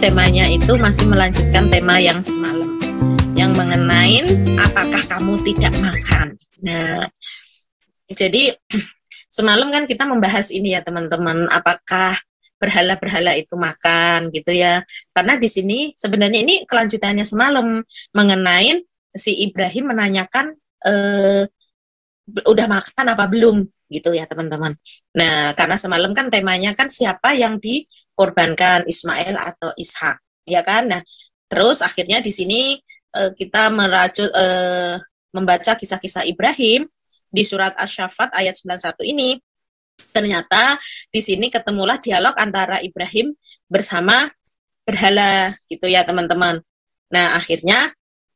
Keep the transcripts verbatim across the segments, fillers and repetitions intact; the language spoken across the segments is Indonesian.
temanya itu masih melanjutkan tema yang semalam, yang mengenai apakah kamu tidak makan. Nah, jadi semalam kan kita membahas ini ya teman-teman, apakah berhala-berhala itu makan gitu ya. Karena di sini sebenarnya ini kelanjutannya semalam mengenai si Ibrahim menanyakan eh, udah makan apa belum gitu ya teman-teman. Nah, karena semalam kan temanya kan siapa yang dikorbankan, Ismail atau Ishak, ya kan? Nah, terus akhirnya di sini uh, kita merajut uh, membaca kisah-kisah Ibrahim di surat Asy-Syaffat ayat sembilan puluh satu ini. Ternyata di sini ketemulah dialog antara Ibrahim bersama berhala gitu ya teman-teman. Nah, akhirnya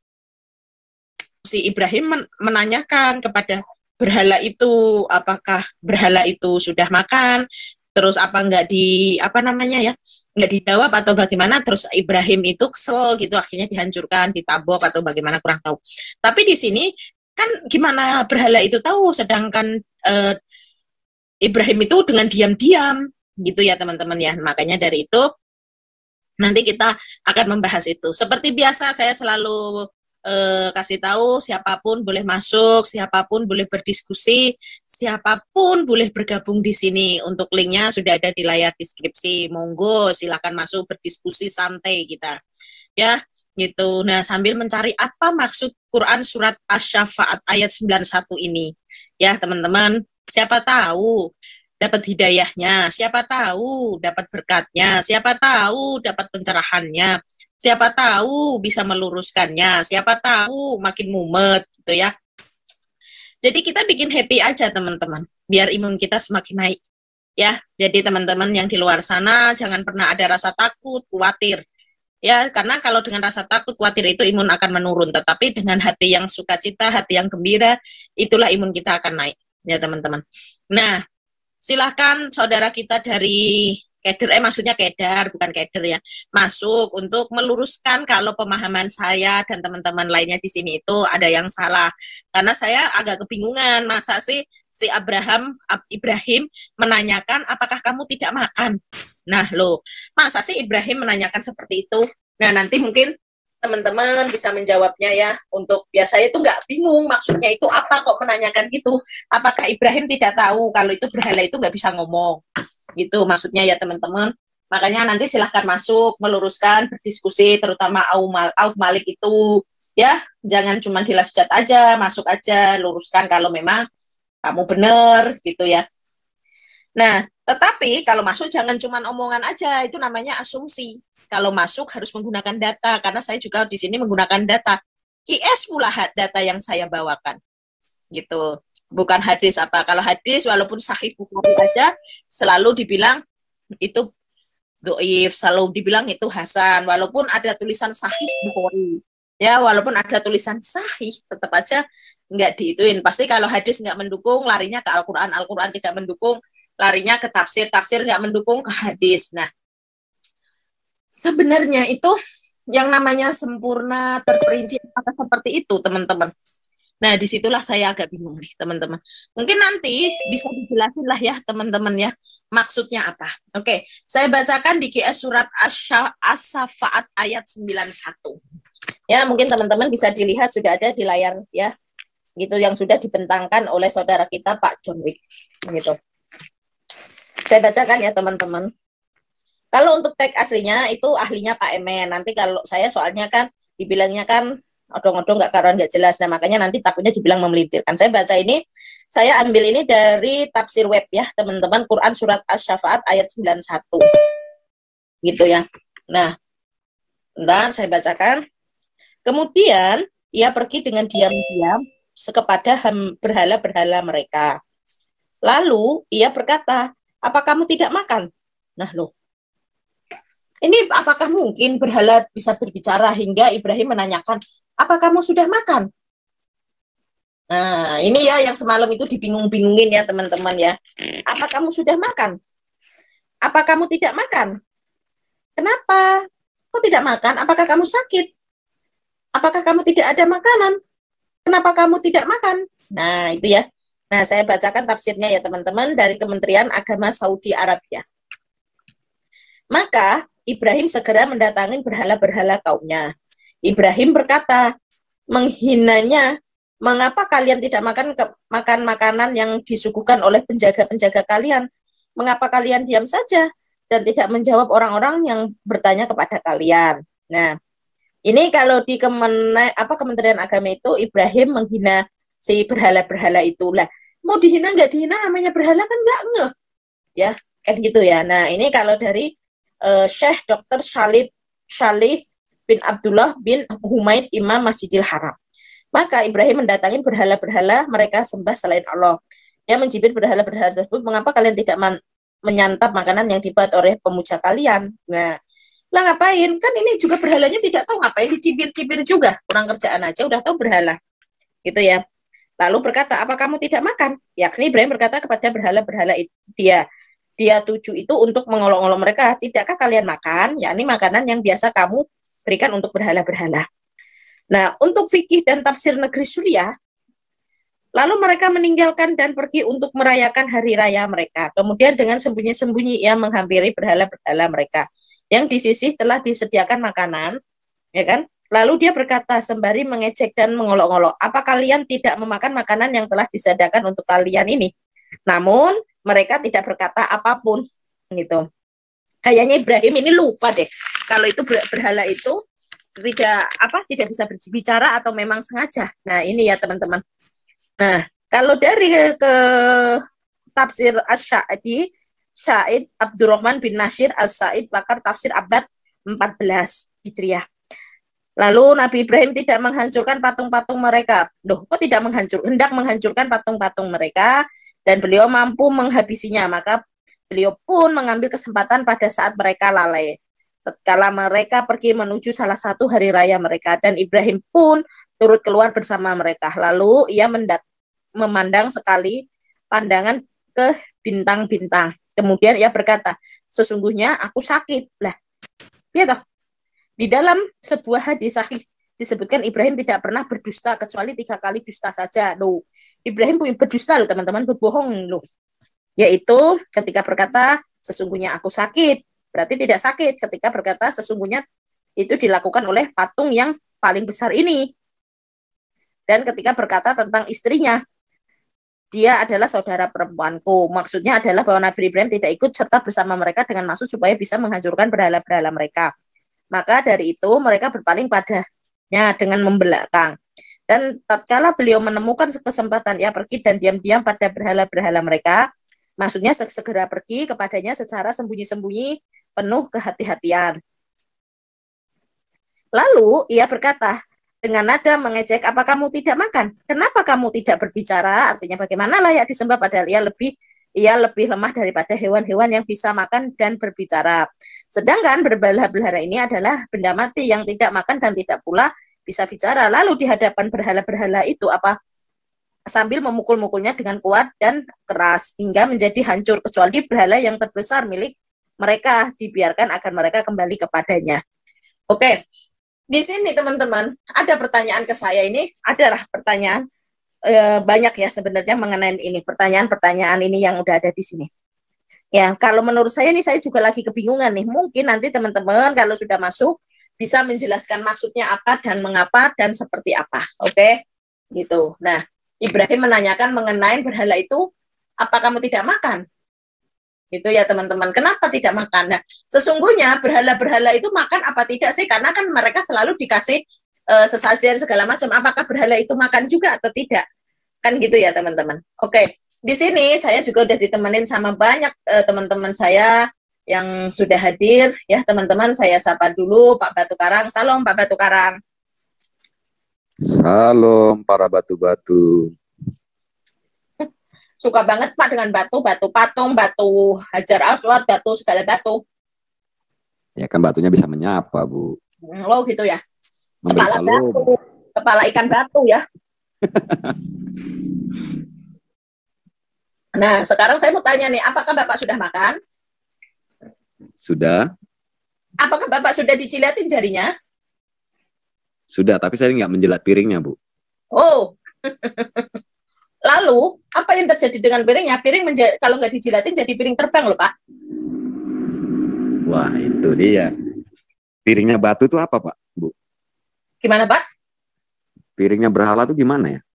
si Ibrahim men menanyakan kepada berhala itu, apakah berhala itu sudah makan, terus apa enggak di apa namanya ya, enggak dijawab atau bagaimana. Terus Ibrahim itu kesel gitu, akhirnya dihancurkan, ditabok atau bagaimana kurang tahu. Tapi di sini kan gimana berhala itu tahu, sedangkan eh, Ibrahim itu dengan diam-diam gitu ya teman-teman ya. Makanya dari itu nanti kita akan membahas itu. Seperti biasa saya selalu Eh, kasih tahu siapapun boleh masuk, siapapun boleh berdiskusi, siapapun boleh bergabung di sini. Untuk linknya sudah ada di layar deskripsi. Monggo silakan masuk berdiskusi santai kita. Ya, gitu. Nah, sambil mencari apa maksud Quran surat Asy-Syaffat ayat sembilan puluh satu ini. Ya, teman-teman, siapa tahu dapat hidayahnya, siapa tahu dapat berkatnya, siapa tahu dapat pencerahannya, siapa tahu bisa meluruskannya, siapa tahu makin mumet gitu ya. Jadi kita bikin happy aja teman-teman, biar imun kita semakin naik ya. Jadi teman-teman yang di luar sana jangan pernah ada rasa takut, khawatir ya, karena kalau dengan rasa takut, khawatir itu imun akan menurun. Tetapi dengan hati yang sukacita, hati yang gembira, itulah imun kita akan naik ya teman-teman. Nah, silahkan saudara kita dari keder, eh maksudnya kedar, bukan keder ya, masuk untuk meluruskan kalau pemahaman saya dan teman-teman lainnya di sini itu ada yang salah. Karena saya agak kebingungan, masa sih si Abraham, Ibrahim menanyakan apakah kamu tidak makan? Nah loh, masa sih Ibrahim menanyakan seperti itu? Nah nanti mungkin teman-teman bisa menjawabnya ya. Untuk biasanya itu nggak bingung maksudnya itu apa kok menanyakan gitu. Apakah Ibrahim tidak tahu kalau itu berhala itu nggak bisa ngomong gitu maksudnya ya teman-teman. Makanya nanti silahkan masuk meluruskan, berdiskusi, terutama Auf Malik itu ya, jangan cuma di live chat aja, masuk aja, luruskan kalau memang kamu benar gitu ya. Nah tetapi kalau masuk jangan cuma omongan aja, itu namanya asumsi. Kalau masuk harus menggunakan data, karena saya juga di sini menggunakan data. Q S pula data yang saya bawakan. Gitu. Bukan hadis apa. Kalau hadis walaupun sahih Bukhari aja selalu dibilang itu dhaif, selalu dibilang itu hasan, walaupun ada tulisan sahih Bukhari. Ya, walaupun ada tulisan sahih tetap aja enggak diituin. Pasti kalau hadis enggak mendukung, larinya ke Al-Qur'an, Al-Qur'an tidak mendukung, larinya ke tafsir, tafsir enggak mendukung ke hadis. Nah, sebenarnya itu yang namanya sempurna, terperinci, apa seperti itu, teman-teman. Nah, disitulah saya agak bingung nih, teman-teman. Mungkin nanti bisa dijelasin lah ya, teman-teman ya, maksudnya apa. Oke, saya bacakan di Q S surat Asy-Syaffat ayat sembilan puluh satu. Ya, mungkin teman-teman bisa dilihat, sudah ada di layar ya, gitu, yang sudah dibentangkan oleh saudara kita, Pak John Wick. Gitu. Saya bacakan ya, teman-teman. Kalau untuk teks aslinya itu ahlinya Pak Emen. Nanti kalau saya soalnya kan dibilangnya kan odong-odong nggak karuan nggak jelas. Nah makanya nanti takutnya dibilang memelintirkan. Saya baca ini, saya ambil ini dari tafsir web ya teman-teman, Quran surat Asy-Syaffat ayat sembilan puluh satu. Gitu ya. Nah, bentar saya bacakan. Kemudian ia pergi dengan diam-diam kepada berhala-berhala mereka. Lalu ia berkata, apa kamu tidak makan? Nah loh, ini apakah mungkin berhala bisa berbicara hingga Ibrahim menanyakan, apa kamu sudah makan? Nah, ini ya yang semalam itu dibingung-bingungin ya teman-teman ya. Apa kamu sudah makan? Apa kamu tidak makan? Kenapa? Kok tidak makan? Apakah kamu sakit? Apakah kamu tidak ada makanan? Kenapa kamu tidak makan? Nah, itu ya. Nah, saya bacakan tafsirnya ya teman-teman dari Kementerian Agama Saudi Arabia. Maka Ibrahim segera mendatangi berhala-berhala kaumnya. Ibrahim berkata, menghinanya, mengapa kalian tidak makan ke, makan makanan yang disuguhkan oleh penjaga-penjaga kalian? Mengapa kalian diam saja dan tidak menjawab orang-orang yang bertanya kepada kalian? Nah, ini kalau di Kemen, apa Kementerian Agama itu Ibrahim menghina si berhala-berhala itu. Lah, mau dihina nggak dihina namanya berhala kan nggak ngeh. Ya, kan gitu ya. Nah, ini kalau dari uh, Syekh doktor Shalih Shalih bin Abdullah bin Humaid Imam Masjidil Haram. Maka Ibrahim mendatangi berhala-berhala mereka sembah selain Allah. Dia mencibir berhala-berhala tersebut, mengapa kalian tidak menyantap makanan yang dibuat oleh pemuja kalian? Nah, lah ngapain? Kan ini juga berhalanya tidak tahu ngapain dicibir-cibir juga. Kurang kerjaan aja udah tahu berhala. Gitu ya. Lalu berkata, apa kamu tidak makan? Yakni Ibrahim berkata kepada berhala-berhala itu, dia dia tuju itu untuk mengolok-olok mereka. Tidakkah kalian makan? Yakni makanan yang biasa kamu berikan untuk berhala-berhala. Nah, untuk fikih dan tafsir negeri Suriah, lalu mereka meninggalkan dan pergi untuk merayakan hari raya mereka. Kemudian dengan sembunyi-sembunyi ia menghampiri berhala-berhala mereka yang di sisi telah disediakan makanan, ya kan? Lalu dia berkata sembari mengecek dan mengolok-olok, apa kalian tidak memakan makanan yang telah disediakan untuk kalian ini? Namun mereka tidak berkata apapun, gitu. Kayaknya Ibrahim ini lupa deh, kalau itu berhala itu tidak apa tidak bisa berbicara atau memang sengaja. Nah ini ya teman-teman. Nah kalau dari ke tafsir Asy-Sya'di, Sya'id Abdurrahman bin Nasir As-Sa'id pakar tafsir abad empat belas Hijriah. Lalu Nabi Ibrahim tidak menghancurkan patung-patung mereka. Loh, kok tidak menghancur? Hendak menghancurkan patung-patung mereka dan beliau mampu menghabisinya. Maka beliau pun mengambil kesempatan pada saat mereka lalai. Tatkala mereka pergi menuju salah satu hari raya mereka dan Ibrahim pun turut keluar bersama mereka. Lalu ia mendat memandang sekali pandangan ke bintang-bintang. Kemudian ia berkata, sesungguhnya aku sakit. Lah, ya toh. Di dalam sebuah hadis sahih disebutkan Ibrahim tidak pernah berdusta kecuali tiga kali dusta saja. Loh, Ibrahim punya berdusta loh teman-teman, berbohong loh. Yaitu ketika berkata sesungguhnya aku sakit, berarti tidak sakit. Ketika berkata sesungguhnya itu dilakukan oleh patung yang paling besar ini. Dan ketika berkata tentang istrinya, dia adalah saudara perempuanku. Maksudnya adalah bahwa Nabi Ibrahim tidak ikut serta bersama mereka dengan maksud supaya bisa menghancurkan berhala-berhala mereka. Maka dari itu mereka berpaling padanya dengan membelakang. Dan tatkala beliau menemukan kesempatan, ia pergi dan diam-diam pada berhala-berhala mereka. Maksudnya segera pergi kepadanya secara sembunyi-sembunyi, penuh kehati-hatian. Lalu ia berkata dengan nada mengejek, apa kamu tidak makan? Kenapa kamu tidak berbicara? Artinya bagaimana layak disembah padahal ia lebih ia lebih lemah daripada hewan-hewan yang bisa makan dan berbicara. Sedangkan berhala-berhala ini adalah benda mati yang tidak makan dan tidak pula bisa bicara. Lalu di hadapan berhala-berhala itu apa? Sambil memukul-mukulnya dengan kuat dan keras hingga menjadi hancur, kecuali berhala yang terbesar milik mereka dibiarkan agar mereka kembali kepadanya. Oke, di sini teman-teman ada pertanyaan ke saya ini, adalah pertanyaan e, banyak ya sebenarnya mengenai ini, pertanyaan-pertanyaan ini yang udah ada di sini. Ya, kalau menurut saya nih saya juga lagi kebingungan nih. Mungkin nanti teman-teman kalau sudah masuk bisa menjelaskan maksudnya apa dan mengapa dan seperti apa. Oke? Gitu. Nah, Ibrahim menanyakan mengenai berhala itu, apa kamu tidak makan? Gitu ya teman-teman. Kenapa tidak makan? Nah, sesungguhnya berhala-berhala itu makan apa tidak sih? Karena kan mereka selalu dikasih uh, sesajen segala macam. Apakah berhala itu makan juga atau tidak? Kan gitu ya teman-teman. Oke, di sini saya juga udah ditemenin sama banyak uh, teman-teman saya yang sudah hadir. Ya teman-teman, saya sapa dulu Pak Batu Karang. Salam Pak Batu Karang. Salam para batu-batu. Suka banget Pak dengan batu, batu patung, batu Hajar Aswad, batu segala batu. Ya kan batunya bisa menyapa, Bu. Oh gitu ya. Memberi Kepala salam. batu, kepala ikan batu ya. Nah, sekarang saya mau tanya nih, apakah Bapak sudah makan? Sudah. Apakah Bapak sudah dijilatin jarinya? Sudah, tapi saya nggak menjilat piringnya, Bu. Oh. Lalu, apa yang terjadi dengan piringnya? Piring menja- kalau nggak dijilatin jadi piring terbang loh, Pak. Wah, itu dia. Piringnya batu itu apa, Pak? Bu? Gimana, Pak? Piringnya berhala itu gimana ya?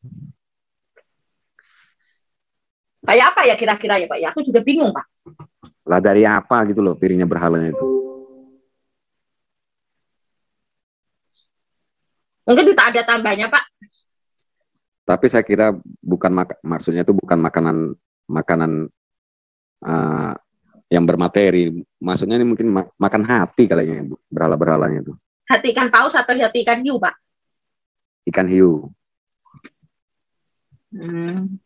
Kayak apa ya kira-kira ya, Pak? Ya, aku juga bingung, Pak. Lah dari apa gitu loh piringnya berhalanya itu? Mungkin tidak ada tambahnya, Pak. Tapi saya kira bukan mak maksudnya itu bukan makanan makanan uh, yang bermateri. Maksudnya ini mungkin ma makan hati kayaknya berhala-berhalanya itu. Hati ikan paus atau hati ikan hiu, Pak? Ikan hiu. Hmm.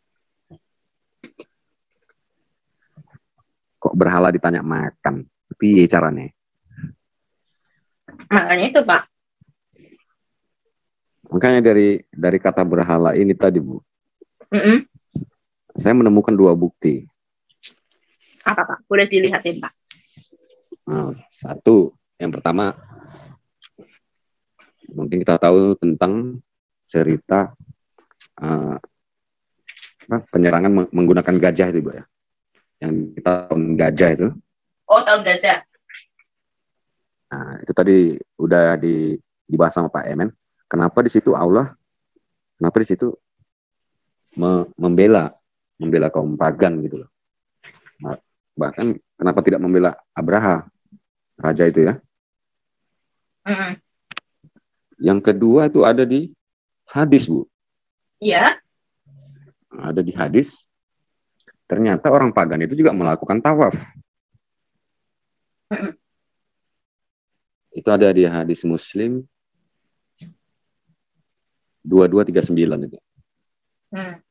Kok berhala ditanya makan? Piye caranya? Makanya itu, Pak. Makanya dari dari kata berhala ini tadi, Bu, Mm -mm. saya menemukan dua bukti. Apa, Pak? Boleh dilihatin, Pak. Nah, satu, yang pertama, mungkin kita tahu tentang cerita uh, penyerangan menggunakan gajah itu, Bu, ya. Yang kita tahun gajah itu. Oh, tahun gajah. Nah, itu tadi udah di, dibahas sama Pak Emen. Kenapa di situ Allah, kenapa di situ me, membela, membela kaum pagan gitu loh. Nah, bahkan kenapa tidak membela Abraha, raja itu ya? Mm. Yang kedua itu ada di hadis, Bu. Iya. Ada di hadis. Ternyata orang pagan itu juga melakukan tawaf. Mm. Itu ada di hadis Muslim dua dua tiga sembilan itu. Hmm.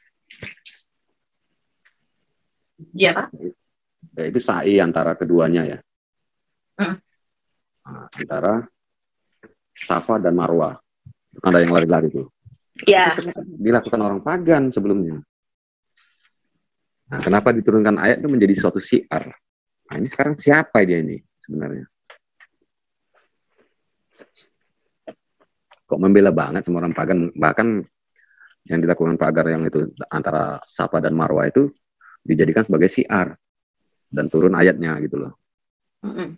Iya, Pak. Ya, itu sa'i antara keduanya ya. Hmm. Nah, antara Safa dan Marwah. Ada yang lari-lari itu. Iya. Dilakukan orang pagan sebelumnya. Nah, kenapa diturunkan ayat itu menjadi suatu syiar? Nah, ini sekarang siapa dia ini sebenarnya? Kok membela banget sama orang pagan? Bahkan yang dilakukan pagar yang itu antara Safa dan Marwah itu dijadikan sebagai syiar dan turun ayatnya gitu loh. Mm-mm.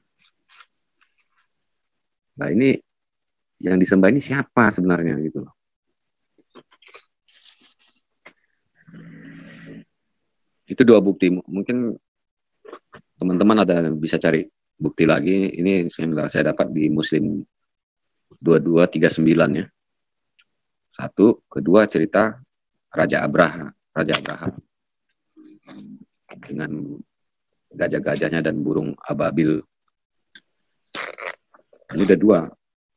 Nah, ini yang disembah ini siapa sebenarnya gitu loh. Itu dua bukti. Mungkin teman-teman ada bisa cari bukti lagi. Ini saya dapat di Muslim dua dua tiga sembilan ya. Satu, kedua cerita Raja Abraha, Raja Abraha dengan gajah-gajahnya dan burung ababil. Ini ada dua.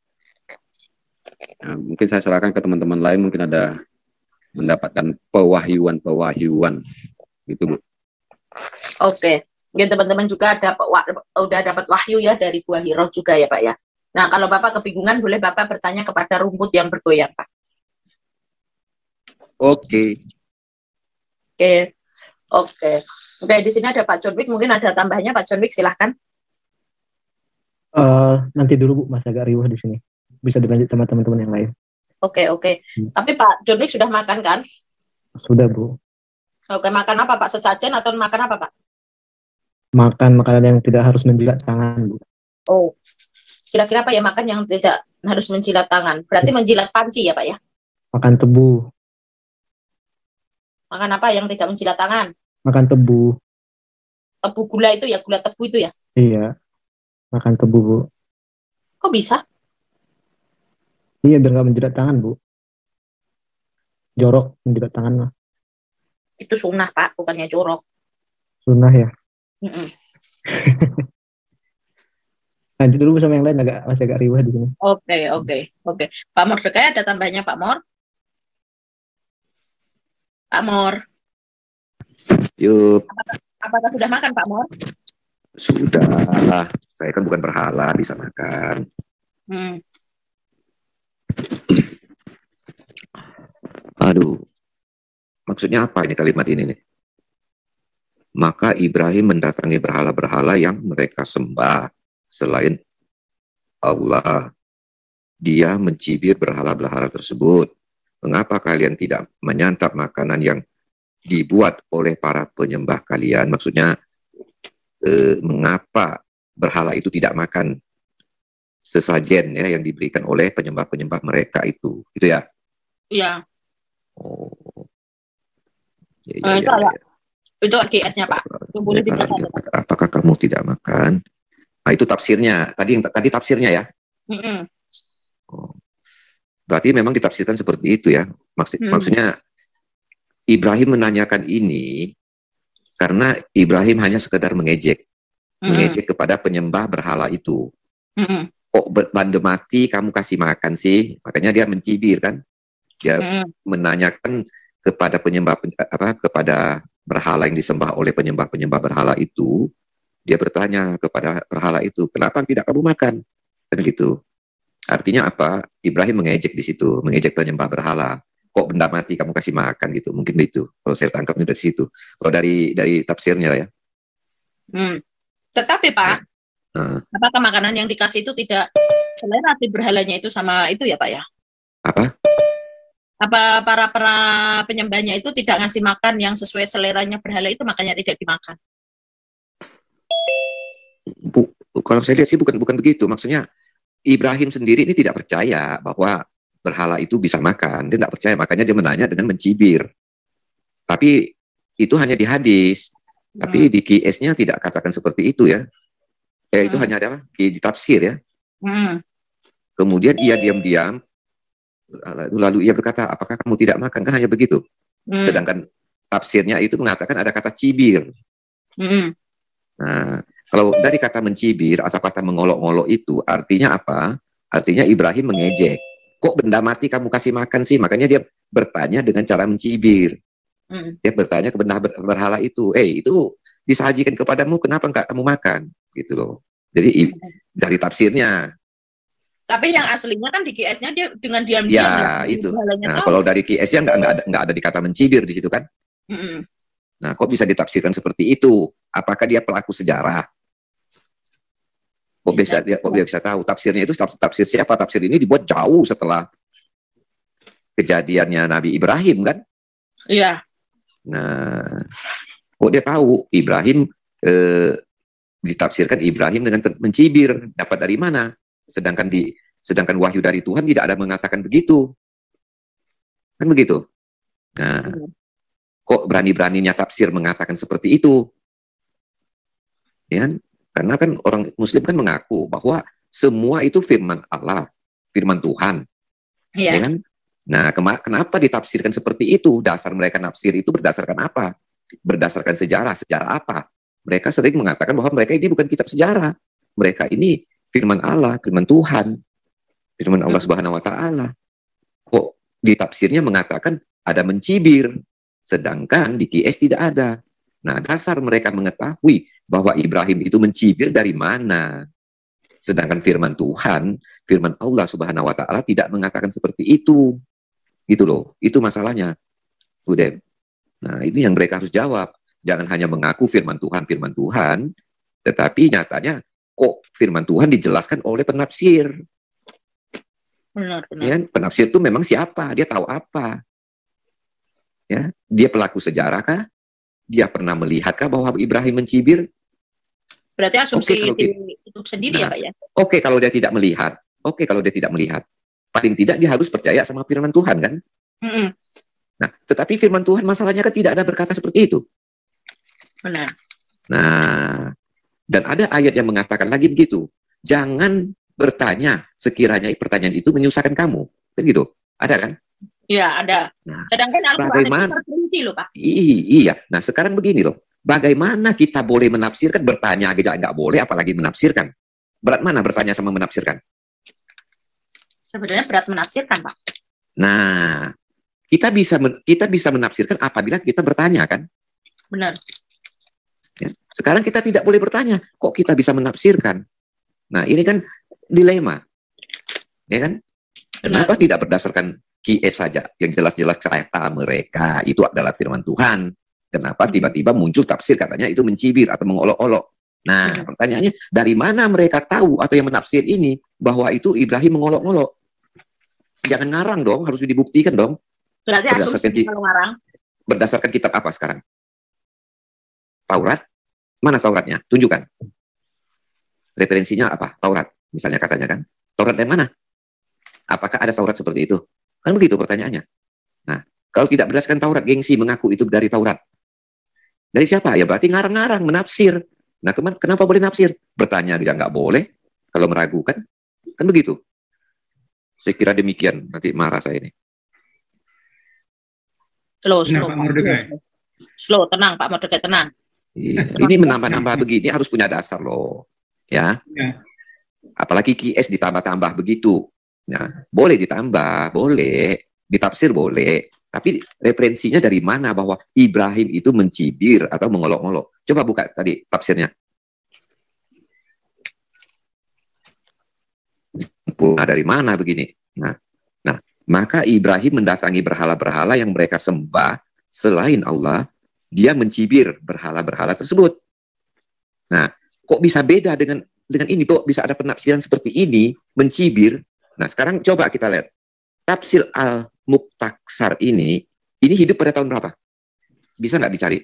Nah, mungkin saya serahkan ke teman-teman lain, mungkin ada mendapatkan pewahyuan-pewahyuan gitu, Bu. Oke. Ya, teman-teman juga ada udah dapat wahyu ya dari buah hiro juga ya, Pak ya. Nah, kalau Bapak kebingungan boleh Bapak bertanya kepada rumput yang bergoyang, Pak. Oke. Oke. Oke. Oke, di sini ada Pak John Wick, mungkin ada tambahnya Pak John Wick, silahkan. Uh, nanti dulu Bu, masih agak riuh di sini. Bisa dilanjut sama teman-teman yang lain. Oke, oke. Hmm. Tapi Pak John Wick sudah makan kan? Sudah, Bu. Oke, makan apa Pak? Sesajen atau makan apa Pak? Makan makanan yang tidak harus menjilat tangan, Bu. Oh, kira-kira apa ya makan yang tidak harus menjilat tangan? Berarti menjilat panci ya Pak ya? Makan tebu. Makan apa yang tidak menjilat tangan? Makan tebu. Tebu gula itu ya, gula tebu itu ya? Iya, makan tebu, Bu. Kok bisa? Iya, biar nggak menjilat tangan, Bu. Jorok menjilat tangan lah. Itu sunnah, Pak, bukannya jorok. Sunnah ya? Mm -mm. Lanjut dulu sama yang lain, agak masih agak riwah di sini. Oke, okay, oke, okay, oke. Okay. Pak Mor Dekay ada tambahnya Pak Mor? Pak Mor. Yuk. Apakah, apakah sudah makan Pak Mor? Sudah. Saya kan bukan berhala, bisa makan. Hmm. Aduh. Maksudnya apa ini kalimat ini nih? Maka Ibrahim mendatangi berhala-berhala yang mereka sembah selain Allah. Dia mencibir berhala-berhala tersebut. Mengapa kalian tidak menyantap makanan yang dibuat oleh para penyembah kalian? Maksudnya, eh, mengapa berhala itu tidak makan sesajen ya yang diberikan oleh penyembah-penyembah mereka itu. Itu ya? Iya. Oh. Ya, Eh, ya, itu ya, agak, ya. itu G S-nya Pak. Itu boleh Ya, kalau dibaca. dia kata, apakah kamu tidak makan? Nah, itu tafsirnya. Tadi yang tadi tafsirnya ya. Mm-mm. Oh. Berarti memang ditafsirkan seperti itu ya. Maksud, Mm. Maksudnya Ibrahim menanyakan ini karena Ibrahim hanya sekedar mengejek. Mm-mm. Mengejek kepada penyembah berhala itu. Mm-mm. Kok bande mati kamu kasih makan sih? Makanya dia mencibir kan. Dia Mm-mm. menanyakan kepada penyembah apa kepada berhala yang disembah oleh penyembah-penyembah berhala itu. Dia bertanya kepada berhala itu, kenapa tidak kamu makan? Kan gitu. Artinya apa? Ibrahim mengejek di situ, mengejek penyembah berhala. Kok benda mati kamu kasih makan gitu? Mungkin itu. Kalau saya tangkapnya dari situ. Kalau dari dari tafsirnya ya. Mm. Tetapi Pak, Uh, apakah makanan yang dikasih itu tidak selera si berhalanya itu sama itu ya Pak ya? apa? Apa para para penyembahnya itu tidak ngasih makan yang sesuai seleranya berhala itu, makanya tidak dimakan? Bu, kalau saya lihat sih bukan bukan begitu. Maksudnya Ibrahim sendiri ini tidak percaya bahwa berhala itu bisa makan. Dia tidak percaya, makanya dia menanya dengan mencibir. Tapi itu hanya di hadis. Tapi Hmm. di Q S-nya tidak katakan seperti itu ya. Eh, itu Hmm. hanya ada di, di tafsir ya. Hmm. Kemudian ia diam-diam, lalu ia berkata, apakah kamu tidak makan? Kan hanya begitu. Hmm. Sedangkan tafsirnya itu mengatakan ada kata cibir. Hmm. Nah, kalau dari kata mencibir atau kata mengolok-olok itu artinya apa? Artinya Ibrahim mengejek. Kok benda mati kamu kasih makan sih? Makanya dia bertanya dengan cara mencibir. Hmm. Dia bertanya ke benda berhala itu, eh itu disajikan kepadamu, kenapa enggak kamu makan? Gitu loh. Jadi dari tafsirnya. Tapi yang aslinya kan di G S-nya dia dengan diam-diam Ya, ya, itu. berhalanya Nah, tahu. kalau dari Q S-nya enggak, enggak, ada, enggak ada di kata mencibir di situ kan? Hmm. Nah, kok bisa ditafsirkan seperti itu? Apakah dia pelaku sejarah? Kok bisa dia kok dia bisa tahu tafsirnya itu tafsir siapa? Tafsir ini dibuat jauh setelah kejadiannya Nabi Ibrahim kan? Iya. Nah, kok dia tahu Ibrahim eh, ditafsirkan Ibrahim dengan mencibir, dapat dari mana? Sedangkan di sedangkan wahyu dari Tuhan tidak ada mengatakan begitu. Kan begitu? Nah, Hmm. kok berani-beraninya tafsir mengatakan seperti itu? Ya kan? Karena kan orang Muslim kan mengaku bahwa semua itu firman Allah, firman Tuhan. Iya. Ya kan? Nah, kenapa ditafsirkan seperti itu? Dasar mereka nafsir itu berdasarkan apa? Berdasarkan sejarah. Sejarah apa? Mereka sering mengatakan bahwa mereka ini bukan kitab sejarah. Mereka ini firman Allah, firman Tuhan. Firman Allah Subhanahu wa taala. Kok ditafsirnya mengatakan ada mencibir, sedangkan di Q S tidak ada. Nah, dasar mereka mengetahui bahwa Ibrahim itu mencibir dari mana. Sedangkan firman Tuhan, firman Allah Subhanahu wa taala tidak mengatakan seperti itu. Gitu loh. Itu masalahnya. Udah. Nah, ini yang mereka harus jawab. Jangan hanya mengaku firman Tuhan, firman Tuhan, tetapi nyatanya kok firman Tuhan dijelaskan oleh penafsir. Benar, benar. Ya, penafsir itu memang siapa? Dia tahu apa? Ya, dia pelaku sejarah kah? Dia pernah melihatkah bahwa Ibrahim mencibir? Berarti asumsi Oke, di itu sendiri nah, ya Pak ya? Oke kalau dia tidak melihat. Oke kalau dia tidak melihat. Paling tidak dia harus percaya sama firman Tuhan kan? Mm-mm. Nah, tetapi firman Tuhan masalahnya kan tidak ada berkata seperti itu. Benar. Nah, dan ada ayat yang mengatakan lagi begitu. Jangan bertanya sekiranya pertanyaan itu menyusahkan kamu. Kan gitu. Ada kan? Iya, ada. Nah, Sedangkan Al-Quran itu bagaimana? terperinci loh, Pak. Iya. Nah, sekarang begini loh. Bagaimana kita boleh menafsirkan, bertanya aja nggak boleh, apalagi menafsirkan. Berat mana bertanya sama menafsirkan? Sebenarnya berat menafsirkan, Pak. Nah, kita bisa kita bisa menafsirkan apabila kita bertanya kan? Benar. Ya. Sekarang kita tidak boleh bertanya, kok kita bisa menafsirkan? Nah, ini kan dilema. Ya kan? Kenapa Benar. tidak berdasarkan Q S saja yang jelas-jelas kata mereka itu adalah firman Tuhan? Kenapa tiba-tiba muncul tafsir katanya itu mencibir atau mengolok-olok? Nah, hmm. pertanyaannya dari mana mereka tahu atau yang menafsir ini bahwa itu Ibrahim mengolok-olok? Jangan ngarang dong, harus dibuktikan dong. Berarti asumsi kalau ngarang. Berdasarkan kitab apa sekarang? Taurat? Mana Tauratnya? Tunjukkan. referensinya apa? Taurat, misalnya katanya kan. Taurat yang mana? Apakah ada Taurat seperti itu? Kan begitu pertanyaannya. Nah, kalau tidak berdasarkan Taurat, gengsi mengaku itu dari Taurat. Dari siapa? Ya berarti ngarang-ngarang, menafsir. Nah, kenapa boleh nafsir? Bertanya aja nggak boleh. Kalau meragukan, kan begitu. Saya kira demikian. Nanti marah saya ini. Slow, Benar, slow. Pak Mordekai. Slow, tenang Pak Mordekai, tenang. Iya. Ini menambah-nambah begini harus punya dasar loh. Ya. Ya. Apalagi Q S ditambah-tambah begitu. Nah, boleh ditambah, boleh. Ditafsir boleh. Tapi referensinya dari mana bahwa Ibrahim itu mencibir atau mengolok-olok? Coba buka tadi tafsirnya. Nah, dari mana begini? Nah, nah, maka Ibrahim mendatangi berhala-berhala yang mereka sembah selain Allah, dia mencibir berhala-berhala tersebut. Nah, kok bisa beda dengan dengan ini? Kok bisa ada penafsiran seperti ini, mencibir? Nah, sekarang coba kita lihat. Tafsir Al-Muqtaksar ini, ini hidup pada tahun berapa? Bisa nggak dicari?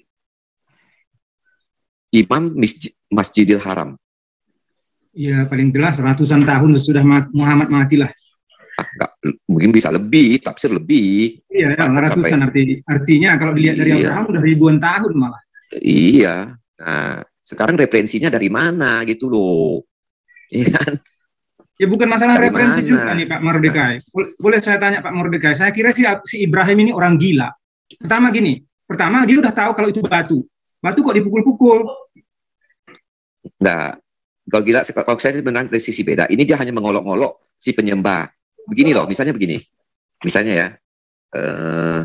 Imam Masjidil Haram. Ya, paling jelas ratusan tahun sudah Muhammad mati lah. Ah, enggak, mungkin bisa lebih, tafsir lebih. Iya, ya, ratusan sampai, arti, artinya kalau dilihat dari iya. Abraham udah ribuan tahun malah. Iya. Nah, sekarang referensinya dari mana gitu loh. Iya kan? Ya bukan masalah Dari referensi mana? juga nih Pak Mordekai. Boleh saya tanya Pak Mordekai, saya kira si, si Ibrahim ini orang gila. Pertama gini, pertama dia udah tahu kalau itu batu. Batu kok dipukul-pukul? Enggak. Kalau gila, kalau saya sebenarnya dari sisi beda. Ini dia hanya mengolok-olok si penyembah. Begini loh, misalnya begini. Misalnya ya, eh,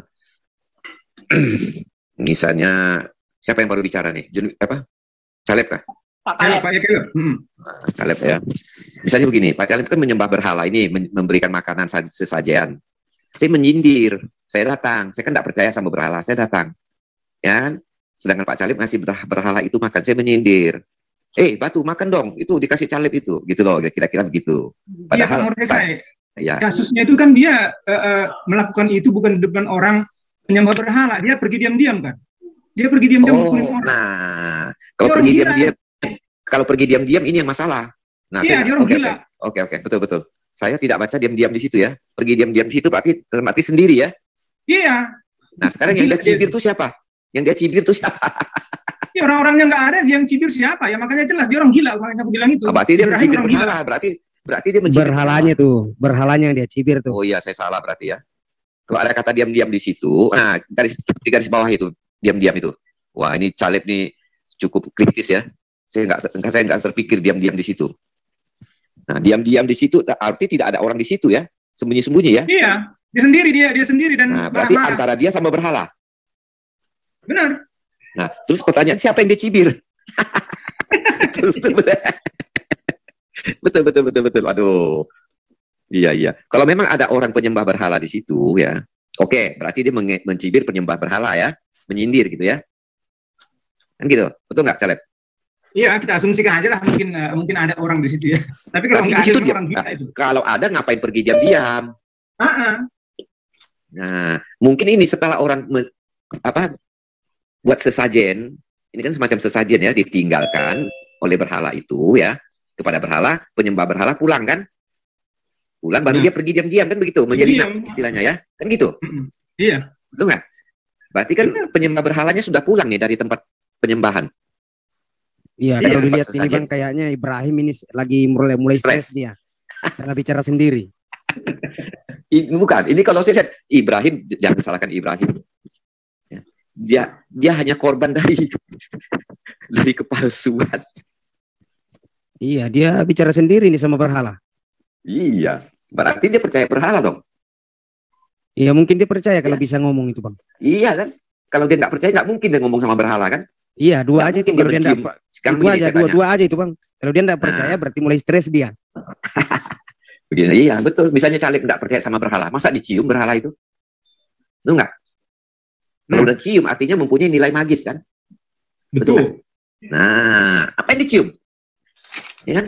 misalnya siapa yang baru bicara nih? Jun, apa? Caleb kah? Pak Caleb, Caleb. Pak Caleb. Hmm. Nah, Caleb ya. Misalnya begini, Pak Caleb kan menyembah berhala ini, memberikan makanan sesajen. Saya menyindir, saya datang. Saya kan tidak percaya sama berhala, saya datang. Ya kan? Sedangkan Pak Caleb ngasih berhala itu makan, saya menyindir. Eh, batu makan dong, itu dikasih Caleb itu, gitu loh, kira-kira begitu. Padahal, ya, Pak Mordekai, ya. kasusnya itu kan dia uh, uh, melakukan itu bukan di depan orang penyembah berhala, dia pergi diam-diam kan? Dia pergi diam-diam Oh, mukulin orang. nah, kalau Dia pergi orang diam-diam, kalau pergi diam-diam ini yang masalah. Nah, Iya, saya, dia orang oke, gila. oke, oke, oke, betul, betul. Saya tidak baca diam-diam di situ ya. Pergi diam-diam di situ berarti mati sendiri ya. Iya. Nah, sekarang yang Gila dia cibir dia. itu siapa? Yang dia cibir itu siapa? Ya, orang-orangnya nggak ada, dia yang cibir siapa? Ya makanya jelas dia orang gila, makanya aku bilang itu. Ah, berarti dia Ibrahim mencibir orang berhala, berarti berarti dia mencibir Berhalanya berhala. tuh, berhalanya yang dia cibir tuh. Oh iya, saya salah berarti ya. Kalau ada kata diam-diam di situ, nah garis di garis bawah itu diam-diam itu. Wah, ini Caleb nih cukup kritis ya. Saya nggak saya nggak terpikir diam-diam di situ. Nah, diam-diam di situ arti tidak ada orang di situ ya, sembunyi-sembunyi ya. Iya, dia sendiri dia dia sendiri dan Nah, berarti marah-marah. antara dia sama berhala. Benar. Nah, terus pertanyaan siapa yang dicibir? betul, betul, betul. betul, betul, betul, betul. Aduh. Iya, iya. Kalau memang ada orang penyembah berhala di situ ya, oke, berarti dia mencibir penyembah berhala ya, menyindir gitu ya. Kan gitu. Betul nggak, Caleb? Iya, kita asumsikan aja lah mungkin uh, mungkin ada orang di situ ya. Tapi kalau Tapi nggak di ada situ memang dia- orang gila nah, itu. Kalau ada ngapain pergi diam-diam? Ah, ah. Nah, mungkin ini setelah orang me- apa buat sesajen, ini kan semacam sesajen ya, ditinggalkan oleh berhala itu ya, kepada berhala, penyembah berhala pulang kan? Pulang baru Nah. dia pergi diam-diam kan begitu, menyelinap Diam. istilahnya ya. Kan gitu. Mm-mm. Iya. Betul nggak? Berarti kan penyembah berhalanya sudah pulang nih dari tempat penyembahan. Iya, Iya, kalau dilihat pas ini saja. Bang, kayaknya Ibrahim ini lagi mulai mulai Stres. stres dia. Karena bicara sendiri. Ini bukan, ini kalau saya lihat Ibrahim, j- jangan salahkan Ibrahim. Ya. Dia dia hanya korban dari dari kepalsuan. Iya, dia bicara sendiri nih sama berhala. Iya, berarti dia percaya berhala dong. Iya, mungkin dia percaya kalau Iya. bisa ngomong itu, Bang. Iya kan? Kalau dia nggak percaya nggak mungkin dia ngomong sama berhala kan? Iya, dua Nggak aja itu mungkin kalau dia mencium. enggak Sekarang dua begini aja, saya dua, tanya. dua aja itu, Bang. Kalau dia enggak percaya Nah. berarti mulai stres dia. Begini, iya betul. Misalnya Caleb nggak percaya sama berhala, masa dicium berhala itu? Itu nggak? Kalau Hmm. udah cium artinya mempunyai nilai magis kan? Betul. Nah, apa yang dicium? Ya kan?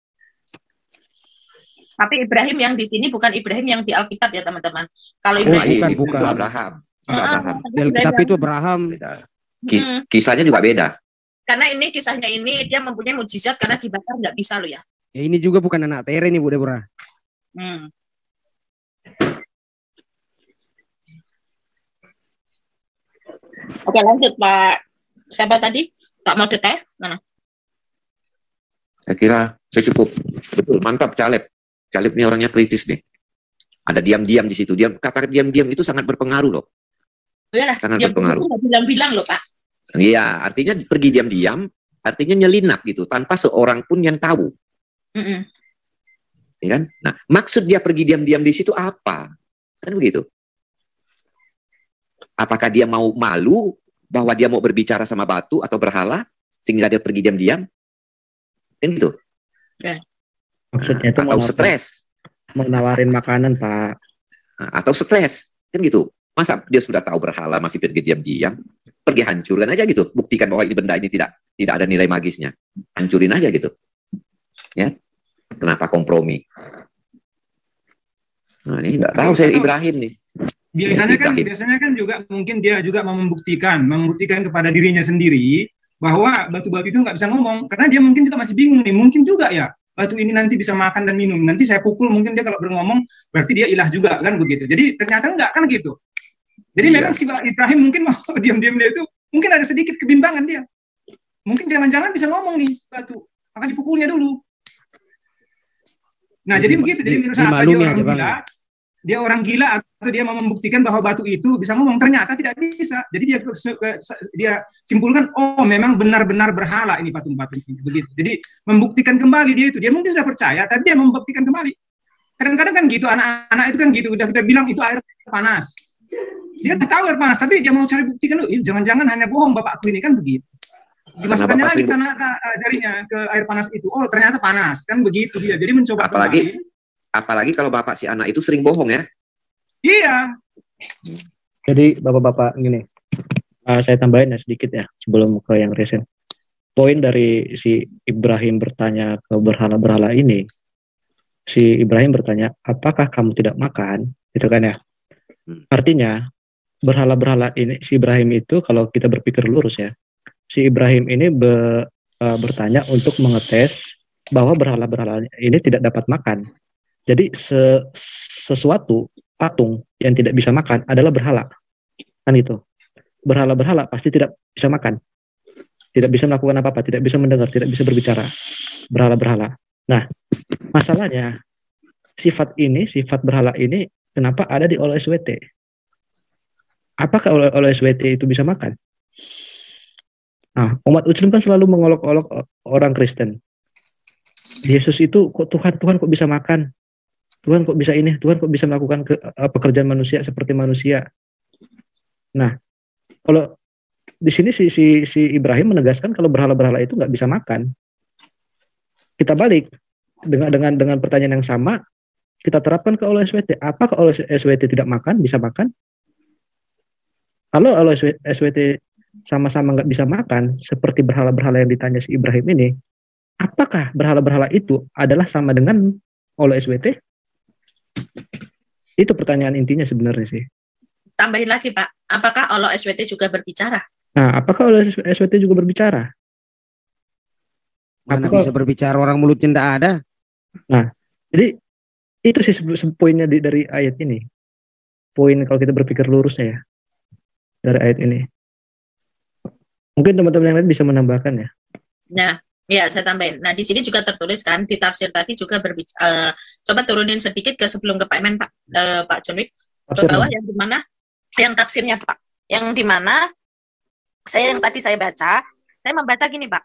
Tapi Ibrahim yang di sini bukan Ibrahim yang di Alkitab ya teman-teman. Kalau Oh, Ibrahim bukan, itu bukan. Abraham. Itu Ah, Abraham. Di Alkitab itu Abraham. Beda. Ki- Mm. Kisahnya juga beda. Karena ini kisahnya ini dia mempunyai mukjizat karena dibakar nggak bisa loh ya. Ya ini juga bukan anak Tere nih Bu Deborah. Hmm. Oke lanjut Pak. Siapa tadi? Pak Mordecai? Mana? Saya kira saya cukup. Betul, mantap Caleb. Caleb ini orangnya kritis nih. Ada diam-diam di situ. Diam, kata diam-diam itu sangat berpengaruh loh. Iyalah, Sangat dia berpengaruh. nggak bilang-bilang loh Pak. Iya, artinya pergi diam-diam, artinya nyelinap gitu, tanpa seorang pun yang tahu. Mm-mm. Ya kan? Nah, maksud dia pergi diam-diam di situ apa? Kan begitu. Apakah dia mau malu bahwa dia mau berbicara sama batu atau berhala sehingga dia pergi diam-diam? Kan gitu. Ya. Maksudnya itu Nah, atau mau stres. mau nawarin makanan, Pak. Nah, atau stres. Kan gitu. Masa dia sudah tahu berhala masih pergi diam-diam? Pergi hancurkan aja gitu. Buktikan bahwa ini benda ini tidak tidak ada nilai magisnya. Hancurin aja gitu. Ya. Kenapa kompromi? Nah, ini nggak tahu saya Ibrahim nih. Biasanya kan, Ibrahim. biasanya kan juga mungkin dia juga mau membuktikan, membuktikan kepada dirinya sendiri bahwa batu-batu itu nggak bisa ngomong, karena dia mungkin juga masih bingung nih, mungkin juga ya batu ini nanti bisa makan dan minum, nanti saya pukul mungkin dia kalau berngomong berarti dia ilah juga kan begitu. Jadi ternyata enggak kan gitu. Jadi Iya. memang si Ibrahim mungkin mau diam-diam dia itu mungkin ada sedikit kebimbangan dia. Mungkin jangan-jangan bisa ngomong nih batu, maka dipukulnya dulu. Nah, Jadi, jadi begitu. Jadi menurut saya apa, dia dimaklumi orang aja, Bang. gila, dia orang gila atau dia mau membuktikan bahwa batu itu bisa ngomong, ternyata tidak bisa. Jadi dia dia simpulkan, oh memang benar-benar berhala ini patung-patung ini begitu. Jadi membuktikan kembali dia itu, dia mungkin sudah percaya, tapi dia membuktikan kembali. Kadang-kadang kan gitu, anak-anak itu kan gitu, udah kita bilang itu air panas. Dia tahu air panas, tapi dia mau cari buktikan, jangan-jangan hanya bohong bapakku ini kan begitu. Dimasukkannya lagi sering... tanah jarinya ke air panas itu. Oh ternyata panas kan begitu dia. Jadi mencoba apalagi kembali. apalagi kalau bapak si anak itu sering bohong ya. Iya. Jadi bapak-bapak gini, uh, saya tambahin ya sedikit ya sebelum ke yang recent. Poin dari si Ibrahim bertanya ke berhala-berhala ini, si Ibrahim bertanya, apakah kamu tidak makan? Gitu kan ya. Artinya berhala-berhala ini, si Ibrahim itu kalau kita berpikir lurus ya, si Ibrahim ini be, uh, bertanya untuk mengetes bahwa berhala-berhala ini tidak dapat makan. Jadi se, sesuatu patung yang tidak bisa makan adalah berhala, kan itu. Berhala-berhala pasti tidak bisa makan, tidak bisa melakukan apa-apa, tidak bisa mendengar, tidak bisa berbicara. Berhala-berhala. Nah, masalahnya sifat ini, sifat berhala ini, kenapa ada di O S W T? Apakah O S W T itu bisa makan? Nah, umat Muslim kan selalu mengolok-olok orang Kristen. Yesus itu kok Tuhan, Tuhan kok bisa makan? Tuhan kok bisa ini? Tuhan kok bisa melakukan ke, uh, pekerjaan manusia seperti manusia? Nah, kalau di sini si, si, si Ibrahim menegaskan kalau berhala-berhala itu nggak bisa makan. Kita balik dengan dengan dengan pertanyaan yang sama, kita terapkan ke O S W T. Apakah O S W T tidak makan? Bisa makan? Kalau O S W T sama-sama nggak bisa makan, seperti berhala-berhala yang ditanya si Ibrahim ini, apakah berhala-berhala itu adalah sama dengan O S W T? Itu pertanyaan intinya sebenarnya sih. Tambahin lagi Pak, apakah O S W T juga berbicara? Nah, apakah O S W T juga berbicara? Mana Apakah... bisa berbicara orang mulutnya tidak ada? Nah, jadi itu sih poinnya di, dari ayat ini. Poin kalau kita berpikir lurusnya ya, dari ayat ini. Mungkin teman-teman yang lain bisa menambahkan ya. Nah, ya saya tambahin. Nah, di sini juga tertulis kan di tafsir tadi juga berbicara. Uh, coba turunin sedikit ke sebelum ke Pak Men Pak uh, Pak John Wick ke bawah yang di mana yang tafsirnya Pak. Yang di mana saya yang tadi saya baca, saya membaca gini Pak.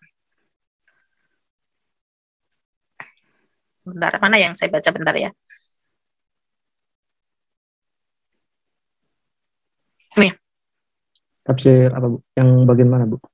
Bentar, mana yang saya baca bentar ya. Nih. Tafsir apa Bu? Yang bagian mana Bu?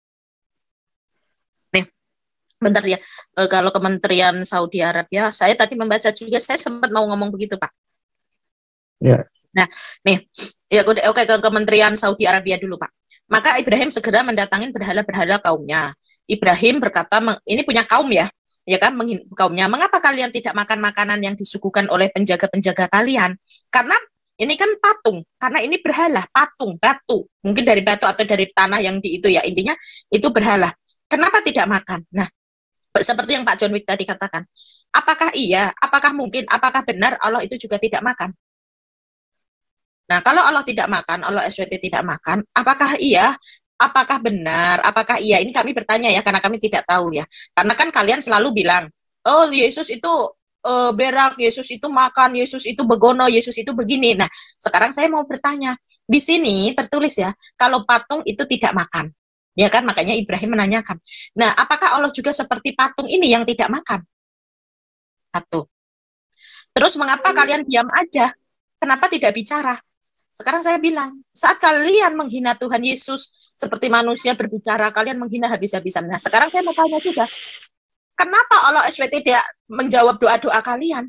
Nih, bentar ya. E, kalau Kementerian Saudi Arabia, saya tadi membaca juga, saya sempat mau ngomong begitu Pak. Ya. Nah, nih, ya oke ke Kementerian Saudi Arabia dulu Pak. Maka Ibrahim segera mendatangi berhala-berhala kaumnya. Ibrahim berkata, ini punya kaum ya, ya kan, kaumnya. Mengapa kalian tidak makan makanan yang disuguhkan oleh penjaga-penjaga kalian? Karena ini kan patung, karena ini berhala, patung, batu, mungkin dari batu atau dari tanah yang di itu ya, intinya itu berhala. Kenapa tidak makan? Nah, seperti yang Pak John Wick tadi katakan, apakah iya, apakah mungkin, apakah benar Allah itu juga tidak makan? Nah, kalau Allah tidak makan, Allah S W T tidak makan, apakah iya, apakah benar, apakah iya? Ini kami bertanya ya, karena kami tidak tahu ya. Karena kan kalian selalu bilang, oh Yesus itu uh, berak, Yesus itu makan, Yesus itu begono, Yesus itu begini. Nah, sekarang saya mau bertanya, di sini tertulis ya, kalau patung itu tidak makan. Ya kan, makanya Ibrahim menanyakan. Nah, apakah Allah juga seperti patung ini yang tidak makan? Satu. Terus mengapa kalian diam aja? Kenapa tidak bicara? Sekarang saya bilang, saat kalian menghina Tuhan Yesus seperti manusia berbicara, kalian menghina habis-habisan. Nah, sekarang saya mau tanya juga, kenapa Allah S W T tidak menjawab doa-doa kalian?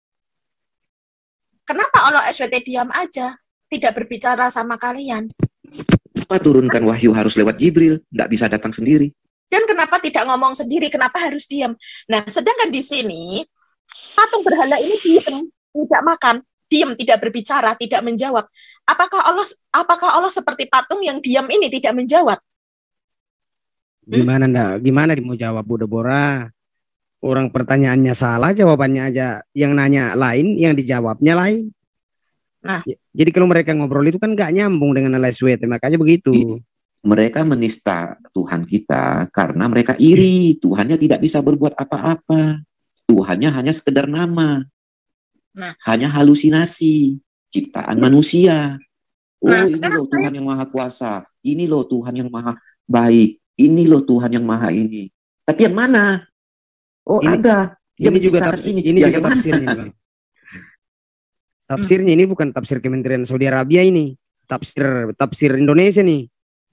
Kenapa Allah S W T diam aja, tidak berbicara sama kalian? Kenapa turunkan wahyu harus lewat Jibril, tidak bisa datang sendiri? Dan kenapa tidak ngomong sendiri, kenapa harus diam? Nah, sedangkan di sini, patung berhala ini diam, tidak makan, diam, tidak berbicara, tidak menjawab. Apakah Allah apakah Allah seperti patung yang diam ini tidak menjawab? Gimana ndak? Gimana mau jawab Bu Deborah? Orang pertanyaannya salah, jawabannya aja yang nanya lain, yang dijawabnya lain. Nah, jadi kalau mereka ngobrol itu kan nggak nyambung dengan L S W T, makanya begitu. Mereka menista Tuhan kita karena mereka iri. Tuhannya tidak bisa berbuat apa-apa. Tuhannya hanya sekedar nama. Nah. Hanya halusinasi ciptaan manusia. Oh, Nah, ini loh Tuhan yang maha kuasa. Ini loh Tuhan yang maha baik. Ini loh Tuhan yang maha ini. Tapi yang mana? Oh, ini, ada. Dia ini juga tafsir, ini, ini ya, juga tafsirnya, Bang. Tafsirnya ini bukan tafsir Kementerian Saudi Arabia ini. Tafsir tafsir Indonesia nih.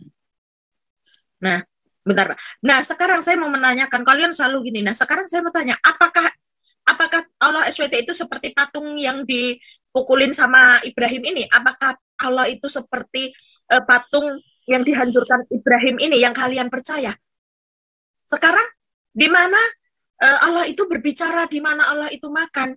Nah, bentar Pak. Nah, sekarang saya mau menanyakan, kalian selalu gini. Nah, sekarang saya mau tanya, apakah apakah Allah S W T itu seperti patung yang dipukulin sama Ibrahim ini? Apakah Allah itu seperti uh, patung yang dihancurkan Ibrahim ini yang kalian percaya? Sekarang di mana uh, Allah itu berbicara, di mana Allah itu makan?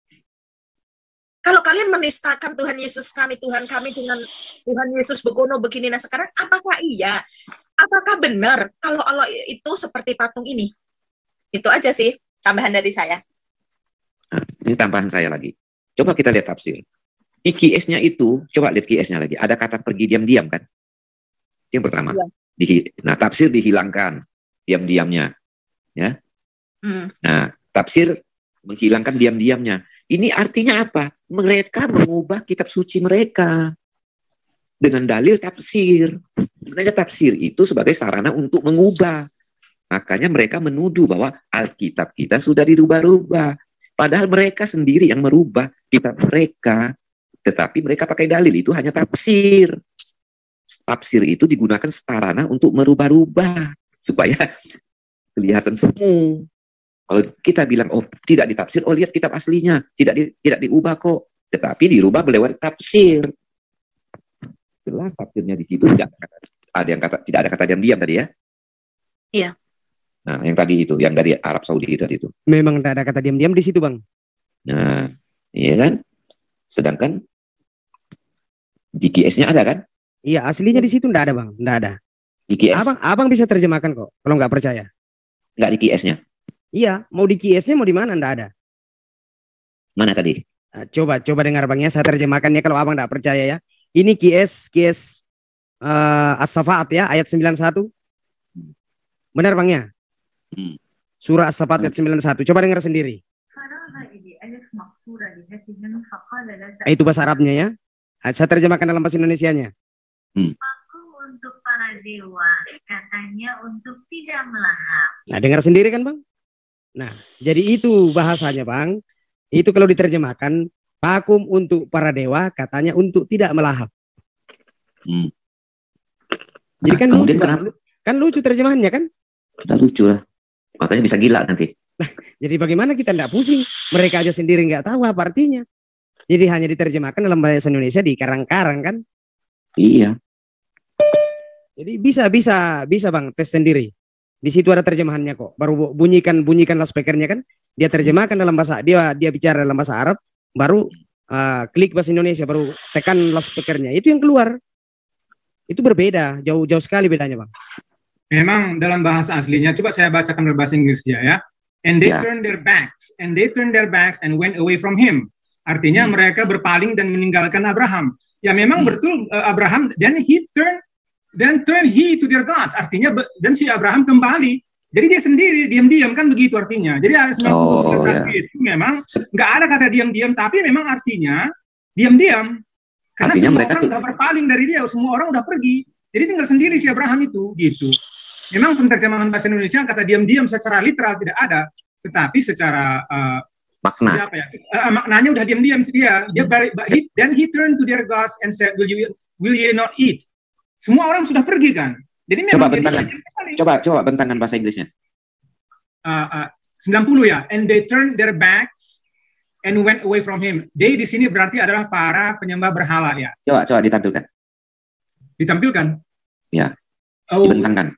Kalau kalian menistakan Tuhan Yesus kami, Tuhan kami dengan Tuhan Yesus begono begini, nah sekarang apakah iya? Apakah benar kalau Allah itu seperti patung ini? Itu aja sih tambahan dari saya. Nah, ini tambahan saya lagi. Coba kita lihat tafsir. Ini Q S-nya itu, coba lihat Q S-nya lagi. Ada kata pergi diam-diam kan? Yang pertama. Ya. Di, nah, tafsir dihilangkan diam-diamnya. Ya. Hmm. Nah, tafsir menghilangkan diam-diamnya. Ini artinya apa? Mereka mengubah kitab suci mereka dengan dalil tafsir. Sebenarnya tafsir itu sebagai sarana untuk mengubah. Makanya mereka menuduh bahwa Alkitab kita sudah dirubah-rubah. Padahal mereka sendiri yang merubah kitab mereka. Tetapi mereka pakai dalil itu hanya tafsir. Tafsir itu digunakan sarana untuk merubah-rubah. Supaya kelihatan semu. Kalau kita bilang, oh tidak ditafsir, oh lihat kitab aslinya. Tidak di, tidak diubah kok. Tetapi dirubah lewat tafsir. Jelas tafsirnya di situ tidak ada yang kata tidak ada kata diam-diam tadi ya. Iya. Nah, yang tadi itu, yang dari Arab Saudi tadi itu. Memang tidak ada kata diam-diam di situ, Bang. Nah, iya kan? Sedangkan di Q S-nya ada kan? Iya, aslinya di situ tidak ada, Bang. Tidak ada. Di Q S. Abang, abang bisa terjemahkan kok, kalau nggak percaya. Nggak di Q S-nya? Iya, mau di Q S-nya mau di mana? Tidak ada. Mana tadi? Nah, coba, coba dengar Bang ya, saya terjemahkannya kalau abang tidak percaya ya. Ini Q S, Q S uh, As-Safaat ya, ayat sembilan puluh satu. Benar Bang ya? Hmm. Surah As-Safaat ayat sembilan puluh satu. Coba dengar sendiri. Itu bahasa Arabnya ya. Saya terjemahkan dalam bahasa Indonesianya. Hmm. Aku untuk para dewa, katanya untuk tidak melahap. Nah, dengar sendiri kan Bang? Nah, jadi itu bahasanya Bang. Itu kalau diterjemahkan, vakum untuk para dewa, katanya untuk tidak melahap. Hmm. Nah, jadi kan kemudian lucu, kenapa? Kan lucu terjemahannya kan? Kita lucu lah. Makanya bisa gila nanti. Nah, jadi bagaimana kita tidak pusing? Mereka aja sendiri nggak tahu apa artinya. Jadi hanya diterjemahkan dalam bahasa Indonesia di karang-karang kan? Iya. Jadi bisa bisa bisa Bang tes sendiri. Di situ ada terjemahannya kok. Baru bunyikan bunyikan loudspeakernya kan? Dia terjemahkan dalam bahasa dia dia bicara dalam bahasa Arab, baru uh, klik bahasa Indonesia, baru tekan loudspeakernya. Itu yang keluar. Itu berbeda, jauh-jauh sekali bedanya Bang. Memang dalam bahasa aslinya, coba saya bacakan dalam bahasa Inggris dia ya. And they Ya. turned their backs, and they turned their backs and went away from him. Artinya Hmm. mereka berpaling dan meninggalkan Abraham. Ya memang Hmm. betul uh, Abraham, then he turned, then turn he to their gods. Artinya be- dan si Abraham kembali. Jadi dia sendiri diam-diam kan begitu artinya. Jadi ayat sembilan puluh sembilan Oh, tadi ya. itu memang nggak ada kata diam-diam, tapi memang artinya diam-diam. Karena Artinya semua mereka orang tuh- udah berpaling dari dia, semua orang udah pergi. Jadi tinggal sendiri si Abraham itu, gitu. Memang penerjemahan bahasa Indonesia kata diam-diam secara literal tidak ada, tetapi secara uh, Makna. apa ya? Uh, maknanya udah diam-diam dia. Dia balik, but he, then he turned to their gods and said, "Will you will you not eat?" Semua orang sudah pergi kan. Jadi Coba memang dia bentangkan. diam-diam. Coba coba bentangkan bahasa Inggrisnya. Uh, uh, sembilan puluh ya. And they turned their backs and went away from him. They di sini berarti adalah para penyembah berhala ya. Coba coba ditampilkan. Ditampilkan. Ya. Oh, Dibentangkan.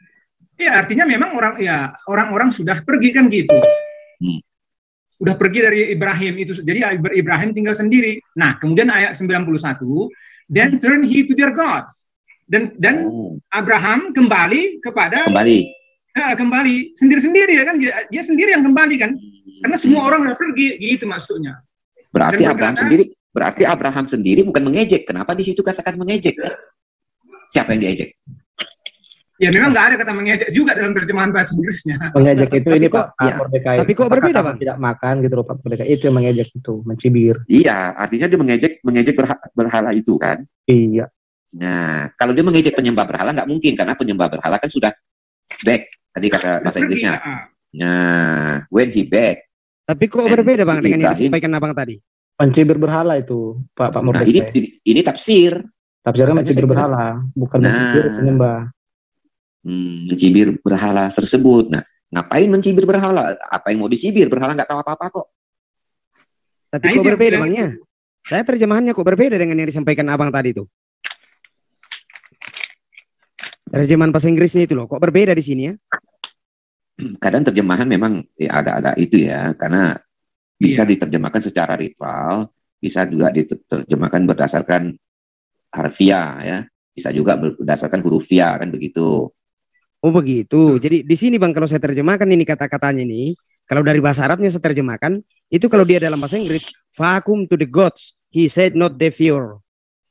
ya artinya memang orang ya orang-orang sudah pergi kan gitu. Hmm. Sudah pergi dari Ibrahim itu. Jadi Ibrahim tinggal sendiri. Nah, kemudian ayat sembilan puluh satu, then turn he to their gods. Dan dan Oh, Abraham kembali kepada kembali. eh, kembali sendiri-sendiri ya kan dia, dia sendiri yang kembali kan. Karena semua orang udah pergi gitu maksudnya. Berarti Dan Abraham berkata- sendiri berarti Abraham sendiri bukan mengejek. Kenapa di situ katakan mengejek? Siapa yang diejek? Ya memang nggak ada kata mengejek juga dalam terjemahan bahasa Inggrisnya. Mengejek itu Tapi ini kok- Pak, Pak ya. Mordecai. Tapi kok Apakah berbeda, kamu Bang? tidak makan gitu loh Pak Mordecai. Itu yang mengejek itu, mencibir. Iya, artinya dia mengejek mengejek berha- berhala itu kan. Iya. Nah, kalau dia mengejek penyembah berhala nggak mungkin karena penyembah berhala kan sudah back tadi kata bahasa Inggrisnya. Ah. Nah, when he back. Tapi kok And berbeda Bang dengan yang Ibrahim. disampaikan Abang tadi? Mencibir berhala itu Pak Pak Nah, ini Mordecai. ini tafsir. Tafsirnya makanya mencibir saya kira- berhala, bukan Nah. mencibir penyembah. Hmm, mencibir berhala tersebut. Nah, ngapain mencibir berhala? Apa yang mau dicibir? Berhala nggak tahu apa-apa kok. Tapi Nah, kok itu yang berbeda bilang Bangnya? Saya terjemahannya kok berbeda dengan yang disampaikan Abang tadi tuh. Terjemahan bahasa Inggrisnya itu loh, kok berbeda di sini ya? Kadang terjemahan memang ya, agak-agak itu ya, karena bisa diterjemahkan secara literal, bisa juga diterjemahkan berdasarkan harfiah ya, bisa juga berdasarkan hurufiah kan begitu. Oh begitu. Jadi di sini Bang kalau saya terjemahkan ini kata-katanya nih, kalau dari bahasa Arabnya saya terjemahkan, itu kalau dia dalam bahasa Inggris, vacuum to the gods, he said not the fear.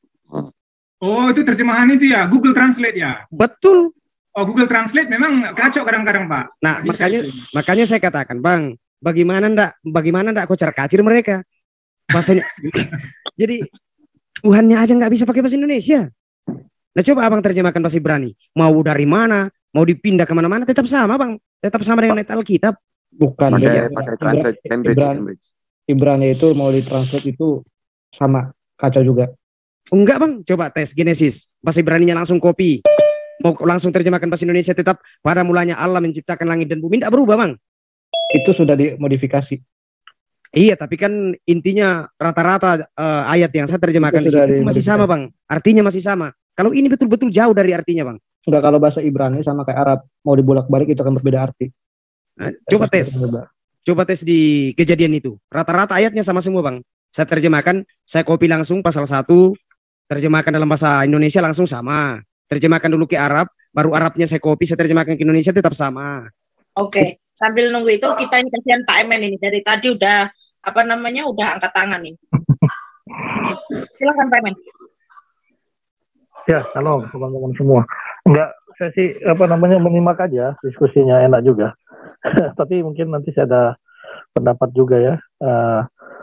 Oh, itu terjemahan itu ya, Google Translate ya. Betul. Oh, Google Translate memang kacau kadang-kadang, Pak. Nah, Bisa makanya itu. makanya saya katakan, Bang, bagaimana ndak bagaimana ndak kocar-kacir mereka? Bahasanya. Jadi Tuhannya aja nggak bisa pakai bahasa Indonesia. Nah, coba Abang terjemahkan bahasa Ibrani. Mau dari mana, mau dipindah kemana-mana tetap sama, Bang. Tetap sama dengan ayat Alkitab. Bukan Pakai- dia. pakai Ibra- translate Cambridge, Ibran- Cambridge. Ibrani itu mau ditranslate itu sama kacau juga. Enggak, Bang. Coba tes Genesis. Bahasa Ibraninya langsung copy. Mau langsung terjemahkan bahasa Indonesia tetap pada mulanya Allah menciptakan langit dan bumi. Tidak berubah, Bang. Itu sudah dimodifikasi. Iya, tapi kan intinya rata-rata eh, ayat yang saya terjemahkan Itu di sudah situ masih dimodifikasi. sama, Bang. Artinya masih sama. Kalau ini betul-betul jauh dari artinya, Bang. Enggak, kalau bahasa Ibrani sama kayak Arab mau dibolak-balik itu akan berbeda arti. Nah, coba tes. Coba tes di kejadian itu. Rata-rata ayatnya sama semua, Bang. Saya terjemahkan, saya copy langsung pasal satu, terjemahkan dalam bahasa Indonesia langsung sama. Terjemahkan dulu ke Arab, baru Arabnya saya copy, saya terjemahkan ke Indonesia tetap sama. Oke, sambil nunggu itu kita ini kasihan Pak Emen ini dari tadi udah apa namanya udah angkat tangan ini. Silakan Pak Emen. Ya, halo teman-teman semua. Enggak, saya sih apa namanya menyimak aja, diskusinya enak juga. Tapi mungkin nanti saya ada pendapat juga ya. Eh,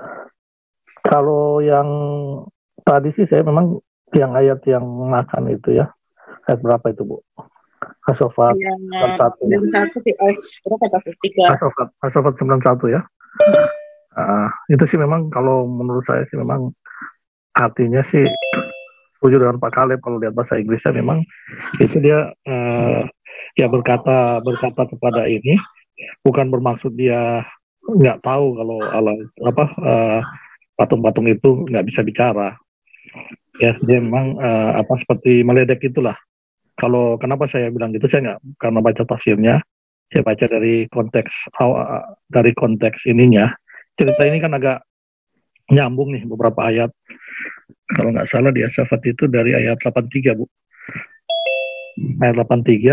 kalau yang tadi sih saya memang yang ayat yang makan itu ya. Ayat berapa itu, Bu? Hasofat Yang satu ya. satu di ayat berapa kata tiga. Hasofat, Hasofat sembilan puluh satu ya. Ah, itu sih memang kalau menurut saya sih memang artinya sih setuju dengan Pak Kaleb kalau lihat bahasa Inggrisnya memang itu dia eh, ya berkata berkata kepada ini bukan bermaksud dia nggak tahu kalau Allah apa eh, patung-patung itu nggak bisa bicara ya dia memang eh, apa seperti meledek itulah. Kalau kenapa saya bilang gitu saya nggak karena baca tafsirnya, saya baca dari konteks aw- dari konteks ininya. Cerita ini kan agak nyambung nih beberapa ayat. Kalau nggak salah di Asafat itu dari ayat delapan puluh tiga, Bu. Ayat delapan puluh tiga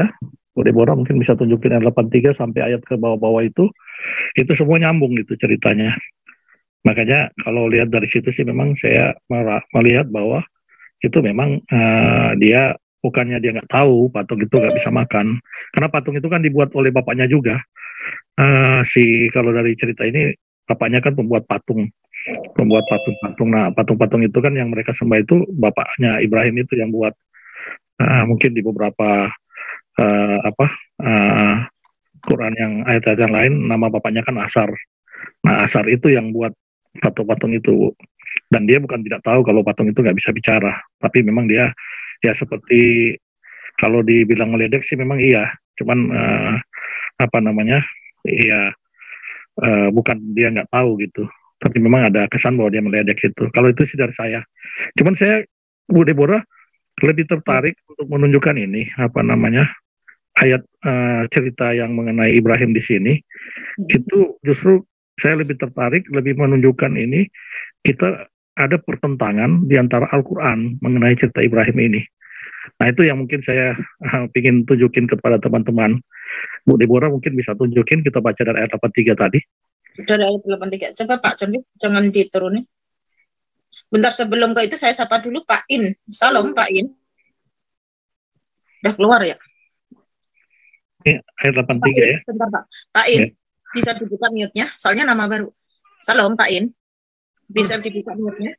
Bu Deborah mungkin bisa tunjukin ayat delapan puluh tiga sampai ayat ke bawah-bawah itu, itu semua nyambung gitu ceritanya. Makanya kalau lihat dari situ sih memang saya melihat bahwa itu memang uh, dia bukannya dia nggak tahu patung itu nggak bisa makan, karena patung itu kan dibuat oleh bapaknya juga. Uh, si kalau dari cerita ini bapaknya kan pembuat patung, pembuat patung-patung. Nah patung-patung itu kan yang mereka sembah itu bapaknya Ibrahim itu yang buat. Uh, mungkin di beberapa uh, apa uh, Quran yang ayat-ayat yang lain nama bapaknya kan Asar. Nah Asar itu yang buat patung-patung itu. Dan dia bukan tidak tahu kalau patung itu nggak bisa bicara, tapi memang dia ya seperti kalau dibilang meledek sih memang iya, cuman uh, apa namanya, iya uh, bukan dia nggak tahu gitu, tapi memang ada kesan bahwa dia meledek itu. Kalau itu sih dari saya. Cuman saya, Bu Deborah, lebih tertarik untuk menunjukkan ini apa namanya ayat uh, cerita yang mengenai Ibrahim di sini. Itu justru saya lebih tertarik, lebih menunjukkan ini kita ada pertentangan di antara Al-Quran mengenai cerita Ibrahim ini. Nah itu yang mungkin saya uh, ingin tunjukin kepada teman-teman. Bu Deborah mungkin bisa tunjukin, kita baca dari ayat delapan puluh tiga tadi. Dari ayat delapan puluh tiga, coba Pak John, jangan diturunin. Bentar sebelum ke itu saya sapa dulu Pak In. Salam Pak In. Udah keluar ya? Ini ayat delapan puluh tiga ya. Bentar Pak. Pak In, ya. Bisa dibuka mute-nya, soalnya nama baru. Salam Pak In. Bisa dibuka mute-nya.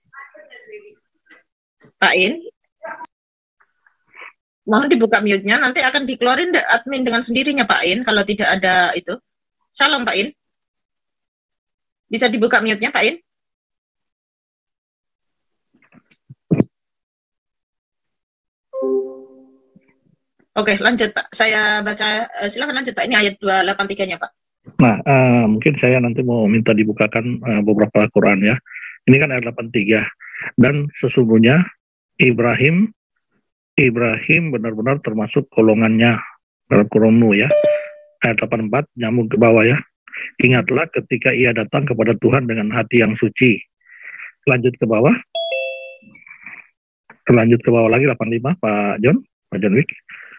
Pak In. Mohon dibuka mute-nya, nanti akan dikeluarin admin dengan sendirinya Pak In, kalau tidak ada itu. Salam Pak In. Bisa dibuka mute-nya Pak In. Oke, lanjut Pak. Saya baca, silakan lanjut Pak. Ini ayat dua delapan tiga-nya Pak. Nah, uh, mungkin saya nanti mau minta dibukakan uh, beberapa Quran ya. Ini kan ayat delapan puluh tiga. Dan sesungguhnya Ibrahim, Ibrahim benar-benar termasuk golongannya dalam Quran Nuh ya. Ayat delapan puluh empat, nyambung ke bawah ya. Ingatlah ketika ia datang kepada Tuhan dengan hati yang suci. Lanjut ke bawah. Lanjut ke bawah lagi, delapan puluh lima, Pak John, Pak John Wick.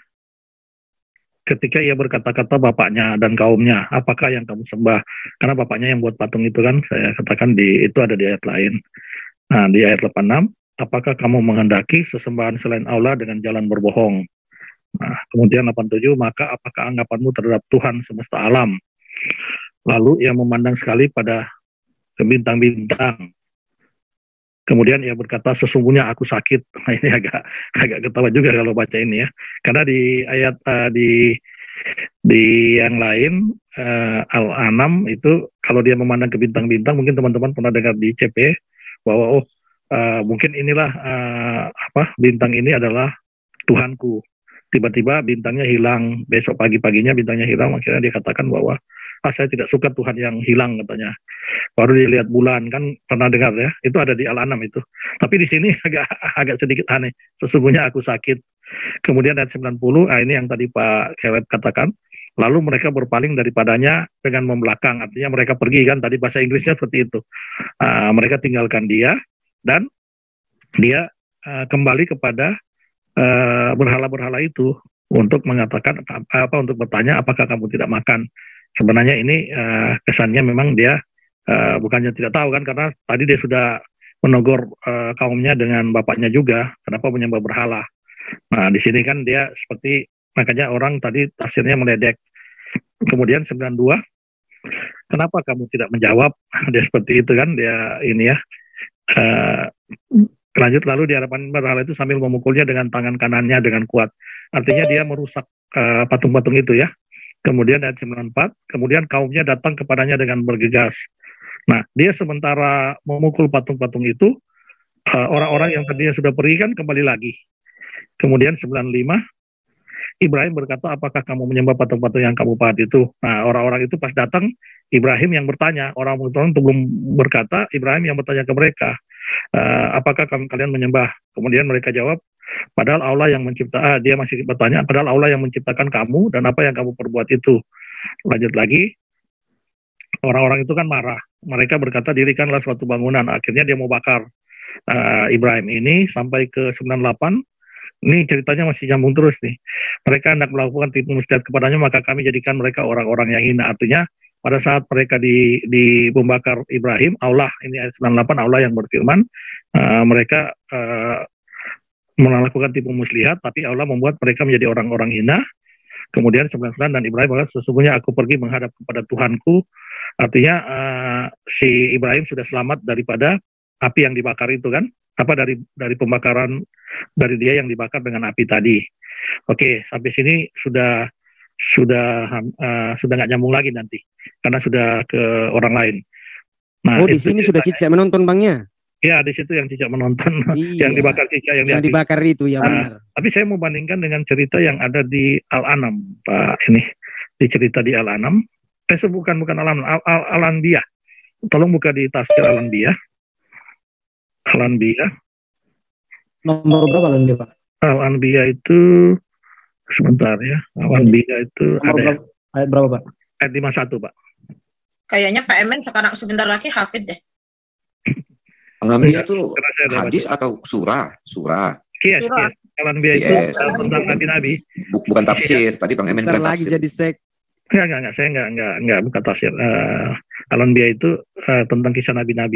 Ketika ia berkata-kata bapaknya dan kaumnya, apakah yang kamu sembah? Karena bapaknya yang buat patung itu kan, saya katakan di itu ada di ayat lain. Nah, di ayat delapan puluh enam, apakah kamu menghendaki sesembahan selain Allah dengan jalan berbohong? Nah, kemudian delapan puluh tujuh, maka apakah anggapanmu terhadap Tuhan semesta alam? Lalu ia memandang sekali pada bintang-bintang. Kemudian ia berkata, sesungguhnya aku sakit. Nah, ini agak agak ketawa juga kalau baca ini ya. Karena di ayat uh, di di yang lain uh, Al-An'am itu kalau dia memandang ke bintang-bintang, mungkin teman-teman pernah dengar di C P bahwa oh uh, mungkin inilah uh, apa bintang ini adalah Tuhanku. Tiba-tiba bintangnya hilang, besok pagi-paginya bintangnya hilang, akhirnya dia katakan bahwa ah saya tidak suka Tuhan yang hilang katanya. Baru dilihat bulan, kan pernah dengar ya, itu ada di Al-An'am itu. Tapi di sini agak agak sedikit aneh, sesungguhnya aku sakit. Kemudian ayat sembilan puluh, ah ini yang tadi Pak Keret katakan, lalu mereka berpaling daripadanya dengan membelakang, artinya mereka pergi kan, tadi bahasa Inggrisnya seperti itu. Uh, mereka tinggalkan dia, dan dia uh, kembali kepada uh, berhala-berhala itu, untuk mengatakan, apa untuk bertanya, apakah kamu tidak makan? Sebenarnya ini uh, kesannya memang dia uh, bukannya tidak tahu kan, karena tadi dia sudah menegur uh, kaumnya dengan bapaknya juga, kenapa menyembah berhala. Nah di sini kan dia seperti, makanya orang tadi tafsirnya meledek. Kemudian sembilan puluh dua, kenapa kamu tidak menjawab? Dia seperti itu kan, dia ini ya. Uh, lanjut lalu di hadapan berhala itu sambil memukulnya dengan tangan kanannya dengan kuat. Artinya dia merusak uh, patung-patung itu ya. Kemudian ayat sembilan puluh empat, kemudian kaumnya datang kepadanya dengan bergegas. Nah, dia sementara memukul patung-patung itu, uh, orang-orang yang tadinya sudah pergi kan kembali lagi. Kemudian sembilan puluh lima, Ibrahim berkata, apakah kamu menyembah patung-patung yang kamu pahat itu? Nah, orang-orang itu pas datang, Ibrahim yang bertanya, orang-orang itu belum berkata, Ibrahim yang bertanya ke mereka, uh, apakah kalian menyembah? Kemudian mereka jawab, padahal Allah yang mencipta, ah, dia masih bertanya, padahal Allah yang menciptakan kamu dan apa yang kamu perbuat itu. Lanjut lagi, orang-orang itu kan marah. Mereka berkata, dirikanlah suatu bangunan. Akhirnya dia mau bakar uh, Ibrahim ini sampai ke sembilan puluh delapan. Ini ceritanya masih nyambung terus nih. Mereka hendak melakukan tipu muslihat kepadanya, maka kami jadikan mereka orang-orang yang hina. Artinya pada saat mereka di, di membakar Ibrahim, Allah, ini ayat sembilan puluh delapan, Allah yang berfirman, uh, mereka uh, melakukan tipu muslihat, tapi Allah membuat mereka menjadi orang-orang hina. Kemudian sembilan puluh sembilan, dan Ibrahim berkata, sesungguhnya aku pergi menghadap kepada Tuhanku. Artinya uh, si Ibrahim sudah selamat daripada api yang dibakar itu kan, apa dari dari pembakaran dari dia yang dibakar dengan api tadi. Oke, sampai sini sudah sudah uh, sudah nggak nyambung lagi nanti karena sudah ke orang lain. Nah, oh di sini sudah Cica menonton Bangnya? Ya, di situ yang Cica menonton, iya. yang dibakar Cica yang, yang dibakar itu ya benar. Nah, tapi saya mau bandingkan dengan cerita yang ada di Al-An'am, Pak, ini di cerita di Al-An'am. Eh, bukan bukan Al-An'am, Al-Anbiya. Tolong buka di tafsir Al-Anbiya. Al-Anbiya. Nomor berapa Al-Anbiya, Pak? Al-Anbiya itu sebentar ya. Al-Anbiya itu nomor ada berapa, ayat berapa, Pak? Ayat lima puluh satu, Pak. Kayaknya Pak Emen sekarang sebentar lagi hafid deh. Al-Anbiya itu hadis atau surah? Surah. Yes, Surah. yes. Al-Anbiya itu Yes. tentang nabi-nabi. Bukan tafsir. Tadi Bang Emen bilang Lagi tafsir. jadi sek. Enggak, enggak, enggak. Saya enggak, enggak, enggak bukan tafsir. Uh, Al-Anbiya itu uh, tentang kisah nabi-nabi.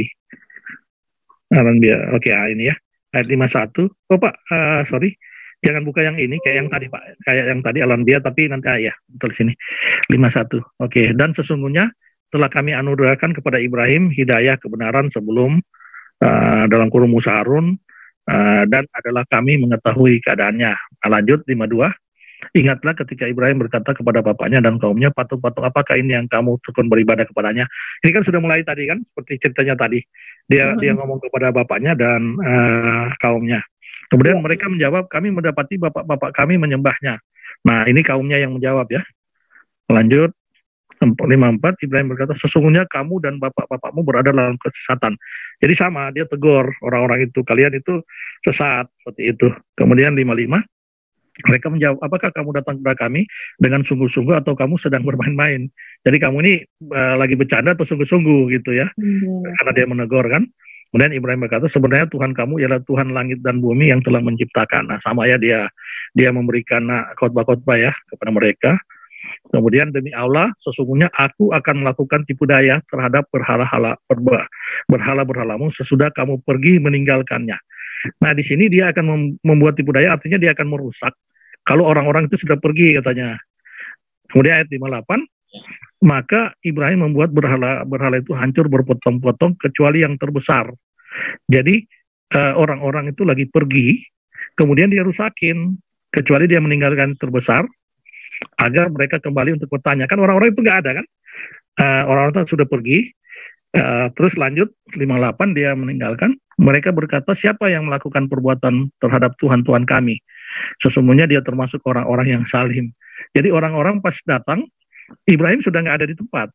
Al-Anbiya. Oke, ah, ini ya. Ayat lima puluh satu. Oh, Pak, uh, sorry. Jangan buka yang ini, kayak yang tadi, Pak. Kayak yang tadi Al-Anbiya, tapi nanti ah, ya, betul sini. lima puluh satu. Oke, dan sesungguhnya telah kami anugerahkan kepada Ibrahim hidayah kebenaran sebelum uh, dalam kurung Musa Harun, uh, dan adalah kami mengetahui keadaannya. Nah, lanjut lima puluh dua. Ingatlah ketika Ibrahim berkata kepada bapaknya dan kaumnya, patung-patung apakah ini yang kamu tekun beribadah kepadanya? Ini kan sudah mulai tadi kan, seperti ceritanya tadi. Dia uh-huh. dia ngomong kepada bapaknya dan uh, kaumnya. Kemudian mereka menjawab, kami mendapati bapak-bapak kami menyembahnya. Nah, ini kaumnya yang menjawab ya. Lanjut lima puluh empat, Ibrahim berkata, sesungguhnya kamu dan bapak-bapakmu berada dalam kesesatan. Jadi sama, dia tegur orang-orang itu, kalian itu sesat, seperti itu. Kemudian lima puluh lima, mereka menjawab, apakah kamu datang kepada kami dengan sungguh-sungguh atau kamu sedang bermain-main? Jadi kamu ini uh, lagi bercanda atau sungguh-sungguh gitu ya? Hmm. Karena dia menegur kan. Kemudian Ibrahim berkata, sebenarnya Tuhan kamu ialah Tuhan langit dan bumi yang telah menciptakan. Nah, sama ya dia dia memberikan khotbah-khotbah ya kepada mereka. Kemudian demi Allah, sesungguhnya aku akan melakukan tipu daya terhadap berhala-hala berhala-berhalamu sesudah kamu pergi meninggalkannya. Nah, di sini dia akan membuat tipu daya, artinya dia akan merusak kalau orang-orang itu sudah pergi katanya. Kemudian ayat lima puluh delapan, maka Ibrahim membuat berhala-berhala itu hancur berpotong-potong kecuali yang terbesar. Jadi uh, orang-orang itu lagi pergi, kemudian dia rusakin, kecuali dia meninggalkan terbesar, agar mereka kembali untuk bertanya. Kan orang-orang itu nggak ada kan? Uh, orang-orang itu sudah pergi, uh, terus lanjut lima puluh delapan dia meninggalkan. Mereka berkata, siapa yang melakukan perbuatan terhadap Tuhan-Tuhan kami? Sesungguhnya dia termasuk orang-orang yang salim. Jadi orang-orang pas datang, Ibrahim sudah nggak ada di tempat.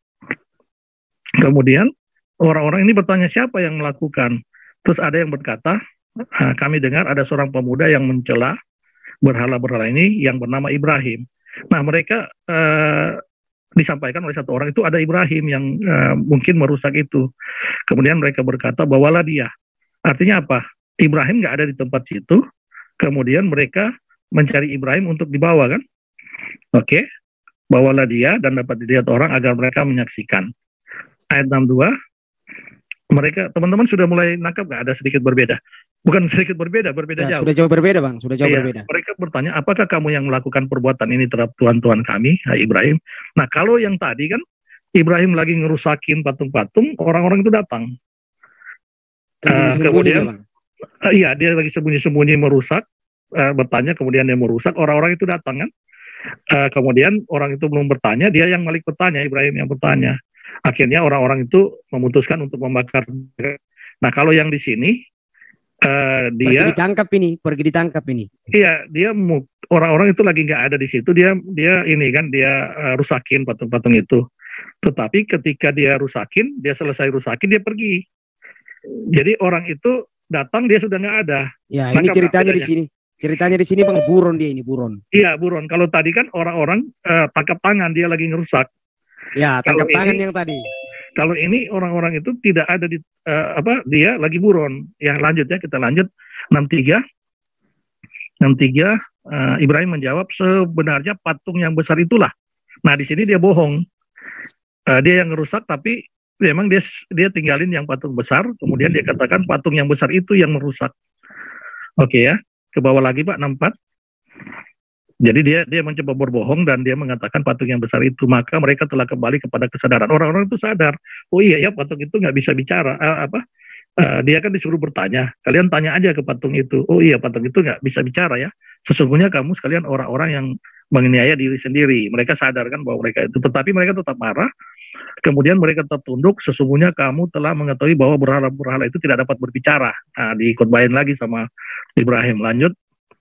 Kemudian orang-orang ini bertanya, siapa yang melakukan? Terus ada yang berkata, kami dengar ada seorang pemuda yang mencela berhala-berhala ini yang bernama Ibrahim. Nah, mereka uh, disampaikan oleh satu orang itu ada Ibrahim yang uh, mungkin merusak itu. Kemudian mereka berkata, bawalah dia. Artinya apa? Ibrahim nggak ada di tempat situ. Kemudian mereka mencari Ibrahim untuk dibawa kan? Oke, bawalah dia dan dapat dilihat orang agar mereka menyaksikan. Ayat enam puluh dua, mereka teman-teman sudah mulai nangkap nggak ada sedikit berbeda? Bukan sedikit berbeda, berbeda ya, jauh. Sudah jauh berbeda bang, sudah jauh iya, berbeda. Mereka bertanya, apakah kamu yang melakukan perbuatan ini terhadap Tuhan-Tuhan kami, hai Ibrahim? Nah, kalau yang tadi kan Ibrahim lagi ngerusakin patung-patung, orang-orang itu datang. Uh, kemudian, dia, uh, iya dia lagi sembunyi-sembunyi merusak, uh, bertanya, kemudian dia merusak, orang-orang itu datang kan? Uh, kemudian orang itu belum bertanya, dia yang balik bertanya, Ibrahim yang bertanya. Akhirnya orang-orang itu memutuskan untuk membakar. Nah, kalau yang di sini uh, dia pergi ditangkap ini, pergi ditangkap ini. Iya, dia orang-orang itu lagi nggak ada di situ, dia dia ini kan dia uh, rusakin patung-patung itu. Tetapi ketika dia rusakin, dia selesai rusakin, dia pergi. Jadi orang itu datang, dia sudah nggak ada. Ya, ini ceritanya di sini. Ceritanya di sini bang, buron dia ini buron. Iya buron. Kalau tadi kan orang-orang uh, tangkap tangan, dia lagi ngerusak. Ya, tangkap kalau tangan ini, yang tadi. Kalau ini orang-orang itu tidak ada di uh, apa? Dia lagi buron. Ya lanjut ya, kita lanjut enam puluh tiga. Yang tiga, uh, Ibrahim menjawab, sebenarnya patung yang besar itulah. Nah, di sini dia bohong. Uh, dia yang ngerusak, tapi memang dia dia tinggalin yang patung besar, kemudian dia katakan patung yang besar itu yang merusak. Oke okay, ya, ke bawah lagi Pak, enam puluh empat. Jadi dia dia mencoba berbohong dan dia mengatakan patung yang besar itu, maka mereka telah kembali kepada kesadaran. Orang-orang itu sadar, oh iya ya patung itu nggak bisa bicara. Uh, apa? Uh, dia kan disuruh bertanya, kalian tanya aja ke patung itu. Oh iya patung itu nggak bisa bicara ya. Sesungguhnya kamu sekalian orang-orang yang menganiaya diri sendiri. Mereka sadar kan bahwa mereka itu, tetapi mereka tetap marah. Kemudian mereka tetap tunduk, sesungguhnya kamu telah mengetahui bahwa berhala-berhala itu tidak dapat berbicara. Nah, dikhotbahin lagi sama Ibrahim. Lanjut.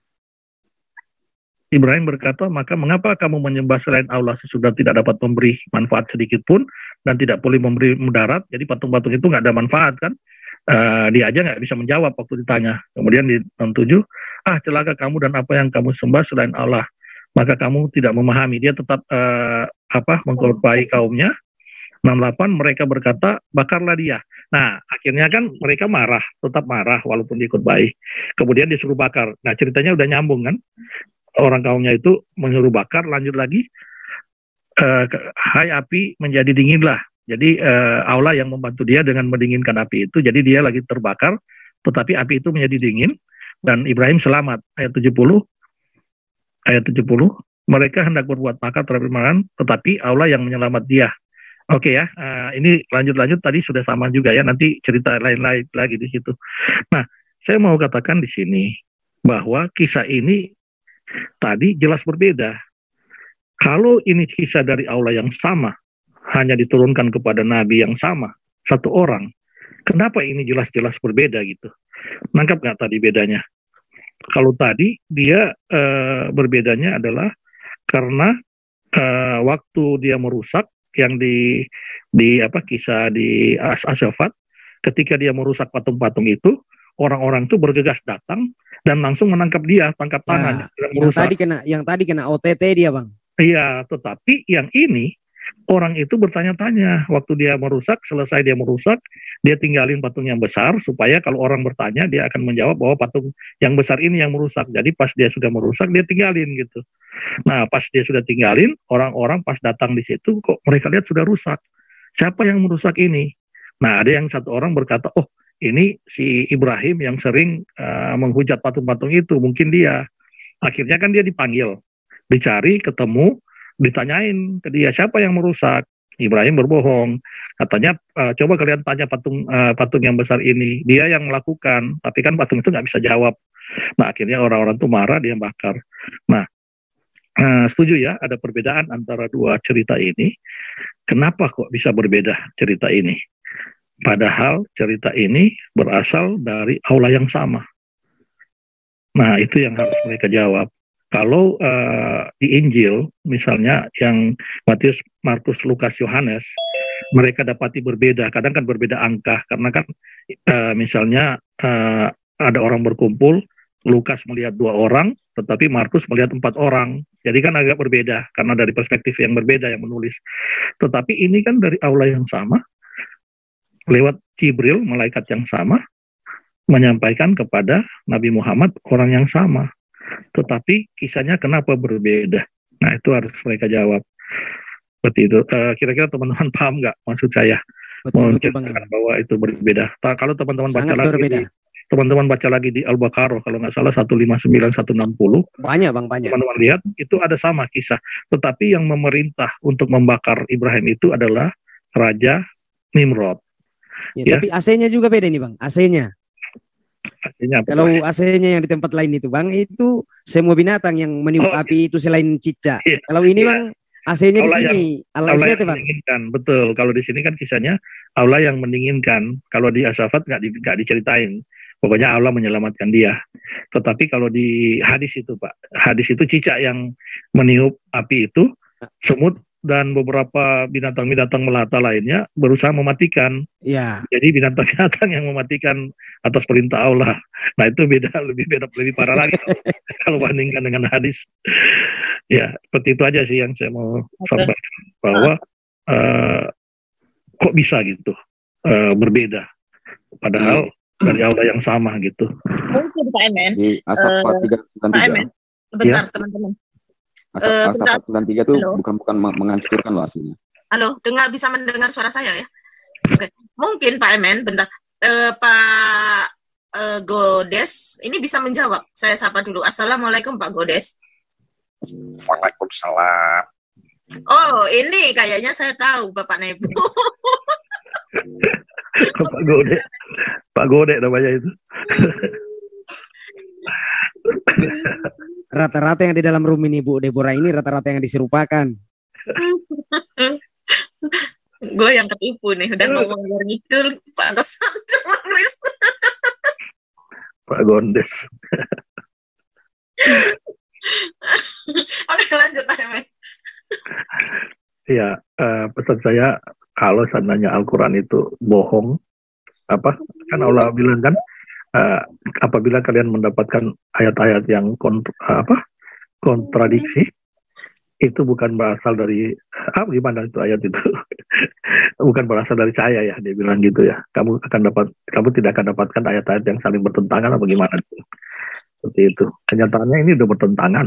Ibrahim berkata, maka mengapa kamu menyembah selain Allah sesudah tidak dapat memberi manfaat sedikit pun dan tidak boleh memberi mudarat? Jadi patung-patung itu nggak ada manfaat kan? Uh, dia aja nggak bisa menjawab waktu ditanya. Kemudian di enam tujuh, ah celaka kamu dan apa yang kamu sembah selain Allah. Maka kamu tidak memahami. Dia tetap uh, apa mengkhotbahi kaumnya. enam delapan mereka berkata, bakarlah dia. Nah, akhirnya kan mereka marah, tetap marah walaupun dikhotbahi. Kemudian disuruh bakar. Nah, ceritanya udah nyambung kan? Orang kaumnya itu menyuruh bakar, lanjut lagi, uh, hai api menjadi dinginlah. Jadi uh, Allah yang membantu dia dengan mendinginkan api itu, jadi dia lagi terbakar, tetapi api itu menjadi dingin, dan Ibrahim selamat. Ayat tujuh puluh, ayat tujuh puluh, mereka hendak berbuat makar terhadap Ibrahim, tetapi Allah yang menyelamat dia. Oke okay ya, uh, ini lanjut-lanjut tadi sudah sama juga ya, nanti cerita lain-lain lagi di situ. Nah, saya mau katakan di sini, bahwa kisah ini tadi jelas berbeda. Kalau ini kisah dari Allah yang sama, hanya diturunkan kepada Nabi yang sama, satu orang, kenapa ini jelas-jelas berbeda gitu? Nangkap nggak tadi bedanya? Kalau tadi dia e, berbedanya adalah karena e, waktu dia merusak yang di di apa kisah di As-Asafat, ketika dia merusak patung-patung itu, orang-orang itu bergegas datang dan langsung menangkap dia, tangkap tangan. Ya, yang tadi kena, yang tadi kena O T T dia bang. Iya, tetapi yang ini orang itu bertanya-tanya waktu dia merusak, selesai dia merusak, dia tinggalin patung yang besar supaya kalau orang bertanya dia akan menjawab bahwa patung yang besar ini yang merusak. Jadi pas dia sudah merusak dia tinggalin gitu. Nah pas dia sudah tinggalin, orang-orang pas datang di situ kok mereka lihat sudah rusak. Siapa yang merusak ini? Nah ada yang satu orang berkata, oh ini si Ibrahim yang sering uh, menghujat patung-patung itu, mungkin dia. Akhirnya kan dia dipanggil, dicari, ketemu, ditanyain ke dia, siapa yang merusak? Ibrahim berbohong. Katanya, uh, coba kalian tanya patung uh, patung yang besar ini. Dia yang melakukan, tapi kan patung itu nggak bisa jawab. Nah akhirnya orang-orang itu marah, dia bakar. Nah, uh, setuju ya, ada perbedaan antara dua cerita ini. Kenapa kok bisa berbeda cerita ini? Padahal cerita ini berasal dari Allah yang sama. Nah, itu yang harus mereka jawab. Kalau uh, di Injil, misalnya yang Matius, Markus, Lukas, Yohanes, mereka dapati berbeda. Kadang kan berbeda angka, karena kan uh, misalnya uh, ada orang berkumpul, Lukas melihat dua orang, tetapi Markus melihat empat orang. Jadi kan agak berbeda, karena dari perspektif yang berbeda yang menulis. Tetapi ini kan dari Allah yang sama, lewat Jibril, malaikat yang sama, menyampaikan kepada Nabi Muhammad, orang yang sama. Tetapi kisahnya kenapa berbeda? Nah itu harus mereka jawab. Seperti itu. Uh, kira-kira teman-teman paham nggak maksud saya? Menceritakan bahwa itu berbeda. Ta kalau teman-teman baca lagi, di, teman-teman baca lagi di Al-Baqarah, kalau nggak salah seratus lima puluh sembilan, seratus enam puluh. Banyak bang, banyak. Teman-teman lihat, itu ada sama kisah. Tetapi yang memerintah untuk membakar Ibrahim itu adalah Raja Nimrod. Ya, ya. Tapi A C-nya juga beda nih bang, A C-nya. Kalau A C-nya yang di tempat lain itu bang, itu semua binatang yang meniup oh, api itu selain cicak. Iya, Kalau ini iya. bang, A C-nya di sini, Allah, Allah yang bang. Menginginkan, betul. Kalau di sini kan kisahnya Allah yang mendinginkan. Kalau di As-Safat nggak di, nggak diceritain. Pokoknya Allah menyelamatkan dia. Tetapi kalau di hadis itu pak, hadis itu cicak yang meniup api itu, semut dan beberapa binatang-binatang melata lainnya berusaha mematikan. Ya. Jadi binatang-binatang yang mematikan atas perintah Allah. Nah itu beda, lebih beda, lebih parah lagi kalau bandingkan dengan hadis. Ya seperti itu aja sih yang saya mau sampaikan, bahwa uh, kok bisa gitu uh, berbeda. Padahal dari Allah yang sama gitu. Mungkin Pak Emen. Di As-Saffat Eh, tiga sembilan Pak tiga. Emen, bentar Ya. teman-teman. Asap Eh, asap bentar. sembilan tiga itu Halo. bukan bukan meng- menghancurkan loh aslinya. Halo, dengar bisa mendengar suara saya ya? Oke, mungkin Pak Emen, bentar. Eh, Pak eh, Godes, ini bisa menjawab. Saya sapa dulu. Assalamualaikum Pak Godes. Waalaikumsalam. Oh, ini kayaknya saya tahu Bapak Nebu. Pak Gode, Pak Gode namanya itu. Rata-rata yang di dalam room ini Bu Deborah ini rata-rata yang diserupakan. Gue yang ketipu nih, udah ngomong luar ngidul, pantesan cuma nulis. Pak Gondes. Oke, lanjut Emen. Ya, eh, pesan saya kalau seandainya Al-Quran itu bohong, apa kan Allah bilang kan, eh, apabila kalian mendapatkan ayat-ayat yang kont- apa kontradiksi, itu bukan berasal dari ah gimana itu ayat itu bukan berasal dari saya ya, dia bilang gitu ya. Kamu akan dapat, kamu tidak akan dapatkan ayat-ayat yang saling bertentangan atau gimana? Seperti itu. Kenyataannya ini udah bertentangan.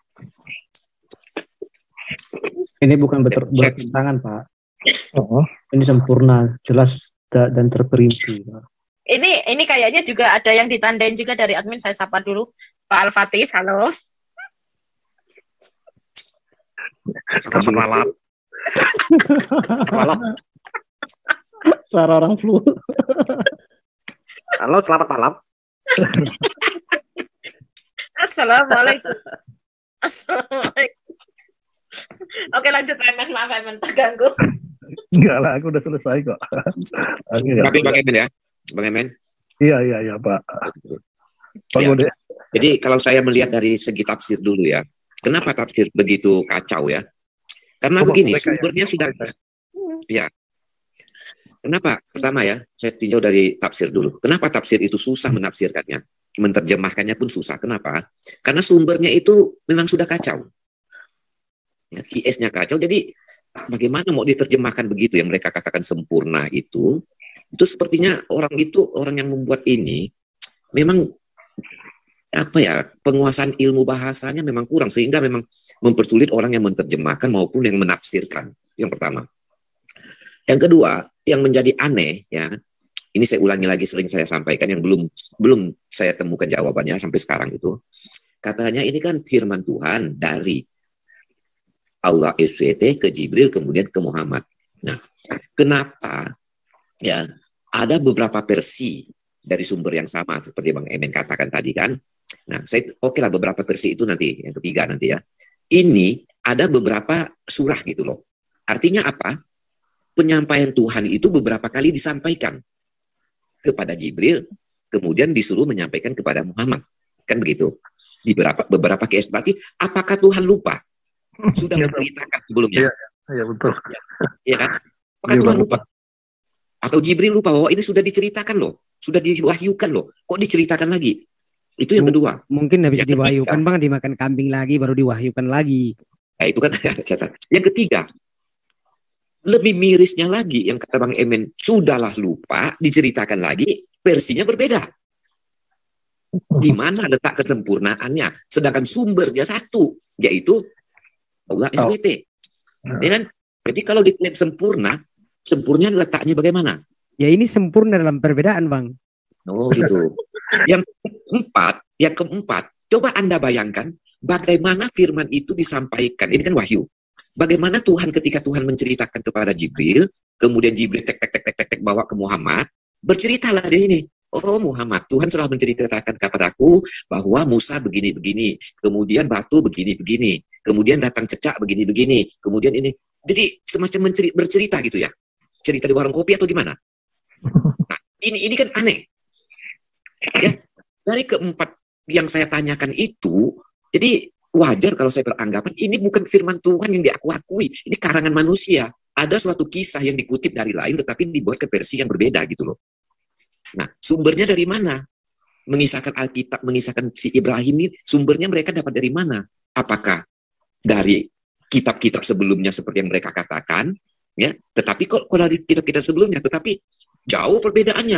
Ini bukan beter- bertentangan, Pak. Oh, Ini sempurna, jelas da- dan terperinci, Pak. Ini ini kayaknya juga ada yang ditandain juga dari admin. Saya sapa dulu Pak Al-Fatih. Halo. Selamat malam. Malam. Suara orang flu. Halo, selamat malam. Assalamualaikum. Assalamualaikum. Oke, lanjut Emen. Maaf Emen, terganggu. enggak lah, aku udah selesai kok. Oke, ya. Tapi Bang Emen ya, Bang Emen. Iya, iya, iya, Pak. Pak Ya. Gode. Jadi kalau saya melihat dari segi tafsir dulu ya, kenapa tafsir begitu kacau ya? Karena Oh, begini, mereka ya. sumbernya sudah, ya. Kenapa? Pertama ya, saya tinjau dari tafsir dulu. Kenapa tafsir itu susah menafsirkannya? Menerjemahkannya pun susah. Kenapa? Karena sumbernya itu memang sudah kacau. Ya, Q S-nya kacau, jadi bagaimana mau diterjemahkan begitu yang mereka katakan sempurna itu? Itu sepertinya orang itu, orang yang membuat ini, memang apa ya, penguasaan ilmu bahasanya memang kurang, sehingga memang mempersulit orang yang menerjemahkan maupun yang menafsirkan. Yang pertama. Yang kedua, yang menjadi aneh ya, ini saya ulangi lagi, sering saya sampaikan yang belum belum saya temukan jawabannya sampai sekarang itu. Katanya ini kan firman Tuhan dari Allah S W T ke Jibril kemudian ke Muhammad. Nah, kenapa ya ada beberapa versi dari sumber yang sama seperti Bang Emen katakan tadi kan? Nah, saya oke lah beberapa versi itu nanti yang ketiga nanti ya. Ini ada beberapa surah gitu loh. Artinya apa? Penyampaian Tuhan itu beberapa kali disampaikan kepada Jibril, kemudian disuruh menyampaikan kepada Muhammad. Kan begitu. Di beberapa beberapa case berarti apakah Tuhan lupa? Sudah Iya, menceritakan sebelumnya. Iya, betul. Iya kan? Apakah Iya, Tuhan Bang. lupa? Atau Jibril lupa bahwa ini sudah diceritakan loh, sudah diwahyukan loh. Kok diceritakan lagi? Itu yang kedua. Mungkin habis Yang diwahyukan ketiga. Bang dimakan kambing lagi baru diwahyukan lagi. Nah, itu kan yang ketiga. Lebih mirisnya lagi yang kata Bang Emen, sudahlah lupa, diceritakan lagi, versinya berbeda. Di mana letak kesempurnaannya? Sedangkan sumbernya satu, yaitu Allah S W T. Ya kan? Jadi kalau diklaim sempurna, sempurna letaknya bagaimana? Ya ini sempurna dalam perbedaan Bang. Oh gitu. Yang keempat, yang keempat, coba Anda bayangkan bagaimana firman itu disampaikan. Ini kan wahyu. Bagaimana Tuhan ketika Tuhan menceritakan kepada Jibril, kemudian Jibril tek tek tek tek tek, tek bawa ke Muhammad, berceritalah dia ini. Oh Muhammad, Tuhan telah menceritakan kepadaku bahwa Musa begini-begini, kemudian batu begini-begini, kemudian datang cecak begini-begini, kemudian ini. Jadi semacam mencerita, bercerita gitu ya. Cerita di warung kopi atau gimana? Nah, ini ini kan aneh. Ya, dari keempat yang saya tanyakan itu, jadi wajar kalau saya beranggapan ini bukan firman Tuhan yang diakui, ini karangan manusia. Ada suatu kisah yang dikutip dari lain tetapi dibuat ke versi yang berbeda gitu loh. Nah, sumbernya dari mana? Mengisahkan Alkitab, mengisahkan si Ibrahim ini, sumbernya mereka dapat dari mana? Apakah dari kitab-kitab sebelumnya seperti yang mereka katakan, ya? Tetapi kok kalau dari kitab-kitab sebelumnya, tetapi jauh perbedaannya.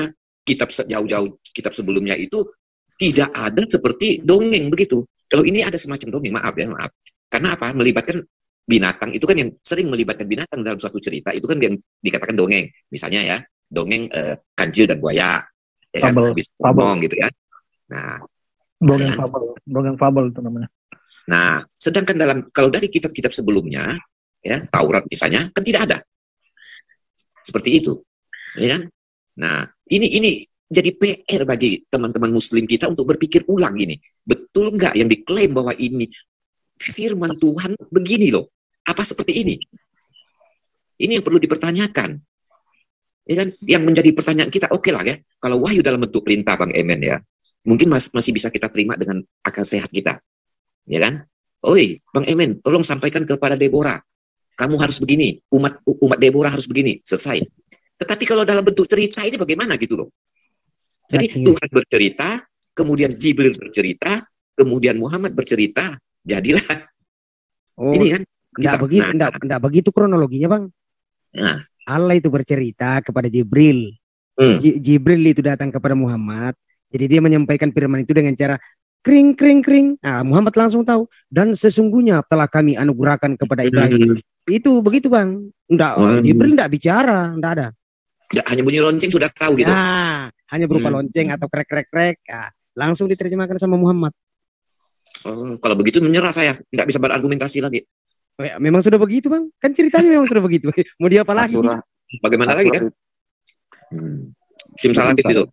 kitab jauh-jauh kitab sebelumnya itu tidak ada seperti dongeng begitu. Kalau ini ada semacam dongeng, maaf ya, maaf. Karena apa? Melibatkan binatang itu kan yang sering melibatkan binatang dalam suatu cerita itu kan yang dikatakan dongeng. Misalnya ya, dongeng eh, kancil dan buaya, ya kan? Fabel, Bisa fabel. ngomong gitu ya. Nah, Dongeng kan? fabel, dongeng fabel itu namanya. Nah, sedangkan dalam kalau dari kitab-kitab sebelumnya, ya Taurat misalnya, kan tidak ada seperti itu, ya kan? Nah, ini ini jadi P R bagi teman-teman Muslim kita untuk berpikir ulang ini. Betul nggak yang diklaim bahwa ini firman Tuhan begini loh? Apa seperti ini? Ini yang perlu dipertanyakan. Ya kan? Yang menjadi pertanyaan kita, oke okay lah ya, kalau wahyu dalam bentuk perintah, Bang Emen ya, mungkin mas, masih bisa kita terima dengan akal sehat kita. Ya kan? Oi, Bang Emen, tolong sampaikan kepada Deborah, kamu harus begini, umat umat Deborah harus begini, selesai. Tetapi kalau dalam bentuk cerita ini bagaimana gitu loh? Jadi Artinya. Tuhan bercerita, kemudian Jibril bercerita, kemudian Muhammad bercerita, jadilah. Oh, Ini kan? enggak begitu, Nah, enggak, enggak begitu kronologinya, Bang. nah, Allah itu bercerita kepada Jibril. hmm. Ji- Jibril itu datang kepada Muhammad. Jadi dia menyampaikan firman itu dengan cara kring kring kring. Nah, Muhammad langsung tahu. Dan sesungguhnya telah kami anugerahkan kepada Ibrahim. Hmm. Itu begitu, Bang. Enggak, Hmm. Jibril enggak bicara, enggak ada. Ya, hanya bunyi lonceng sudah tahu gitu. Nah, hanya berupa Hmm. lonceng atau krek krek krek. Nah, langsung diterjemahkan sama Muhammad. Oh, kalau begitu menyerah saya, nggak bisa berargumentasi lagi. Oh, ya, memang sudah begitu, Bang. Kan ceritanya memang sudah begitu. Mau dia apa lagi? Asurah, Bagaimana lagi kan? Asurah, Hmm. Simsalabim itu.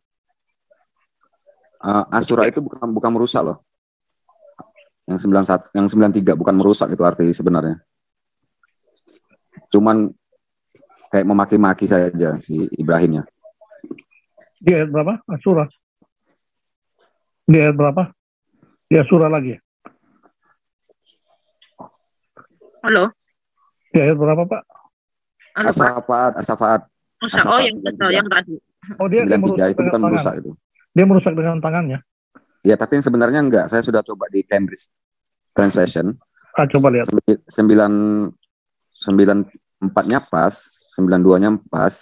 uh, Asurah itu bukan bukan merusak loh. Yang sembilan puluh satu, yang sembilan puluh tiga bukan merusak itu arti sebenarnya. Cuman kayak memaki-maki saja si Ibrahimnya. Di ayat berapa? Surah. Di ayat berapa? Di surah lagi. Halo. Di ayat berapa, Pak? Halo, Pak. Asafaat, asafaat. Masa, oh, yang betul, yang tadi. Oh, dia, dia sembilan puluh tiga merusak itu dengan bukan tangan. merusak itu. Dia merusak dengan tangannya. Ya, tapi yang sebenarnya enggak. Saya sudah coba di Cambridge Translation. Ah, coba lihat. Sembilan sembilan empatnya pas, sembilan duanya pas.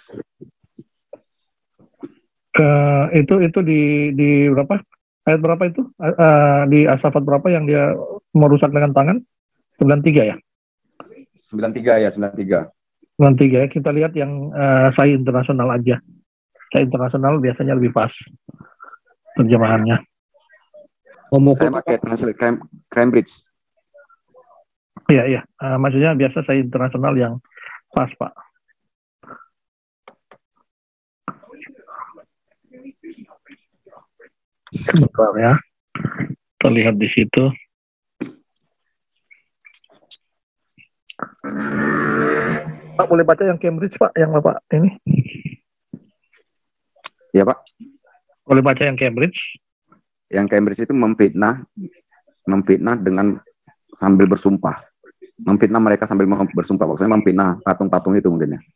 Uh, itu itu di di berapa? Ayat berapa itu? Uh, uh, di Asafat berapa yang dia merusak dengan tangan? sembilan tiga ya? sembilan tiga ya, sembilan tiga. sembilan tiga ya. Kita lihat yang uh, Sahih Internasional aja. Sahih Internasional biasanya lebih pas terjemahannya. Saya pakai Translate Cam- Cambridge. Iya, iya. Uh, maksudnya biasa Sahih Internasional yang pas, Pak. Bentar ya. Kita lihat di situ. Pak, boleh baca yang Cambridge, Pak, yang Bapak ini? Ya, Pak. Boleh baca yang Cambridge? Yang Cambridge itu memfitnah, memfitnah dengan sambil bersumpah. Memfitnah mereka sambil bersumpah. Maksudnya memfitnah patung-patung itu mungkin ya.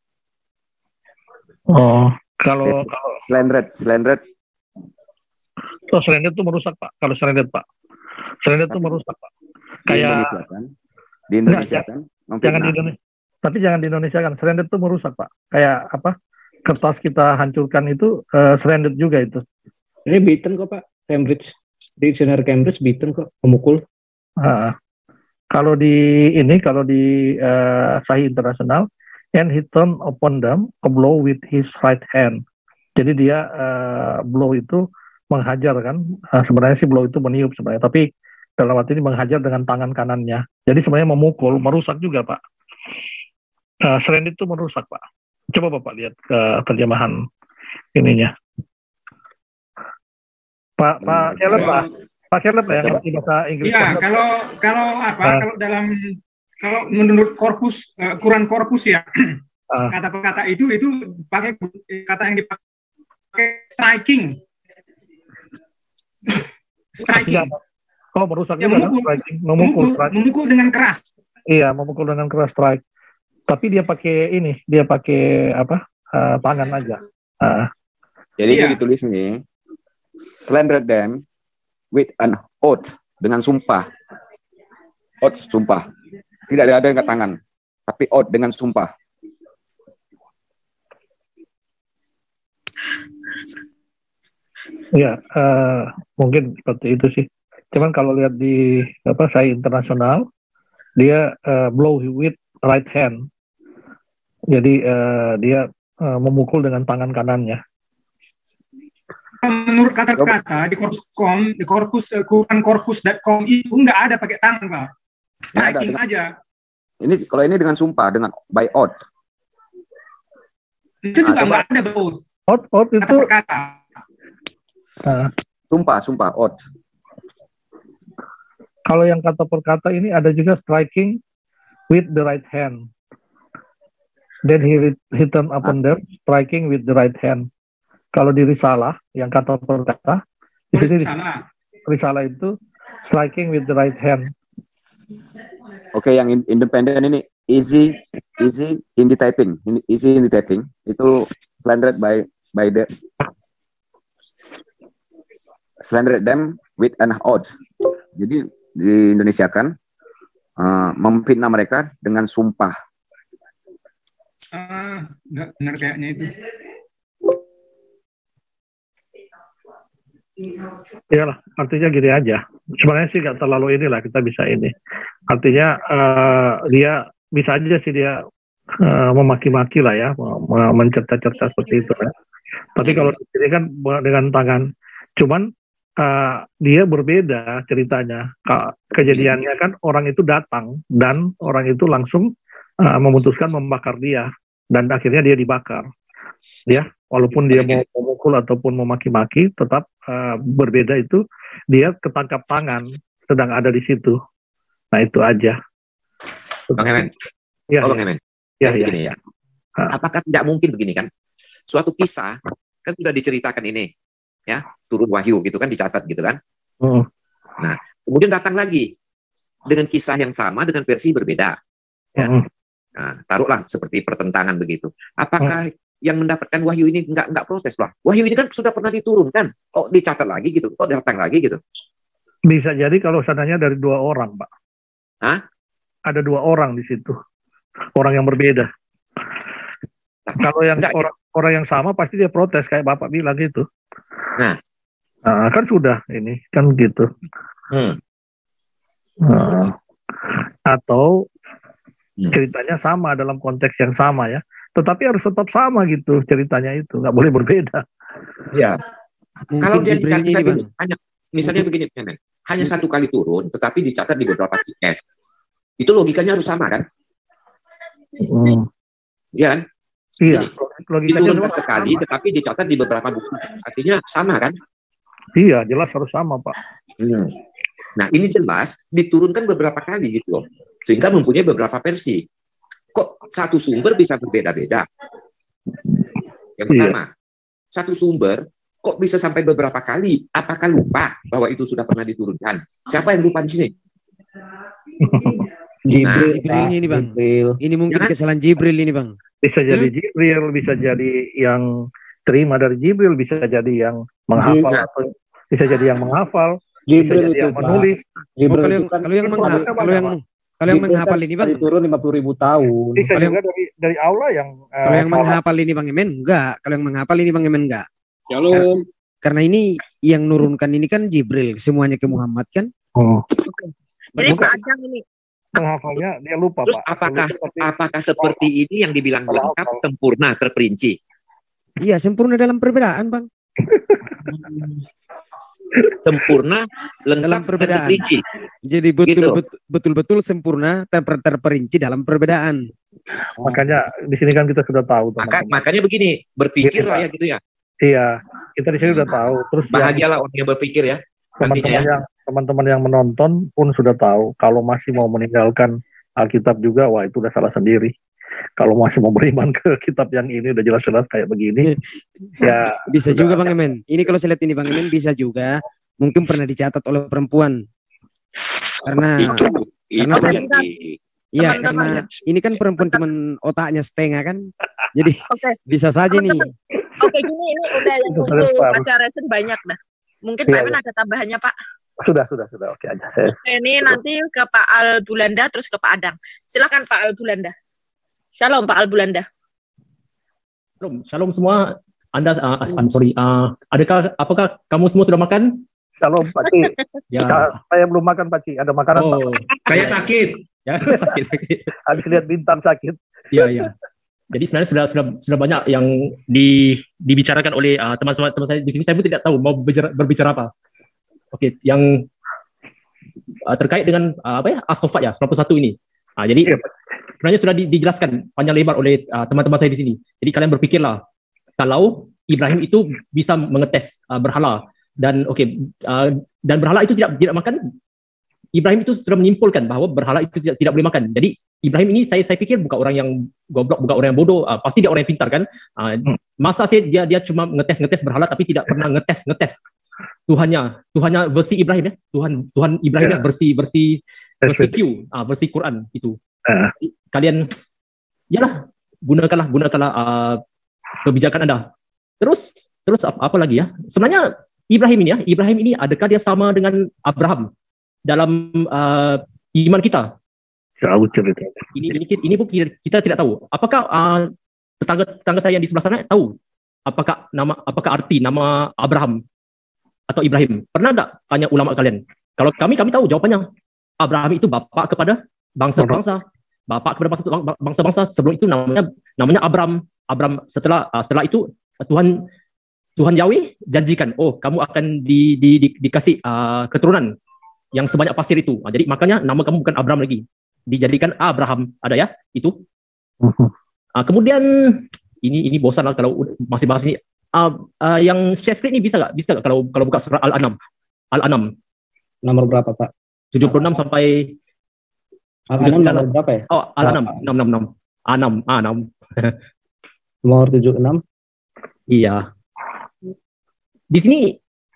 Oh, kalau Yes. kalau Slendret, Slendret. oh, Slendret itu merusak, Pak. Kalau Slendret, Pak. Slendret itu merusak, Pak. Di Kayak Indonesia kan? Di Indonesia Enggak, kan? jangan Memfitnah. di Indonesia. Tapi jangan di Indonesia kan. Slendret itu merusak, Pak. Kayak apa? Kertas kita hancurkan itu uh, Slendret juga itu. Ini beaten kok Pak, Cambridge. Dictionary Cambridge beaten kok, pemukul. Uh, kalau di ini, kalau di uh, Sahih Internasional, and he turned upon them a blow with his right hand. Jadi dia uh, blow itu menghajar kan. Uh, sebenarnya sih blow itu meniup sebenarnya, tapi dalam arti ini menghajar dengan tangan kanannya. Jadi sebenarnya memukul, merusak juga, Pak. Uh, Slendret itu merusak, Pak. Coba Bapak lihat ke terjemahan ininya. Pak Pak Caleb, Pak. Pak Caleb ya, yang bahasa Inggris. Ya, kalau kalau apa? Ah. Kalau dalam kalau menurut korpus uh, Quran korpus ya, Ah. kata-kata itu itu pakai kata yang dipakai striking. Striking. Oh, merusak Ya, juga kan? memukul. Striking. Memukul, Memukul, strike. memukul dengan keras. Iya, memukul dengan keras strike. Tapi dia pakai ini, dia pakai apa? Uh, tangan aja. Uh, Jadi Iya. itu ditulis nih, Slendret them with an oath, dengan sumpah. Oath, sumpah. Tidak ada yang ke tangan, tapi oath dengan sumpah. Ya, uh, mungkin seperti itu sih. Cuman kalau lihat di apa saya internasional, dia uh, blow with right hand. Jadi uh, dia uh, memukul dengan tangan kanannya. Menurut kata-kata di korpus kom, di korpus Quran korpus dot com itu nggak ada pakai tangan, Pak. Striking dengan, aja. Ini kalau ini dengan sumpah, dengan by oath. Itu juga nggak ada both. Oath, oath itu. Kata per kata. Uh, sumpah, sumpah, oath. Kalau yang kata per kata ini ada juga striking with the right hand. Then he he turn upon them, striking with the right hand. Kalau di risalah yang kata per kata, di sini risalah. risalah itu striking with the right hand. Oke, okay, yang independen ini easy, easy in the typing, easy in the typing itu slandered by by the slandered them with an oath. Jadi di Indonesia kan uh, memfitnah mereka dengan sumpah. Ah, enggak benar kayaknya itu. Iyalah, artinya gini aja. Sebenarnya sih nggak terlalu inilah kita bisa ini. Artinya uh, dia bisa aja sih dia uh, memaki-maki lah ya, mencerca-cerca seperti itu kan. Tapi kalau ini kan dengan tangan, cuman uh, dia berbeda ceritanya. Kejadiannya kan orang itu datang dan orang itu langsung uh, memutuskan membakar dia dan akhirnya dia dibakar. Ya, walaupun dia mau memukul ataupun memaki-maki, tetap uh, berbeda itu dia ketangkap tangan sedang ada di situ. Nah itu aja. Bang Emen, ya, oh, Bang Emen, ya, ya, begini ya. ya. Apakah tidak mungkin begini kan? Suatu kisah kan sudah diceritakan ini, ya turun wahyu gitu kan dicatat gitu kan. Uh. Nah kemudian datang lagi dengan kisah yang sama dengan versi berbeda. Ya. Uh. Nah taruhlah seperti pertentangan begitu. Apakah uh. yang mendapatkan wahyu ini nggak nggak protes lah. Wahyu ini kan sudah pernah diturunkan, kok dicatat lagi gitu, kok datang lagi gitu. Bisa jadi kalau sananya dari dua orang, Pak. Hah? Ada dua orang di situ, orang yang berbeda. Nah, kalau yang enggak, orang orang yang sama pasti dia protes kayak Bapak bilang gitu. Nah, nah kan sudah ini kan gitu. Hmm. Nah, atau ceritanya sama dalam konteks yang sama ya. Tetapi harus tetap sama gitu ceritanya itu, nggak boleh berbeda. Ya. Kalau dia dicatat ini, hanya misalnya begini, hanya satu kali turun, tetapi dicatat di beberapa Q S, itu logikanya harus sama kan? Hmm. Ya kan? Iya. Jadi, logikanya diturunkan sekali, sama. Tetapi dicatat di beberapa buku, artinya sama kan? Iya, jelas harus sama Pak. Hmm. Nah ini jelas diturunkan beberapa kali gitu loh, sehingga mempunyai beberapa versi. Kok satu sumber bisa berbeda-beda? Yang pertama, iya. Satu sumber kok bisa sampai beberapa kali? Apakah lupa bahwa itu sudah pernah diturunkan? Siapa yang lupa di sini? Jibril, nah, ini bang. Jibril. Ini mungkin ya? Kesalahan Jibril ini bang. Bisa jadi hmm? Jibril, bisa jadi yang terima dari Jibril, bisa jadi yang menghafal, nah. atau bisa jadi yang menghafal, Jibril bisa jadi itu, yang menulis. Jibril kalau yang, kalau yang menghafal, kalau yang Kalau yang menghafal ini bang, turun lima puluh ribu tahun. Bisa kalau juga yang, dari dari Allah yang. Uh, kalau yang menghafal ini bang Emen enggak. Kalau yang menghafal ini bang Emen enggak. Shalom. Karena ini yang nurunkan ini kan Jibril, semuanya ke Muhammad kan. Oh. Jadi Pak ini. Menghafalnya dia lupa Terus Pak. Apakah seperti, apakah seperti oh. ini yang dibilang lengkap, sempurna, terperinci? Iya sempurna dalam perbedaan bang. Sempurna, lengkap, dalam perbedaan. Terperinci. Jadi betul, gitu. betul betul sempurna ter terperinci dalam perbedaan. Makanya di sini kan kita sudah tahu. Maka, makanya begini, berpikirlah ya gitu ya. Iya, kita di sini sudah tahu. Terus bahagialah orang yang berpikir ya. Teman-teman yang teman-teman yang menonton pun sudah tahu. Kalau masih mau meninggalkan Alkitab juga, wah itu udah salah sendiri. Kalau masih mau beriman ke kitab yang ini udah jelas-jelas kayak begini, ya bisa juga Bang Emen. Ini kalau saya lihat ini Bang Emen bisa juga mungkin pernah dicatat oleh perempuan. Karena itu, karena itu perempuan, iya karena ini kan perempuan cuman otaknya setengah kan. Jadi okay. bisa saja nih. Oke, okay, gini ini udah yang untuk baca resen banyak dah. Mungkin Pak Emen ada tambahannya Pak. Sudah, sudah, sudah. Oke aja. Ini nanti ke Pak Al Bulanda terus ke Pak Adang. Silakan Pak Al Bulanda. Shalom Pak Al Bulanda. Shalom, shalom semua. Anda, uh, I'm sorry, uh, adakah, apakah kamu semua sudah makan? Shalom Pak Ci. Ya. Saya belum makan Pak Ci. Ada makanan Oh, Pak? Saya sakit. Ya, sakit, sakit. Habis lihat bintang sakit. Ya, ya. Jadi sebenarnya sudah sudah sudah banyak yang di, dibicarakan oleh uh, teman-teman teman saya di sini. Saya pun tidak tahu mau berbicara, berbicara apa. Oke, yang uh, terkait dengan uh, apa ya, as-sofat ya, sembilan puluh satu ini. Uh, jadi ya, sebenarnya sudah di, dijelaskan panjang lebar oleh uh, teman-teman saya di sini. Jadi kalian berpikirlah kalau Ibrahim itu bisa mengetes uh, berhala dan oke okay, uh, dan berhala itu tidak tidak makan, Ibrahim itu sudah menyimpulkan bahawa berhala itu tidak, tidak boleh makan. Jadi Ibrahim ini saya saya pikir bukan orang yang goblok, bukan orang yang bodoh, uh, pasti dia orang yang pintar kan. Uh, masa sih dia dia cuma ngetes-ngetes berhala tapi tidak pernah ngetes-ngetes Tuhannya, Tuhannya versi Ibrahim ya. Tuhan Tuhan Ibrahim yeah. versi versi versi Q, uh, versi Quran itu. Uh. Kalian yalah gunakanlah gunakanlah uh, kebijakan Anda. Terus terus apa, apa lagi ya? Sebenarnya Ibrahim ini ya, Ibrahim ini adakah dia sama dengan Abraham dalam uh, iman kita? Jauh cerita. Ini ini ini pun kita tidak tahu. Apakah uh, tetangga tetangga saya yang di sebelah sana tahu? Apakah nama apakah arti nama Abraham atau Ibrahim? Pernah enggak tanya ulama kalian? Kalau kami kami tahu jawabannya. Abraham itu bapak kepada bangsa-bangsa. Bapak kepada bangsa-bangsa. Sebelum itu namanya namanya Abram. Abram setelah uh, setelah itu Tuhan Tuhan Yahweh janjikan, oh kamu akan di, di, di, dikasih uh, keturunan yang sebanyak pasir itu. Uh, jadi makanya nama kamu bukan Abram lagi, dijadikan Abraham. Ada ya itu. Uh, kemudian ini ini bosan lah kalau masih bahas ini. Uh, uh, yang share screen ini bisa nggak? Bisa nggak kalau kalau buka surah Al-An'am? Al-An'am. Nomor berapa Pak? tujuh puluh enam sampai Al-An'am nomor berapa ya? Oh Al-An'am enam enam enam. enam ah enam. Nomor tujuh puluh enam. Iya. Di sini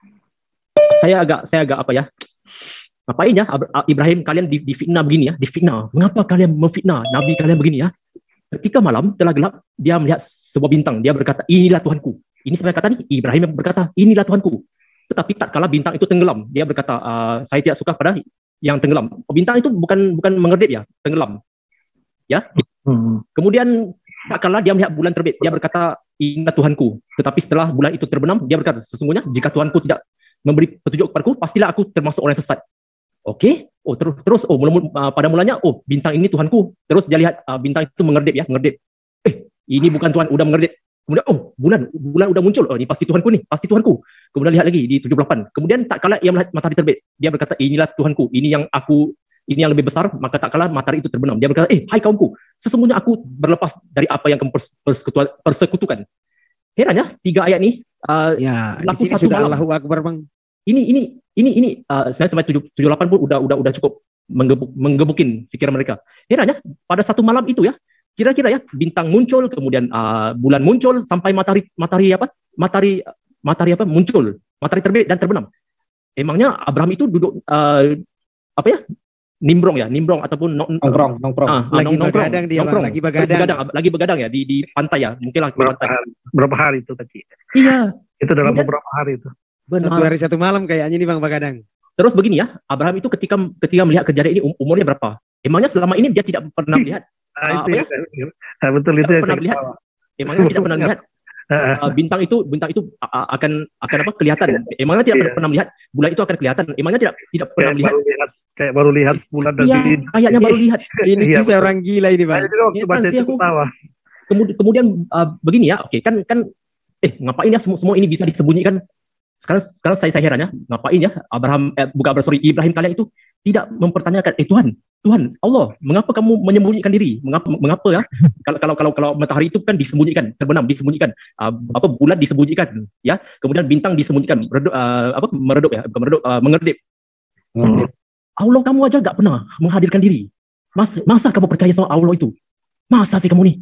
saya agak saya agak apa ya? Ngapain ya Ibrahim kalian difitnah begini ya? Difitnah. Mengapa kalian memfitnah Nabi kalian begini ya? Ketika malam telah gelap, dia melihat sebuah bintang. Dia berkata, inilah Tuhanku. Ini saya kata nih, Ibrahim yang berkata, inilah Tuhanku. Tetapi tak kala bintang itu tenggelam, dia berkata, uh, saya tidak suka pada yang tenggelam. Bintang itu bukan bukan mengerdip ya, tenggelam. Ya. Hmm. Kemudian tak kala dia melihat bulan terbit, dia berkata, inilah Tuhanku. Tetapi setelah bulan itu terbenam, dia berkata, sesungguhnya jika Tuhanku tidak memberi petunjuk kepadaku, pastilah aku termasuk orang yang sesat. Oke, okay. oh terus terus oh mula, uh, pada mulanya oh bintang ini Tuhanku. Terus dia lihat uh, bintang itu mengerdip ya, mengerdip. Eh, ini bukan Tuhan, udah mengerdip. Kemudian oh bulan bulan udah muncul. Oh ini pasti Tuhanku nih, pasti Tuhanku. Kemudian lihat lagi di tujuh puluh delapan. Kemudian tak kala ia melihat matahari terbit, dia berkata, inilah Tuhanku. Ini yang aku ini yang lebih besar, maka tak kala matahari itu terbenam. Dia berkata, eh hai kaumku, sesungguhnya aku berlepas dari apa yang kamu persekutukan. Herannya tiga ayat ini uh, ya, di sini sudah malam. Allahu Akbar Bang. Ini ini ini ini uh, sebenarnya sampai tujuh puluh delapan pun udah udah udah cukup menggebuk, menggebukin pikiran mereka. Herannya pada satu malam itu ya, kira-kira ya bintang muncul, kemudian uh, bulan muncul sampai matahari matahari apa? Matahari matahari apa? Muncul, matahari terbit dan terbenam. Emangnya Abraham itu duduk uh, apa ya? Nimbrong ya, nimbrong ataupun nongkrong, nongkrong. Ah, lagi nongkrong, begadang dia nongkrong. Bang, lagi begadang. begadang. Lagi begadang ya di di pantai ya, mungkin lagi berapa pantai. Hari, berapa hari itu tadi? Iya. Itu dalam Kemudian, beberapa hari itu. Benar. Satu hari satu malam kayaknya nih Bang begadang. Terus begini ya, Abraham itu ketika ketika melihat kejadian ini um, umurnya berapa? Emangnya selama ini dia tidak pernah melihat nah, uh, itu apa ya? ya? Nah, betul itu tidak ya. Pernah melihat. Emangnya tidak pernah melihat uh, bintang itu bintang itu uh, akan akan apa kelihatan? Emangnya tidak iya. pernah melihat bulan itu akan kelihatan? Emangnya tidak tidak pernah kayak melihat? Baru lihat kayak baru lihat bulan dan iya, kayaknya baru lihat. Ini iya, kisah orang gila ini Bang. Nah, waktu baca itu ketawa. Kemudian kemudian uh, begini ya, oke okay, kan kan eh ngapain ya semua semua ini bisa disembunyikan? Sekarang sekarang saya saya herannya ngapain ya Abraham eh, bukan Abraham sorry Ibrahim kalian itu tidak mempertanyakan eh Tuhan Tuhan Allah mengapa kamu menyembunyikan diri mengapa mengapa ya kalau kalau kalau kalau matahari itu kan disembunyikan terbenam disembunyikan uh, apa bulan disembunyikan ya kemudian bintang disembunyikan meredup uh, apa meredup ya bukan meredup uh, mengerdip hmm. Allah kamu aja nggak pernah menghadirkan diri masa masa kamu percaya sama Allah itu masa sih kamu nih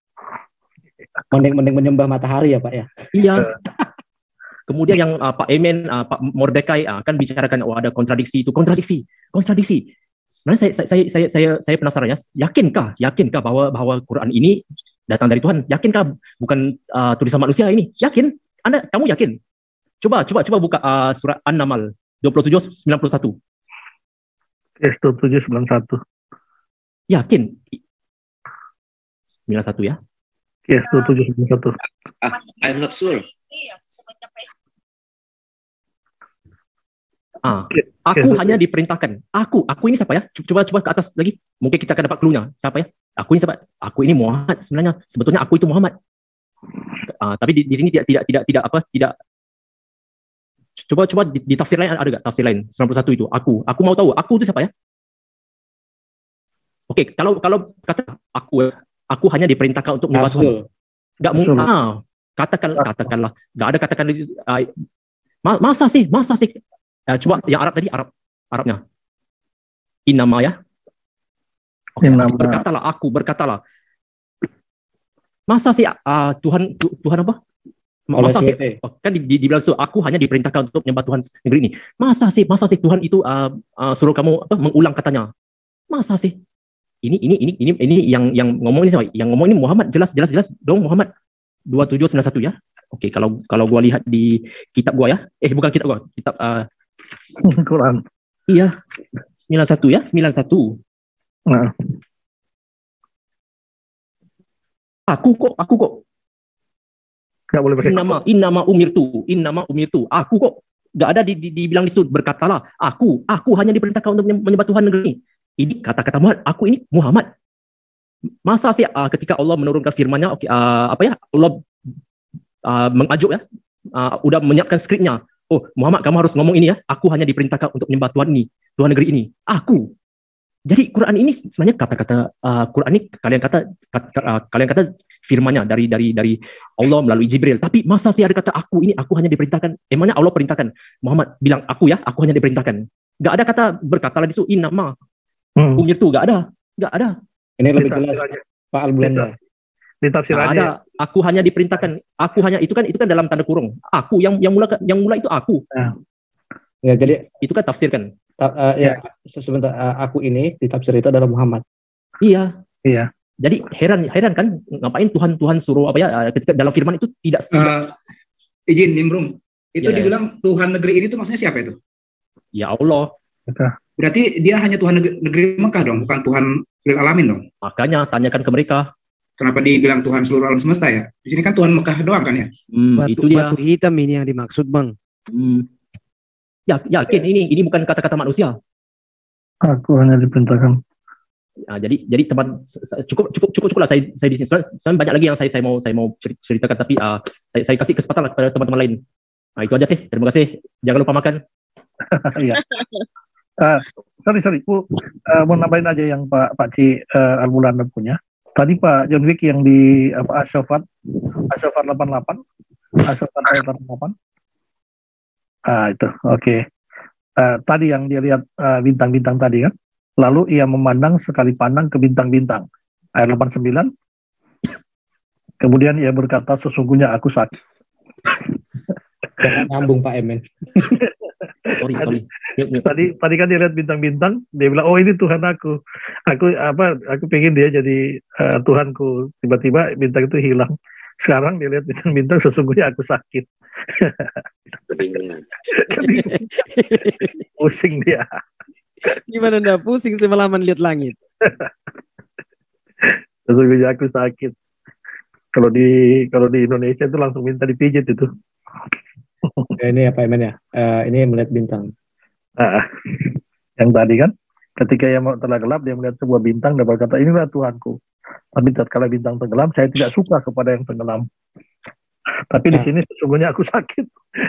mending-mending menyembah matahari ya Pak ya iya. Kemudian yang uh, Pak Emen, uh, Pak Mordekai uh, kan bicarakan oh ada kontradiksi itu kontradiksi, kontradiksi. Sebenarnya saya saya saya saya, saya penasaran ya, yakinkah yakinkah bahwa bahwa Quran ini datang dari Tuhan? Yakinkah bukan uh, tulisan manusia ini? Yakin? Anda kamu yakin? Coba coba coba buka uh, surah An-Naml dua puluh tujuh sembilan puluh satu. Yes, dua puluh tujuh sembilan puluh satu. Yakin? sembilan puluh satu ya. Yes, dua puluh tujuh sembilan satu. Ah, I'm not sure. Iya, semenjak P S Ah, aku hanya diperintahkan. Aku, aku ini siapa ya? Coba coba ke atas lagi. Mungkin kita akan dapat clue-nya. Siapa ya? Aku ini siapa? Aku ini Muhammad sebenarnya. Sebetulnya aku itu Muhammad. Ah, tapi di, di sini tidak tidak tidak tidak apa? Tidak. Coba coba di, di tafsir lain ada enggak tafsir lain? sembilan puluh satu itu aku. Aku mau tahu aku itu siapa ya? Oke, kalau kalau kata aku aku hanya diperintahkan untuk menyembah Tuhan. Enggak mungkin. Ah, katakan katakanlah. Enggak ada katakan uh, masa sih? Masa sih? Uh, coba yang Arab tadi, Arab Arabnya. Innama ya. Okay, berkatalah aku, berkatalah. Masa sih uh, Tuhan tu, Tuhan apa? Masa sih oh, kan di, di, dibilang so, aku hanya diperintahkan untuk menyembah Tuhan negeri ini. Masa sih, masa sih Tuhan itu uh, uh, suruh kamu apa mengulang katanya. Masa sih? Ini ini ini ini ini yang yang ngomong ini siapa? Yang ngomong ini Muhammad, jelas jelas jelas dong Muhammad. dua tujuh sembilan satu ya. Oke, okay, kalau kalau gua lihat di kitab gua ya. Eh bukan kitab gua, kitab uh, Quran. Iya. sembilan satu ya, sembilan satu. Nah. Aku kok, aku kok. Enggak boleh pakai innama innama umirtu, innama umirtu. Aku kok. Enggak ada di, di, dibilang di situ berkatalah, aku, aku hanya diperintahkan untuk menyembah Tuhan negeri ini. Ini kata-kata Muhammad, aku ini Muhammad. Masa sih uh, ketika Allah menurunkan firman-Nya, okay, uh, apa ya? Allah uh, mengajuk ya. Uh, udah menyiapkan skripnya. Oh, Muhammad, kamu harus ngomong ini ya. Aku hanya diperintahkan untuk menyembah Tuhan ini, Tuhan negeri ini. Aku. Jadi Quran ini sebenarnya kata-kata uh, Quran ini kalian kata, kata uh, kalian kata firman-Nya dari dari dari Allah melalui Jibril. Tapi masa sih ada kata aku ini, aku hanya diperintahkan. Emangnya Allah perintahkan Muhammad bilang aku ya, aku hanya diperintahkan. Gak ada kata berkata lagi itu innama. Hmm. Umir tuh gak ada, gak ada. Ini lebih jelas Pak Albulanda. Ada, aku hanya diperintahkan, aku hanya itu kan itu kan dalam tanda kurung. Aku yang yang mula yang mula itu aku. Nah. Ya jadi itu kan tafsir kan. Ta, uh, ya, ya sebentar uh, aku ini di tafsir itu adalah Muhammad. Iya. Iya. Jadi heran heran kan ngapain Tuhan Tuhan suruh apa ya ketika dalam firman itu tidak uh, izin Nimrung. Itu ya, dibilang ya. Tuhan negeri ini tuh maksudnya siapa itu? Ya Allah. Berarti dia hanya Tuhan negeri, negeri Mekah dong, bukan Tuhan lil alamin dong. Makanya tanyakan ke mereka. Kenapa dibilang Tuhan seluruh alam semesta ya? Di sini kan Tuhan Mekah doang kan ya? Hmm, batu, itu dia. Batu hitam ini yang dimaksud, Bang. Hmm. Ya, yakin ini ini bukan kata-kata manusia. Aku hanya diperintahkan. Nah, jadi jadi teman cukup cukup cukup cukup lah saya saya di sini. Sebenarnya banyak lagi yang saya saya mau saya mau ceritakan tapi uh, saya saya kasih kesempatan kepada teman-teman lain. Nah, itu aja sih. Terima kasih. Jangan lupa makan. Iya. uh, sorry sorry, uh, mau nambahin aja yang Pak Pak Ci uh, Albulanda punya. Tadi Pak John Wick yang di apa Asyafat Asyafat delapan puluh delapan Asyafat delapan puluh delapan. Ah itu oke. Okay. Uh, tadi yang dia lihat uh, bintang-bintang tadi kan. Lalu ia memandang sekali pandang ke bintang-bintang. Ayat delapan puluh sembilan. Kemudian ia berkata sesungguhnya aku sakit. Jangan nyambung Pak Emen. sorry, sorry. Yuk, yuk. Tadi tadi kan dia lihat bintang-bintang, dia bilang oh ini Tuhan aku. Aku apa? Aku pengen dia jadi uh, Tuhanku. Tiba-tiba bintang itu hilang. Sekarang dia lihat bintang-bintang sesungguhnya aku sakit. Pusing dia. Gimana ndak pusing semalaman lihat langit? Sesungguhnya aku sakit. Kalau di kalau di Indonesia itu langsung minta dipijit itu. Ya, ini apa Emen ya? Uh, ini melihat bintang. Nah, yang tadi kan, ketika ia mau telah gelap, dia melihat sebuah bintang dan berkata, inilah Tuhanku. Tapi tatkala bintang tenggelam, saya tidak suka kepada yang tenggelam. Tapi nah. Di sini sesungguhnya aku sakit.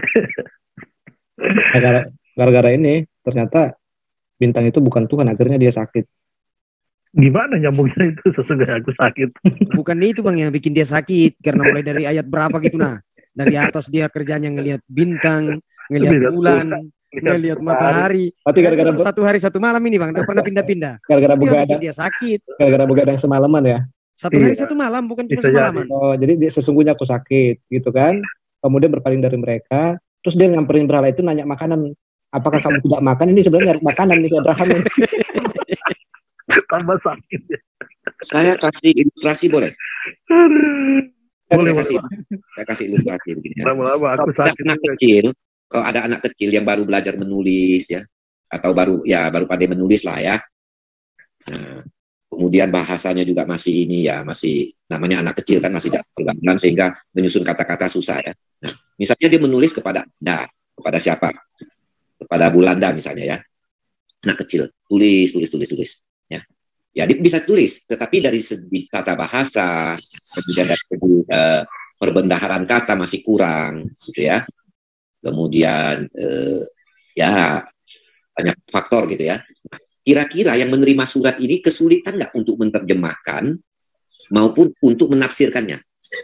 Gara-gara ini, ternyata bintang itu bukan Tuhan, akhirnya dia sakit. Gimana nyambungnya itu sesungguhnya aku sakit? Bukan itu Bang yang bikin dia sakit, karena mulai dari ayat berapa gitu nah. Dari atas dia kerjanya ngelihat bintang, ngelihat bulan, ngelihat matahari. Berarti gara-gara satu hari satu malam ini Bang, tidak pernah pindah-pindah. Gara-gara begadang dia sakit. Gara-gara begadang semalaman ya. Satu hari iya. satu malam, bukan cuma semalaman. Oh, jadi dia sesungguhnya aku sakit, gitu kan? Kemudian berpaling dari mereka, terus dia nyamperin berhala itu nanya makanan. Apakah kamu tidak makan? Ini sebenarnya makanan nih Abraham. Tambah sakit ya. Saya kasih ilustrasi boleh? Boleh, saya kasih, saya kasih ilustrasi begini. Lama-lama aku sakit. Anak kecil, kalau ada anak kecil yang baru belajar menulis ya, atau baru ya baru pandai menulis lah ya. Nah, Kemudian bahasanya juga masih ini ya, masih namanya anak kecil kan, masih jalan sehingga menyusun kata-kata susah ya. Nah, misalnya dia menulis kepada Anda, kepada siapa? Kepada Bulanda misalnya ya. Anak kecil, tulis, tulis, tulis, tulis. Ya, ya dia bisa tulis, tetapi dari segi kata bahasa, kemudian dari segi uh, perbendaharaan kata masih kurang, gitu ya. Kemudian uh, ya banyak faktor gitu ya. Kira-kira yang menerima surat ini kesulitan nggak untuk menerjemahkan maupun untuk menafsirkannya?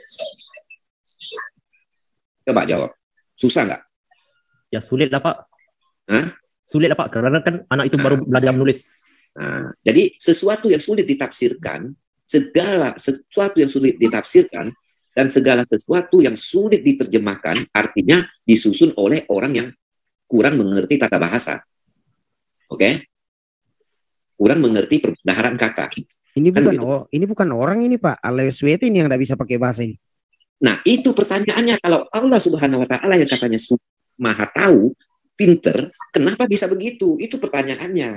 Coba jawab. Susah nggak? Ya sulit lah Pak. Hah? Sulit lah Pak, karena kan anak itu nah. baru belajar menulis. Nah, jadi sesuatu yang sulit ditafsirkan, segala sesuatu yang sulit ditafsirkan, dan segala sesuatu yang sulit diterjemahkan, artinya disusun oleh orang yang kurang mengerti tata bahasa. Oke? Okay? Kurang mengerti perbendaharaan kata. Ini bukan kan, oh, ini bukan orang ini Pak, alias W T ini yang tidak bisa pakai bahasa ini. Nah, itu pertanyaannya, kalau Allah Subhanahu wa taala yang katanya Maha tahu, pinter, kenapa bisa begitu? Itu pertanyaannya.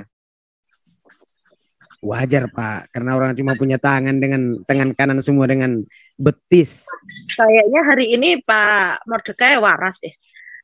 Wajar Pak, karena orang cuma punya tangan dengan tangan kanan semua dengan betis. Kayaknya hari ini Pak Mordekai waras deh.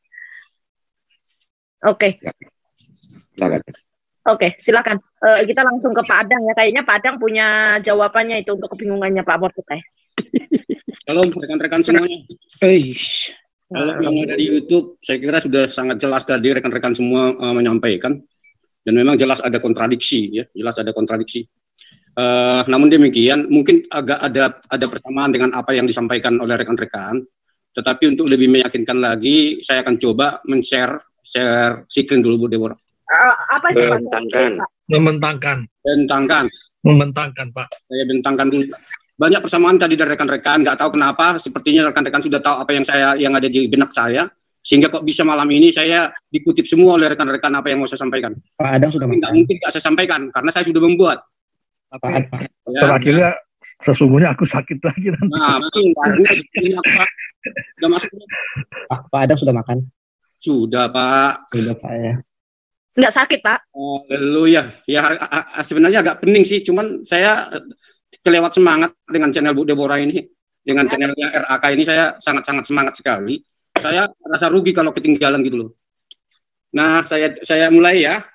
Oke. Okay. Oke, silakan. Uh, kita langsung ke Pak Adang ya. Kayaknya Pak Adang punya jawabannya itu untuk kebingungannya Pak Mordekai. Halo rekan-rekan semuanya. Hey. Kalau yang ada di YouTube, saya kira sudah sangat jelas tadi rekan-rekan semua uh, menyampaikan, dan memang jelas ada kontradiksi, ya, jelas ada kontradiksi. Uh, namun demikian, mungkin agak ada ada persamaan dengan apa yang disampaikan oleh rekan-rekan. Tetapi untuk lebih meyakinkan lagi, saya akan coba men-share share screen dulu Bu Deborah. Uh, apa itu Pak? Membentangkan. Membentangkan. Bentangkan. Membentangkan Pak. Saya bentangkan dulu. Banyak persamaan tadi dari rekan-rekan, nggak tahu kenapa, sepertinya rekan-rekan sudah tahu apa yang saya yang ada di benak saya, sehingga kok bisa malam ini saya dikutip semua oleh rekan-rekan apa yang mau saya sampaikan. Pak Adang sudah Tidak mungkin nggak saya sampaikan, karena saya sudah membuat. Pak Adang. Ya, terakhirnya sesungguhnya aku sakit lagi nanti. Nah, betul, karena sesungguhnya aku sakit. Sudah masuk. Pak, Pak Adang sudah makan? Sudah Pak. Sudah Pak ya. Nggak sakit Pak? Oh, lalu ya, ya sebenarnya agak pening sih, cuman saya kelewat semangat dengan channel Bu Deborah ini, dengan ya. Channelnya R A K ini saya sangat-sangat semangat sekali. Saya rasa rugi kalau ketinggalan gitu loh. Nah, saya saya mulai ya.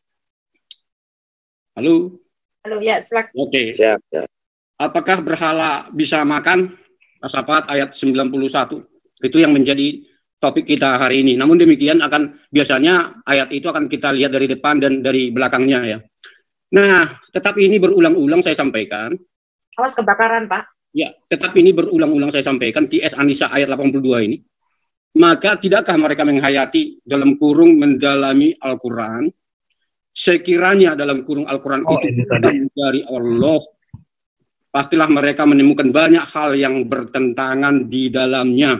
Halo. Halo ya, silakan. Oke. Okay. Siap, siap. Apakah berhala bisa makan? As-Saffat ayat sembilan puluh satu. Itu yang menjadi topik kita hari ini. Namun demikian akan biasanya ayat itu akan kita lihat dari depan dan dari belakangnya ya. Nah, tetapi ini berulang-ulang saya sampaikan. Awas kebakaran, Pak. Ya, tetapi ini berulang-ulang saya sampaikan Q S An-Nisa ayat delapan puluh dua ini. Maka tidakkah mereka menghayati dalam kurung mendalami Al-Quran? Sekiranya dalam kurung Al-Quran oh, itu dari Allah, pastilah mereka menemukan banyak hal yang bertentangan di dalamnya.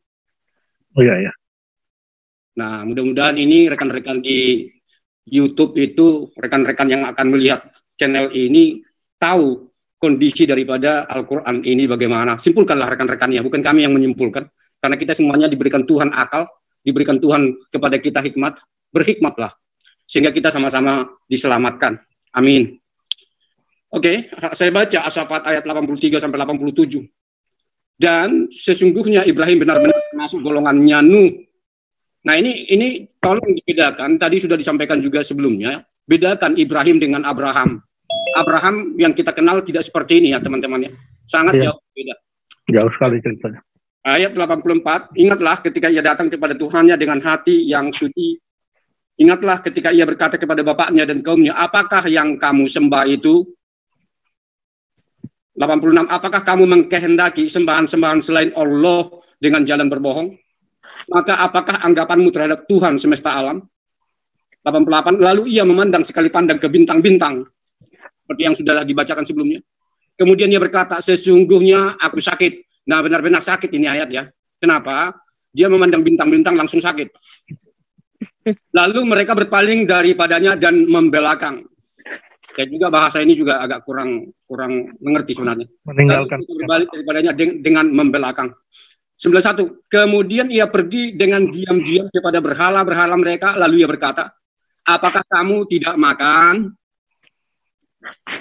Oh iya ya. Nah, mudah-mudahan ini rekan-rekan di YouTube itu, rekan-rekan yang akan melihat channel ini tahu kondisi daripada Al-Quran ini bagaimana. Simpulkanlah rekan-rekannya, bukan kami yang menyimpulkan. Karena kita semuanya diberikan Tuhan akal, diberikan Tuhan kepada kita hikmat, berhikmatlah. Sehingga kita sama-sama diselamatkan. Amin. Oke, saya baca As-Saffat ayat delapan puluh tiga sampai delapan puluh tujuh. Dan sesungguhnya Ibrahim benar-benar masuk golongannya Nuh. Nah ini ini tolong dibedakan, tadi sudah disampaikan juga sebelumnya, bedakan Ibrahim dengan Abraham. Abraham yang kita kenal tidak seperti ini ya teman-teman ya, sangat ya. Jauh beda. Jauh sekali ceritanya. Ayat delapan puluh empat, ingatlah ketika ia datang kepada Tuhannya dengan hati yang suci. Ingatlah ketika ia berkata kepada bapaknya dan kaumnya, apakah yang kamu sembah itu? delapan puluh enam, apakah kamu mengkehendaki sembahan-sembahan selain Allah dengan jalan berbohong? Maka apakah anggapanmu terhadap Tuhan semesta alam? delapan puluh delapan, lalu ia memandang sekali pandang ke bintang-bintang, seperti yang sudah dibacakan sebelumnya. Kemudian ia berkata, sesungguhnya aku sakit. Nah, benar-benar sakit ini ayat ya. Kenapa? Dia memandang bintang-bintang langsung sakit. Lalu mereka berpaling daripadanya dan membelakang. Saya juga bahasa ini juga agak kurang kurang mengerti sebenarnya. Meninggalkan. Lalu berbalik daripadanya dengan membelakang. sembilan puluh satu. Kemudian ia pergi dengan diam-diam kepada berhala-berhala mereka, lalu ia berkata, apakah kamu tidak makan?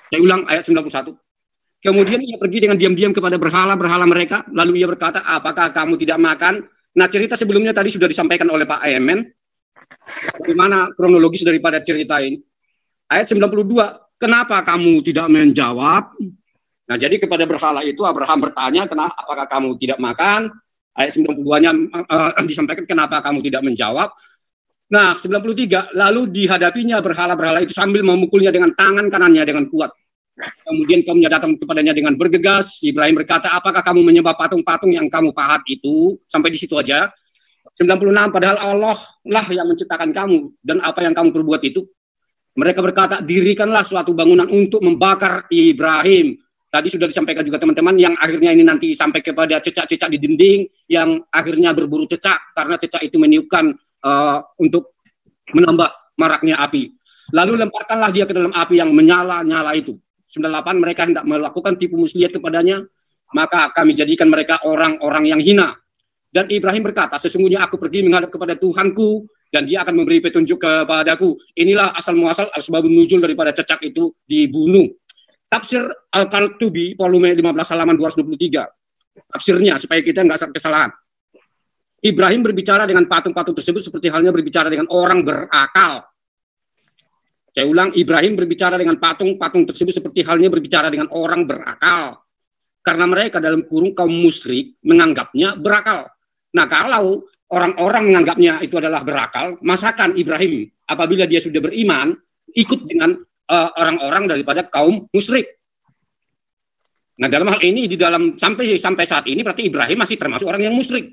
Saya ulang ayat sembilan puluh satu. Kemudian ia pergi dengan diam-diam kepada berhala-berhala mereka, lalu ia berkata, apakah kamu tidak makan? Nah, cerita sebelumnya tadi sudah disampaikan oleh Pak Emen. Bagaimana kronologis daripada cerita ini? Ayat sembilan puluh dua, kenapa kamu tidak menjawab? Nah, jadi kepada berhala itu Abraham bertanya, kenapa apakah kamu tidak makan? Ayat sembilan puluh dua-nya uh, disampaikan, kenapa kamu tidak menjawab? Nah, sembilan puluh tiga, lalu dihadapinya berhala-berhala itu sambil memukulnya dengan tangan kanannya dengan kuat. Kemudian kamu datang kepadanya dengan bergegas. Ibrahim berkata, apakah kamu menyembah patung-patung yang kamu pahat itu? Sampai di situ aja. sembilan puluh enam, padahal Allah lah yang menciptakan kamu. Dan apa yang kamu perbuat itu? Mereka berkata, dirikanlah suatu bangunan untuk membakar Ibrahim. Tadi sudah disampaikan juga teman-teman, yang akhirnya ini nanti sampai kepada cecak-cecak di dinding, yang akhirnya berburu cecak, karena cecak itu meniupkan uh, untuk menambah maraknya api. Lalu lemparkanlah dia ke dalam api yang menyala-nyala itu. sembilan puluh delapan, mereka hendak melakukan tipu muslihat kepadanya, maka kami jadikan mereka orang-orang yang hina. Dan Ibrahim berkata, sesungguhnya aku pergi menghadap kepada Tuhanku, dan dia akan memberi petunjuk kepadaku. Inilah asal muasal asbabun nuzul daripada cecak itu dibunuh. Tafsir Al-Qurtubi volume lima belas halaman dua ratus dua puluh tiga. Tafsirnya supaya kita nggak sampai kesalahan. Ibrahim berbicara dengan patung-patung tersebut seperti halnya berbicara dengan orang berakal. Saya ulang, Ibrahim berbicara dengan patung-patung tersebut seperti halnya berbicara dengan orang berakal. Karena mereka dalam kurung kaum musyrik menganggapnya berakal. Nah, kalau orang-orang menganggapnya itu adalah berakal, masakan Ibrahim apabila dia sudah beriman ikut dengan uh, orang-orang daripada kaum musyrik. Nah, dalam hal ini di dalam sampai sampai saat ini berarti Ibrahim masih termasuk orang yang musyrik.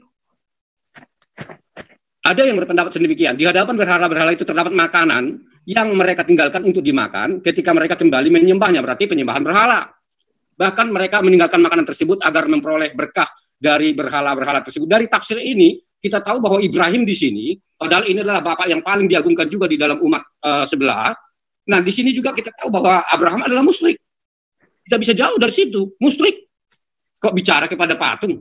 Ada yang berpendapat sedemikian. Di hadapan berhala-berhala itu terdapat makanan yang mereka tinggalkan untuk dimakan ketika mereka kembali menyembahnya, berarti penyembahan berhala. Bahkan mereka meninggalkan makanan tersebut agar memperoleh berkah dari berhala-berhala tersebut. Dari tafsir ini kita tahu bahwa Ibrahim di sini, padahal ini adalah bapak yang paling diagungkan juga di dalam umat uh, sebelah. Nah, di sini juga kita tahu bahwa Abraham adalah musyrik. Tidak bisa jauh dari situ, musyrik. Kok bicara kepada patung?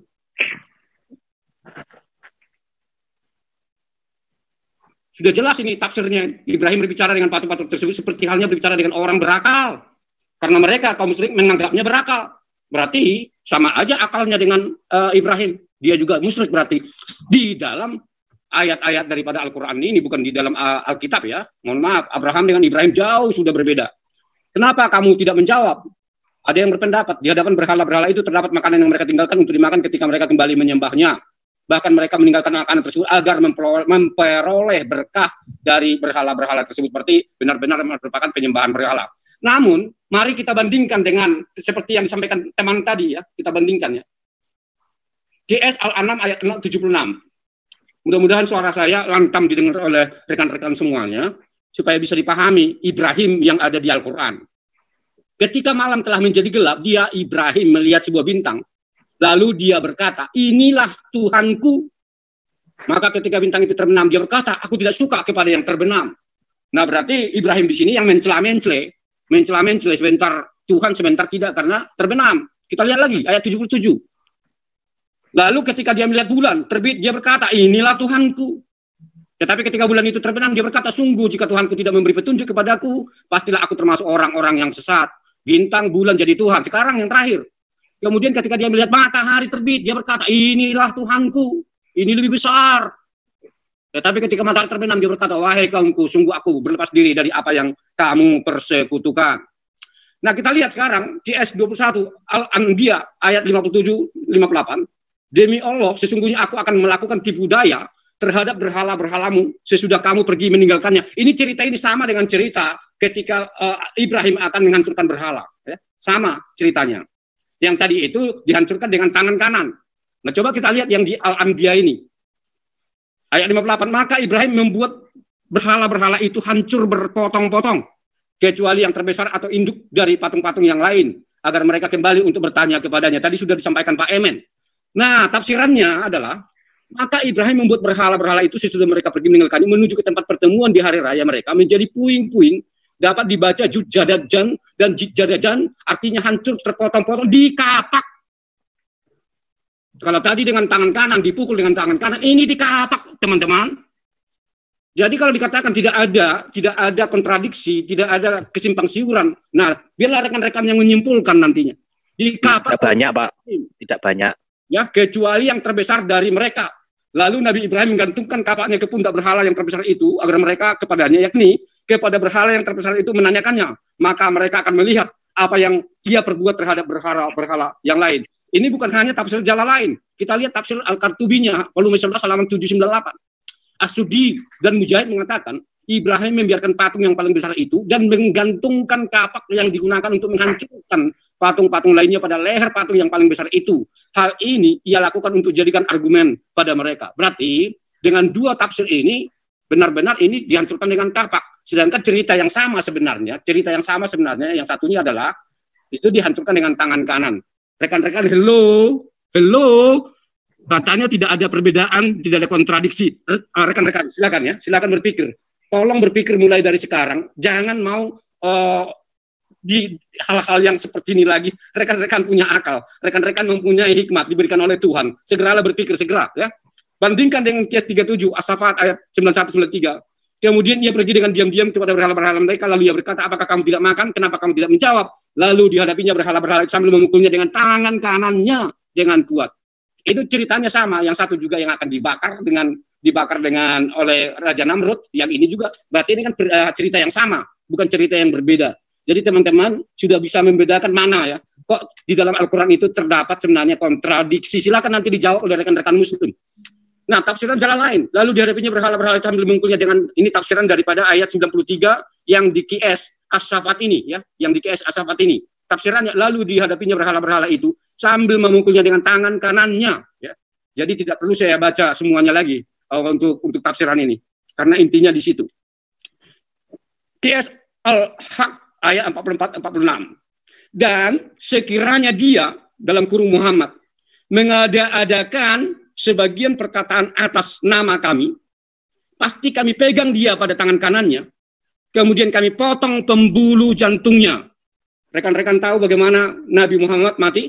Sudah jelas ini tafsirnya. Ibrahim berbicara dengan patung-patung tersebut seperti halnya berbicara dengan orang berakal. Karena mereka kaum musyrik menganggapnya berakal. Berarti sama aja akalnya dengan uh, Ibrahim. Dia juga musyrik berarti. Di dalam ayat-ayat daripada Al-Quran ini, bukan di dalam uh, Alkitab ya. Mohon maaf, Abraham dengan Ibrahim jauh sudah berbeda. Kenapa kamu tidak menjawab? Ada yang berpendapat, di hadapan berhala-berhala itu terdapat makanan yang mereka tinggalkan untuk dimakan ketika mereka kembali menyembahnya. Bahkan mereka meninggalkan makanan tersebut agar memperoleh berkah dari berhala-berhala tersebut. Berarti benar-benar merupakan penyembahan berhala. Namun, mari kita bandingkan dengan seperti yang disampaikan teman tadi ya, kita bandingkan ya. G S Al-An'am ayat tujuh puluh enam. Mudah-mudahan suara saya lantam didengar oleh rekan-rekan semuanya, supaya bisa dipahami Ibrahim yang ada di Al-Quran. Ketika malam telah menjadi gelap, dia Ibrahim melihat sebuah bintang. Lalu dia berkata, inilah Tuhanku. Maka ketika bintang itu terbenam, dia berkata, aku tidak suka kepada yang terbenam. Nah, berarti Ibrahim di sini yang mencela-mencela. Mencela-mencela sebentar Tuhan, sebentar tidak karena terbenam. Kita lihat lagi ayat tujuh puluh tujuh. Lalu ketika dia melihat bulan terbit, dia berkata, inilah Tuhanku. Tetapi ketika bulan itu terbenam, dia berkata, sungguh jika Tuhanku tidak memberi petunjuk kepadaku, pastilah aku termasuk orang-orang yang sesat. Bintang, bulan jadi Tuhan. Sekarang yang terakhir. Kemudian ketika dia melihat matahari terbit, dia berkata, inilah Tuhanku. Ini lebih besar. Tetapi ketika matahari terbenam, dia berkata, wahai kaumku, sungguh aku berlepas diri dari apa yang kamu persekutukan. Nah, kita lihat sekarang G S dua puluh satu Al-Anbiya ayat lima puluh tujuh lima puluh delapan. Demi Allah, sesungguhnya aku akan melakukan tipu daya terhadap berhala-berhalamu sesudah kamu pergi meninggalkannya. Ini cerita ini sama dengan cerita ketika uh, Ibrahim akan menghancurkan berhala. Ya. Sama ceritanya. Yang tadi itu dihancurkan dengan tangan kanan. Nah, coba kita lihat yang di Al-Anbiya ini. Ayat lima puluh delapan, maka Ibrahim membuat berhala-berhala itu hancur berpotong-potong, kecuali yang terbesar atau induk dari patung-patung yang lain, agar mereka kembali untuk bertanya kepadanya. Tadi sudah disampaikan Pak Emen. Nah, tafsirannya adalah, maka Ibrahim membuat berhala-berhala itu sesudah mereka pergi meninggalkannya, menuju ke tempat pertemuan di hari raya mereka, menjadi puing-puing, dapat dibaca jujadajan dan jijadajan, artinya hancur, terpotong-potong, dikapak. Kalau tadi dengan tangan kanan, dipukul dengan tangan kanan, ini dikapak, teman-teman. Jadi kalau dikatakan tidak ada, tidak ada kontradiksi, tidak ada kesimpang siuran, nah biarlah rekan-rekan yang menyimpulkan nantinya. Di kapak tidak banyak Pak, tidak banyak. Ya, kecuali yang terbesar dari mereka. Lalu Nabi Ibrahim menggantungkan kapaknya ke pundak berhala yang terbesar itu agar mereka kepadanya, yakni kepada berhala yang terbesar itu menanyakannya. Maka mereka akan melihat apa yang ia perbuat terhadap berhala-berhala yang lain. Ini bukan hanya tafsir Jalalain. Kita lihat tafsir Al-Qartubinya, volume sebelas halaman tujuh ratus sembilan puluh delapan. As-Sudi dan Mujahid mengatakan Ibrahim membiarkan patung yang paling besar itu dan menggantungkan kapak yang digunakan untuk menghancurkan patung-patung lainnya pada leher patung yang paling besar itu. Hal ini ia lakukan untuk jadikan argumen pada mereka. Berarti dengan dua tafsir ini benar-benar ini dihancurkan dengan kapak. Sedangkan cerita yang sama sebenarnya, cerita yang sama sebenarnya yang satunya adalah itu dihancurkan dengan tangan kanan. Rekan-rekan, hello, hello. Katanya tidak ada perbedaan, tidak ada kontradiksi. Rekan-rekan, silakan ya, silakan berpikir. Tolong berpikir mulai dari sekarang. Jangan mau uh, di hal-hal yang seperti ini lagi. Rekan-rekan punya akal, rekan-rekan mempunyai hikmat diberikan oleh Tuhan. Segeralah berpikir, segera ya. Bandingkan dengan Qiyas tiga puluh tujuh, As-Saffat ayat sembilan puluh satu sampai sembilan puluh tiga. Kemudian ia pergi dengan diam-diam kepada berhala-berhala mereka, lalu ia berkata, apakah kamu tidak makan? Kenapa kamu tidak menjawab? Lalu dihadapinya berhala-berhala sambil memukulnya dengan tangan kanannya dengan kuat. Itu ceritanya sama, yang satu juga yang akan dibakar dengan dibakar dengan oleh Raja Namrud, yang ini juga berarti ini kan uh, cerita yang sama, bukan cerita yang berbeda. Jadi teman-teman sudah bisa membedakan mana ya, kok di dalam Al-Quran itu terdapat sebenarnya kontradiksi. Silakan nanti dijawab oleh rekan-rekan muslim. Nah, tafsiran jalan lain, lalu dihadapinya berhala-berhala itu sambil memukulnya dengan ini tafsiran daripada ayat sembilan puluh tiga yang di Q S As-Saffat ini ya, yang di Q S As-Saffat ini. Tafsirannya lalu dihadapinya berhala-berhala itu sambil memukulnya dengan tangan kanannya ya. Jadi tidak perlu saya baca semuanya lagi uh, untuk untuk tafsiran ini karena intinya di situ. Q S Al-Haq ayat empat puluh empat empat puluh enam. Dan sekiranya dia dalam kurung Muhammad mengada-adakan sebagian perkataan atas nama kami, pasti kami pegang dia pada tangan kanannya, kemudian kami potong pembuluh jantungnya. Rekan-rekan tahu bagaimana Nabi Muhammad mati?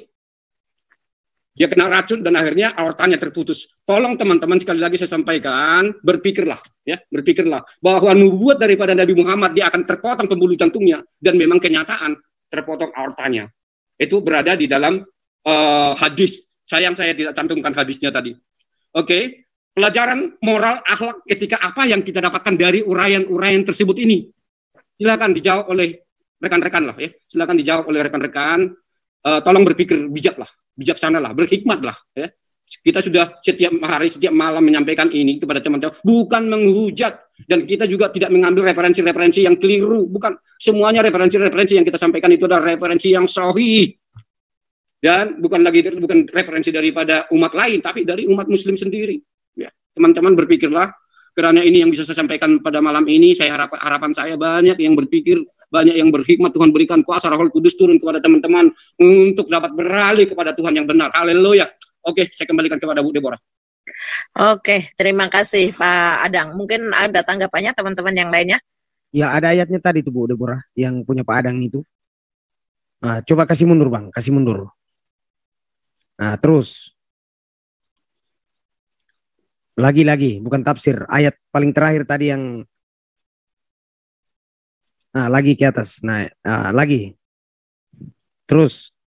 Dia kena racun dan akhirnya aortanya terputus. Tolong teman-teman sekali lagi saya sampaikan, berpikirlah ya, berpikirlah bahwa nubuat daripada Nabi Muhammad dia akan terpotong pembuluh jantungnya dan memang kenyataan terpotong aortanya. Itu berada di dalam uh, hadis. Sayang saya tidak cantumkan hadisnya tadi. Oke, okay. Pelajaran moral, akhlak, etika apa yang kita dapatkan dari uraian-uraian tersebut ini? Silakan dijawab oleh rekan-rekan lah ya. Silakan dijawab oleh rekan-rekan. Uh, tolong berpikir bijak lah, bijaksana lah, berhikmat lah ya. Kita sudah setiap hari, setiap malam menyampaikan ini kepada teman-teman, bukan menghujat dan kita juga tidak mengambil referensi-referensi yang keliru, bukan. Semuanya referensi-referensi yang kita sampaikan itu adalah referensi yang sahih. Dan bukan lagi bukan referensi daripada umat lain, tapi dari umat muslim sendiri. Ya, teman-teman berpikirlah, karena ini yang bisa saya sampaikan pada malam ini. Saya harap harapan saya banyak yang berpikir, banyak yang berhikmat. Tuhan berikan kuasa Roh Kudus turun kepada teman-teman untuk dapat beralih kepada Tuhan yang benar. Haleluya. Oke, saya kembalikan kepada Bu Deborah. Oke, terima kasih Pak Adang. Mungkin ada tanggapannya teman-teman yang lainnya? Ya, ada ayatnya tadi tuh Bu Deborah yang punya Pak Adang itu. Nah, coba kasih mundur Bang, kasih mundur. Nah, terus lagi-lagi bukan tafsir, ayat paling terakhir tadi yang nah lagi ke atas. Nah, nah lagi terus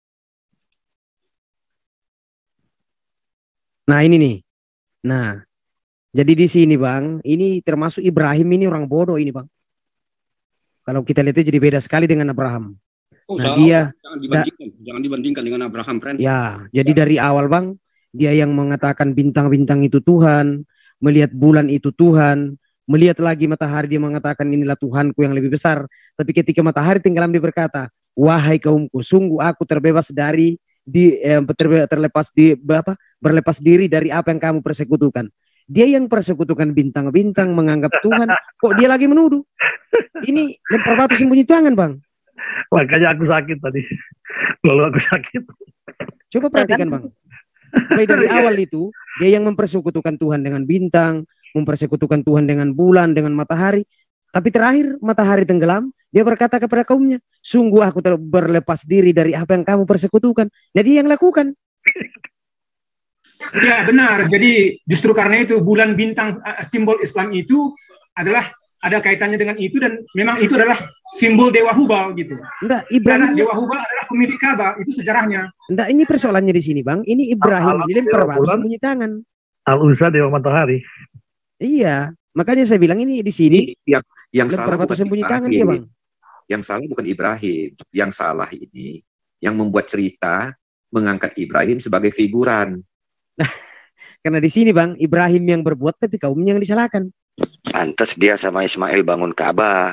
nah ini nih. Nah, jadi di sini Bang, ini termasuk Ibrahim ini orang bodoh ini Bang. Kalau kita lihat itu jadi beda sekali dengan Abraham. Oh, nah, salah. dia jangan dibandingkan, da, jangan dibandingkan dengan Abraham, friend. Ya, jadi ya. Dari awal Bang, dia yang mengatakan bintang-bintang itu Tuhan, melihat bulan itu Tuhan, melihat lagi matahari dia mengatakan inilah Tuhanku yang lebih besar. Tapi ketika matahari tenggelam dia berkata, wahai kaumku, sungguh aku terbebas dari di eh, terlepas di apa? berlepas diri dari apa yang kamu persekutukan. Dia yang persekutukan bintang-bintang menganggap Tuhan, kok dia lagi menuduh? Ini lempar batu sembunyi tangan Bang. Makanya aku sakit tadi. Lalu aku sakit. Coba perhatikan Bang. Mulai dari awal itu, dia yang mempersekutukan Tuhan dengan bintang, mempersekutukan Tuhan dengan bulan, dengan matahari. Tapi terakhir matahari tenggelam, dia berkata kepada kaumnya, sungguh aku berlepas diri dari apa yang kamu persekutukan. Nah dia yang lakukan. Ya benar. Jadi justru karena itu bulan bintang uh, simbol Islam itu adalah ada kaitannya dengan itu dan memang itu adalah simbol Dewa Hubal gitu. Enggak, Ibrahim Ibrahim. Dewa Hubal adalah pemilik Ka'bah, itu sejarahnya. Enggak, ini persoalannya di sini, Bang. Ini Ibrahim ini lempar batu sembunyi tangan. Al-Uzza Dewa Matahari. Iya, makanya saya bilang ini di sini yang yang lempar salah batu bukan sembunyi tangan Ibrahim. dia, Bang. Yang salah bukan Ibrahim, yang salah ini yang membuat cerita mengangkat Ibrahim sebagai figuran. Karena di sini, Bang, Ibrahim yang berbuat tapi kaumnya yang disalahkan. Pantas dia sama Ismail bangun Ka'bah.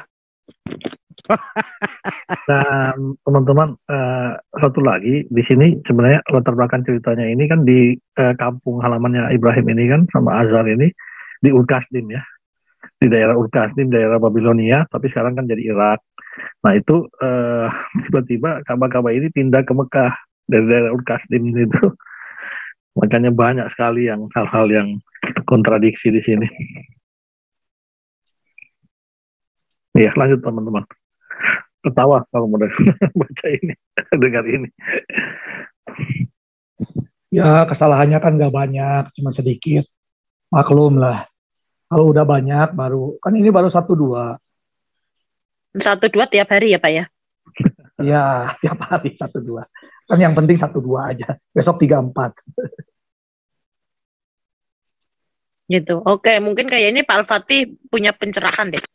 Dan teman-teman, uh, satu lagi di sini sebenarnya latar belakang ceritanya ini kan di uh, kampung halamannya Ibrahim ini kan sama Azar ini di Ul-Kasdim ya, di daerah Ul-Kasdim, daerah Babilonia, tapi sekarang kan jadi Irak. Nah itu uh, tiba-tiba Ka'bah-Ka'bah ini pindah ke Mekah dari daerah Ul-Kasdim itu, makanya banyak sekali yang hal-hal yang kontradiksi di sini. Iya, lanjut teman-teman. Ketawa kalau mau baca ini, dengar ini. Ya, kesalahannya kan nggak banyak, cuma sedikit. Maklum lah. Kalau udah banyak, baru kan ini baru satu dua. Satu dua tiap hari ya Pak ya? Ya, tiap hari satu dua. Kan yang penting satu dua aja. Besok tiga empat. Gitu. Oke, mungkin kayaknya Pak Al-Fatih punya pencerahan deh.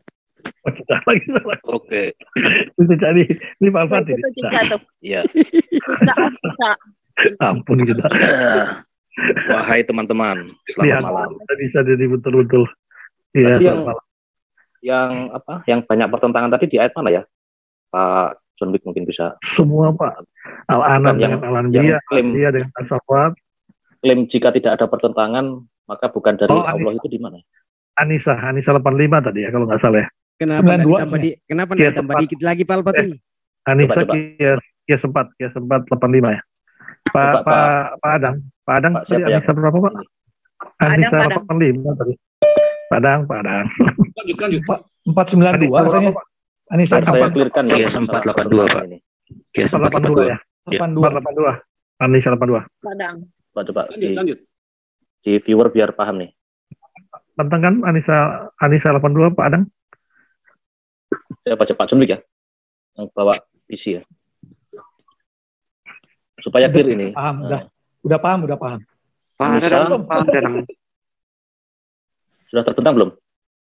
Oke. Itu jadi ini Pak Al-Fatih. Ya. Ampun kita. Wahai teman-teman, selamat Lihat, malam. Bisa jadi betul-betul. Iya, Tadi yang, malam. yang apa? Yang banyak pertentangan tadi di ayat mana ya? Pak John Wick mungkin bisa. Semua Pak. Al-Anam yang, dengan Al-Anbiya, klaim, dia dengan As-Safat. Klaim jika tidak ada pertentangan, maka bukan dari Oh, Allah Anissa. itu di mana? Anissa, Anissa delapan puluh lima tadi ya kalau nggak salah ya. Kenapa nggak ditambah di, ya? kenapa Kia nggak ditambah sempat. dikit lagi Pak Al-Fatih? Anissa Coba, coba. Kia, Kia sempat, Kia sempat delapan puluh lima ya. Pak Coba, Pak Pak. Pak Adang, Pak Adang Pak, tadi siapa yang- Anissa berapa Pak? Anissa delapan puluh lima tadi. Pak Adang, Pak Adang. Lanjut, lanjut. empat sembilan dua Anissa rasanya. berapa, Pak? Anissa Saya kapan? clearkan ya. Kia sempat delapan puluh dua, Pak. Kia sempat delapan puluh dua ya. delapan empat dua. delapan dua. Anissa delapan puluh dua. Padang. Coba, coba Lanjut, di, lanjut. di viewer biar paham nih. Tentang kan Anissa Anissa delapan puluh dua Pak Adang. Saya baca Pak John Wick ya, yang bawa P C ya. Supaya clear ini. Paham, Nah, udah. Udah paham, udah paham. Pak Bisa. Adang, Pak Adang. Sudah terbentang belum?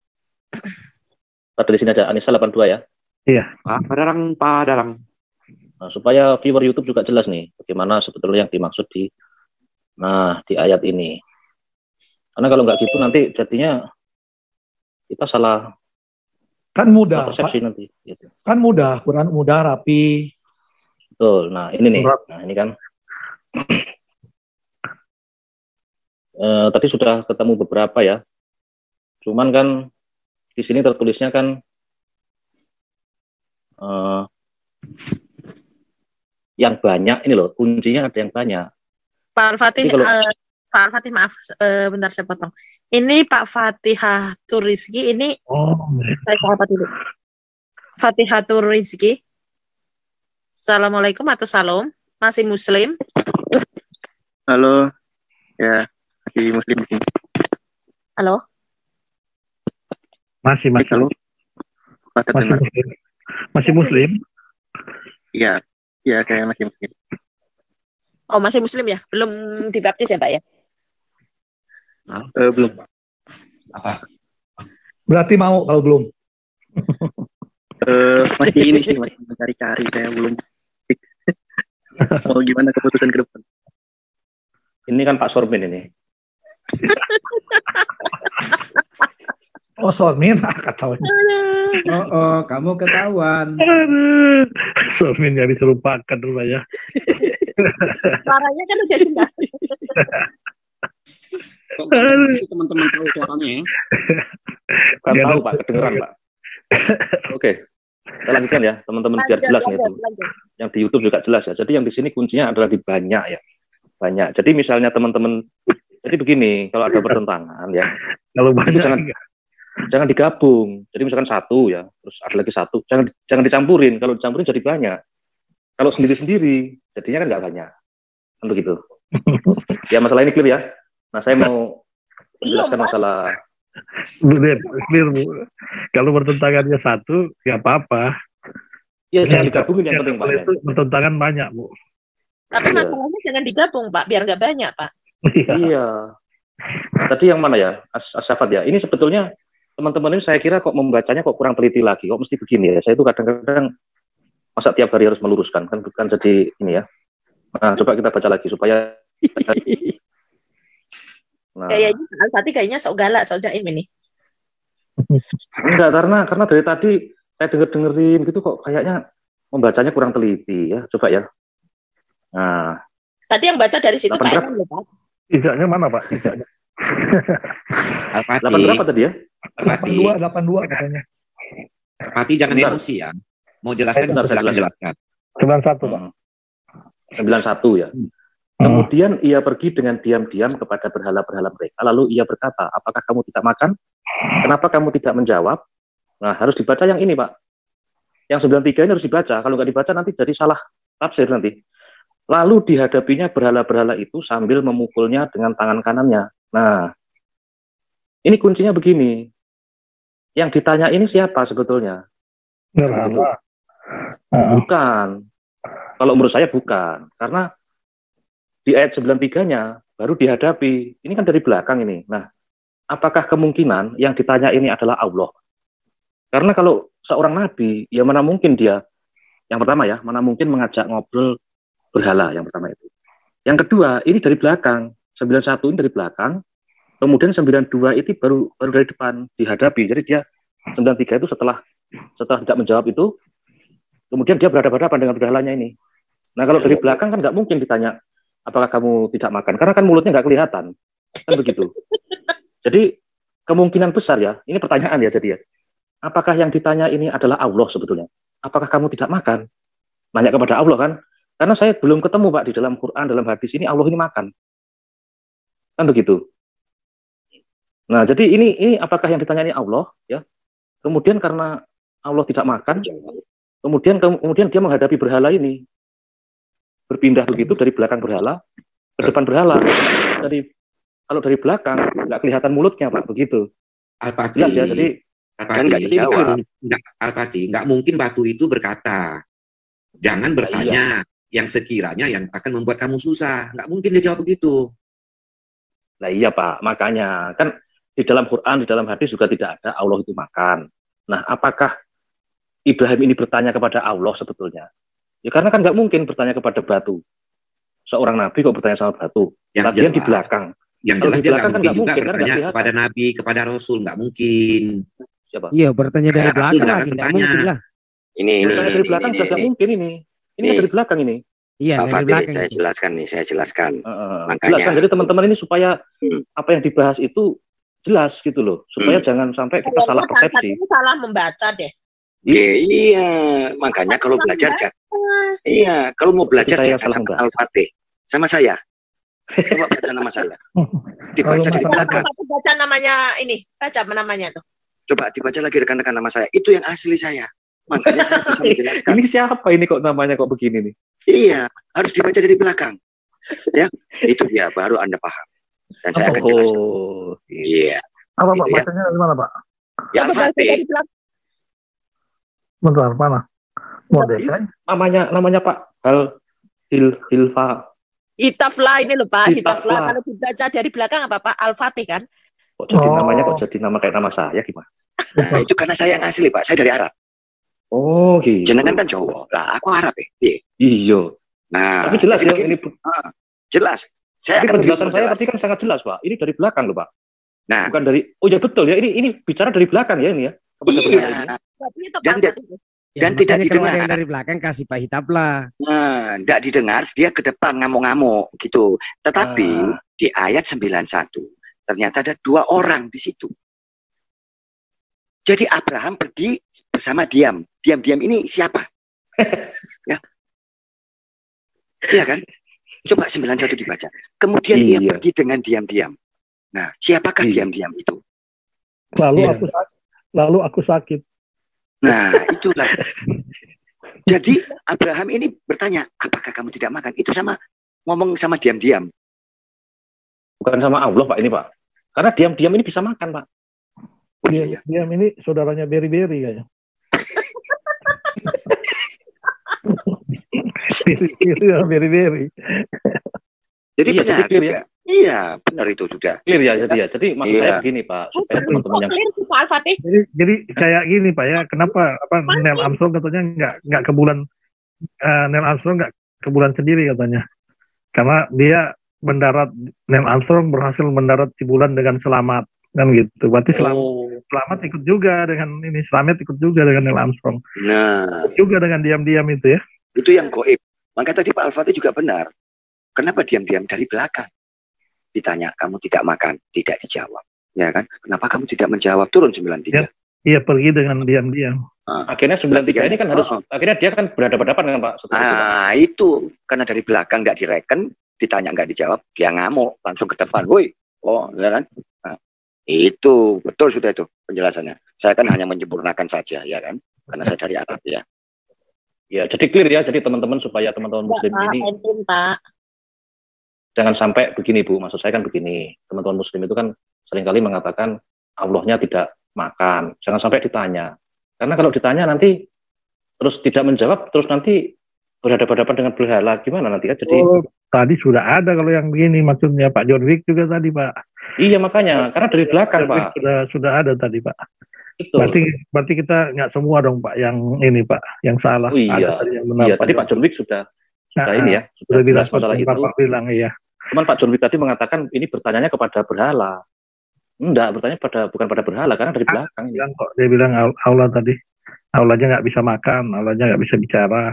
Pada di sini aja, Anissa delapan puluh dua ya. Iya. Pak Adang, Pak Adang. Nah, supaya viewer YouTube juga jelas nih, bagaimana sebetulnya yang dimaksud di, nah di ayat ini. Karena kalau nggak gitu nanti jadinya kita salah, Kan mudah, salah persepsi Pak. nanti. Gitu. Kan mudah, Quran mudah, rapi. Betul. Nah ini nih, nah ini kan. Eh, tadi sudah ketemu beberapa ya. Cuman kan di sini tertulisnya kan eh, yang banyak ini loh, kuncinya ada yang banyak. Pak Al-Fatih, Jadi kalau- eh, Pak Al-Fatih maaf, eh, bentar saya potong. Ini Pak Fatihatul Rizki, ini Oh, saya sapa dulu. Fatihatul Rizki. Assalamualaikum atau salam, masih Muslim? Halo, ya masih Muslim di sini. Halo, masih masih. Halo, Pak Masih terdengar? Muslim. Masih Muslim. Iya, iya saya masih Muslim. oh masih Muslim ya, belum dibaptis ya Pak ya? Eh, belum. Berarti mau kalau belum. Eh, masih ini sih, masih mencari-cari, saya belum fix. Mau gimana keputusan ke depan? Ini kan Pak Sormin ini. Oh, Sormin, kacau. Oh, oh, kamu ketahuan. Aduh, Sormin nggak diserupakan dulu ya. Suaranya kan udah jelas. Teman-teman tahu suaranya ya. Kan tahu Pak, kedengeran Pak. Oke, saya lanjutkan ya teman-teman biar jelas nih. Lanjut, lanjut. Yang di YouTube juga jelas ya. Jadi yang di sini kuncinya adalah di banyak ya. Banyak. Jadi misalnya teman-teman, jadi begini, kalau ada pertentangan ya, Kalau itu banyak jangan jangan digabung. Jadi misalkan satu ya, terus ada lagi satu. Jangan jangan dicampurin. Kalau dicampurin jadi banyak. Kalau sendiri-sendiri, jadinya kan nggak banyak. Kan begitu. Ya masalah ini clear ya. Nah, saya mau menjelaskan masalah. Bu, clear, Bu. Kalau bertentangannya satu, ya apa-apa. Iya, jangan digabungin yang penting, Pak. Itu bertentangan banyak, Bu. Tapi Iya. masalahnya jangan digabung, Pak, biar nggak banyak, Pak. Iya. Nah, tadi yang mana ya, As Asyafat ya? Ini sebetulnya teman-teman ini saya kira kok membacanya kok kurang teliti lagi, kok mesti begini ya. Saya itu kadang-kadang masa tiap hari harus meluruskan, kan bukan jadi ini ya. Nah, coba kita baca lagi supaya. Nah. Kayaknya Al-Fatih kayaknya sok galak, sok jaim ini. Enggak, karena karena dari tadi saya denger-dengerin gitu kok kayaknya membacanya kurang teliti ya. Coba ya. Nah. Tadi yang baca dari situ Pak Eman loh, Pak. Ijaknya mana, Pak? Ijaknya. delapan berapa tadi ya? delapan dua, delapan dua katanya. Pati jangan Bentar. emosi ya. Mau jelaskan, Bentar, saya silakan jelaskan. jelaskan. sembilan satu, Pak. sembilan satu ya. Kemudian ia pergi dengan diam-diam kepada berhala-berhala mereka. Lalu ia berkata, apakah kamu tidak makan? Kenapa kamu tidak menjawab? Nah, harus dibaca yang ini, Pak. Yang sembilan tiga ini harus dibaca. Kalau nggak dibaca nanti jadi salah tafsir nanti. Lalu dihadapinya berhala-berhala itu sambil memukulnya dengan tangan kanannya. Nah, ini kuncinya begini. Yang ditanya ini siapa sebetulnya? Berhala. Bukan. Kalau menurut saya bukan. Karena di ayat sembilan tiga-nya baru dihadapi. Ini kan dari belakang ini. Nah, apakah kemungkinan yang ditanya ini adalah Allah? Karena kalau seorang nabi, ya mana mungkin dia, yang pertama ya, mana mungkin mengajak ngobrol berhala, yang pertama itu. Yang kedua, ini dari belakang. sembilan satu ini dari belakang. Kemudian sembilan dua itu baru baru dari depan dihadapi. Jadi dia sembilan tiga itu setelah setelah tidak menjawab itu, kemudian dia berhadapan-hadapan dengan berhalanya ini. Nah, kalau dari belakang kan nggak mungkin ditanya, apakah kamu tidak makan? Karena kan mulutnya nggak kelihatan. Kan begitu. Jadi kemungkinan besar ya, ini pertanyaan ya jadi ya. Apakah yang ditanya ini adalah Allah sebetulnya? Apakah kamu tidak makan? Nanya kepada Allah kan? Karena saya belum ketemu Pak di dalam Quran, dalam hadis ini Allah ini makan. Kan begitu. Nah, jadi ini ini apakah yang ditanya ini Allah ya? Kemudian karena Allah tidak makan, kemudian kemudian dia menghadapi berhala ini. Berpindah begitu dari belakang berhala ke depan berhala. Dari kalau dari belakang nggak kelihatan mulutnya Pak, begitu. Al-Fatih. Jelas ya, jadi Kan nggak dijawab. Nggak, Al-Fatih, nggak mungkin batu itu berkata, jangan bertanya yang sekiranya yang akan membuat kamu susah. Nggak mungkin dia jawab begitu. Nah iya Pak, makanya kan di dalam Quran, di dalam hadis juga tidak ada Allah itu makan. Nah, apakah Ibrahim ini bertanya kepada Allah sebetulnya? Ya karena kan nggak mungkin bertanya kepada batu. Seorang nabi kok bertanya sama batu? Yang Lagian jelas, di belakang. Yang Kalau jelas di dia belakang nggak kan mungkin nggak juga mungkin, kan nggak bertanya kelihatan. kepada Nabi, kepada Rasul, nggak mungkin. Siapa? Iya, bertanya dari Ya, belakang Rasul lagi, jangan tidak bertanya. mungkin lah. Ini ini Bertanya ini dari belakang ini, jelas nggak ini. mungkin ini. Ini Nih. kan dari belakang ini. Iya, Pak dari Fatih, belakang saya itu. jelaskan nih, saya jelaskan. Uh, Makanya jelaskan jadi teman-teman ini supaya Hmm. apa yang dibahas itu jelas gitu loh, supaya Hmm. jangan sampai kita Kalau salah Mas Al-Fatih persepsi. ini salah membaca deh. Iya, iya, makanya kalau Salah belajar membaca. jangan. Iya, kalau mau belajar Jadi saya jangan salah sama membaca. Al-Fatih, sama saya. Coba baca nama saya. Dibaca Kalau di masalah- belakang. Satu baca namanya ini, baca namanya tuh. Coba dibaca lagi rekan-rekan nama saya. Itu yang asli saya. Makanya saya bisa menjelaskan. Ini siapa ini kok namanya kok begini nih? Iya, harus dibaca dari belakang. Ya, itu dia baru Anda paham. Dan saya akan jelaskan. Oh, Iya. Apa, Pak? Gitu ya. Bacanya dari mana, Pak? Ya Coba baca Al-Fatih. dari belakang. Bentar, mana? Modern? namanya namanya Pak Hal Hil Hilfa. Hitaflah ini loh Pak, Hitaflah. Hitaflah. Kalau dibaca dari belakang apa Pak? Al-Fatih kan? Kok jadi Oh. namanya kok jadi nama kayak nama saya gimana? Nah, itu karena saya yang asli, Pak. Saya dari Arab. Oh, gitu. Jenengan kan Jawa. Lah, aku Arab ya. Iya. Iya. Nah, Tapi jelas jadi ya begini. ini. Ah, jelas. Saya Tapi akan penjelasan lebih saya jelas. tadi kan sangat jelas, Pak. Ini dari belakang loh, Pak. Nah, Bukan dari. Oh ya betul ya. Ini ini bicara dari belakang ya ini ya. Kepada berhala ini. iya. Berarti itu Dan, Al-Fatih. Ya, dan tidak makanya kalau ada yang didengar. dari belakang kasih Pak Hitaplah. Nah, tidak didengar, dia ke depan ngamuk-ngamuk gitu. Tetapi Ah. di ayat sembilan satu ternyata ada dua orang di situ. Jadi Abraham pergi bersama diam. Diam-diam ini siapa? Ya. Iya kan? Coba sembilan satu dibaca. Kemudian ia Iya. pergi dengan diam-diam. Nah, siapakah Iya. diam-diam itu? Lalu Iya. aku sakit. Lalu aku sakit. Nah, itulah. Jadi Abraham ini bertanya, apakah kamu tidak makan? Itu sama ngomong sama diam-diam. Bukan bukan sama Allah Pak ini Pak. Karena diam-diam ini bisa makan Pak. Diam, diam ini saudaranya Beri-Beri kayaknya. Iya, Beri-Beri. Jadi Iya, benar jadi clear juga. Iya, benar itu juga. Clear ya, jadi ya. Jadi maksud Iya. saya begini Pak, supaya teman-teman yang Pak Al-Fatih. Jadi, jadi kayak gini Pak ya, kenapa apa Neil Armstrong katanya nggak nggak ke bulan, eh, Neil Armstrong nggak ke bulan sendiri katanya, karena dia mendarat, Neil Armstrong berhasil mendarat di bulan dengan selamat kan gitu. Berarti selamat, Oh. selamat ikut juga dengan ini, selamat ikut juga dengan Neil Armstrong. Nah, Juga dengan diam-diam itu ya. itu yang goib. Maka tadi Pak Al-Fatih juga benar. Kenapa diam-diam dari belakang? Ditanya, kamu tidak makan, tidak dijawab. Ya kan? Kenapa kamu tidak menjawab? Turun sembilan tiga. Iya, pergi dengan diam-diam. Akhirnya sembilan tiga ini kan harus, akhirnya dia kan berhadapan-hadapan kan Pak. Setelah itu, Pak. Nah, itu. Karena dari belakang nggak direken, ditanya nggak dijawab, dia ngamuk. Langsung ke depan. Woi. Oh, ya kan? Nah, itu. Betul sudah itu penjelasannya. Saya kan hanya menyempurnakan saja, ya kan? Karena saya dari Arab, ya. Ya, jadi clear ya. Jadi teman-teman supaya teman-teman Muslim Pak, ini Entun, Pak. jangan sampai begini Bu. Maksud saya kan begini. Teman-teman Muslim itu kan seringkali mengatakan Allahnya tidak makan. Jangan sampai ditanya. Karena kalau ditanya nanti terus tidak menjawab, terus nanti berhadapan-hadapan dengan berhala. Gimana nanti kan? Jadi Oh, tadi sudah ada kalau yang begini maksudnya Pak John Wick juga tadi Pak. iya makanya. Karena dari belakang John Wick Pak. Sudah sudah ada tadi Pak. Betul. Berarti berarti kita nggak semua dong Pak yang ini Pak, yang salah. Oh iya. Ada tadi yang benar. Iya, tadi Pak John Wick sudah sudah Nah, ini ya, sudah sudah jelas bilang masalah itu. Bapak bilang iya. Cuman Pak John Wick tadi mengatakan ini bertanyanya kepada berhala. Enggak, bertanya pada bukan pada berhala karena dari belakang ini. Bilang kok dia bilang Al- Allah tadi, Allahnya nggak bisa makan, Allahnya nggak bisa bicara.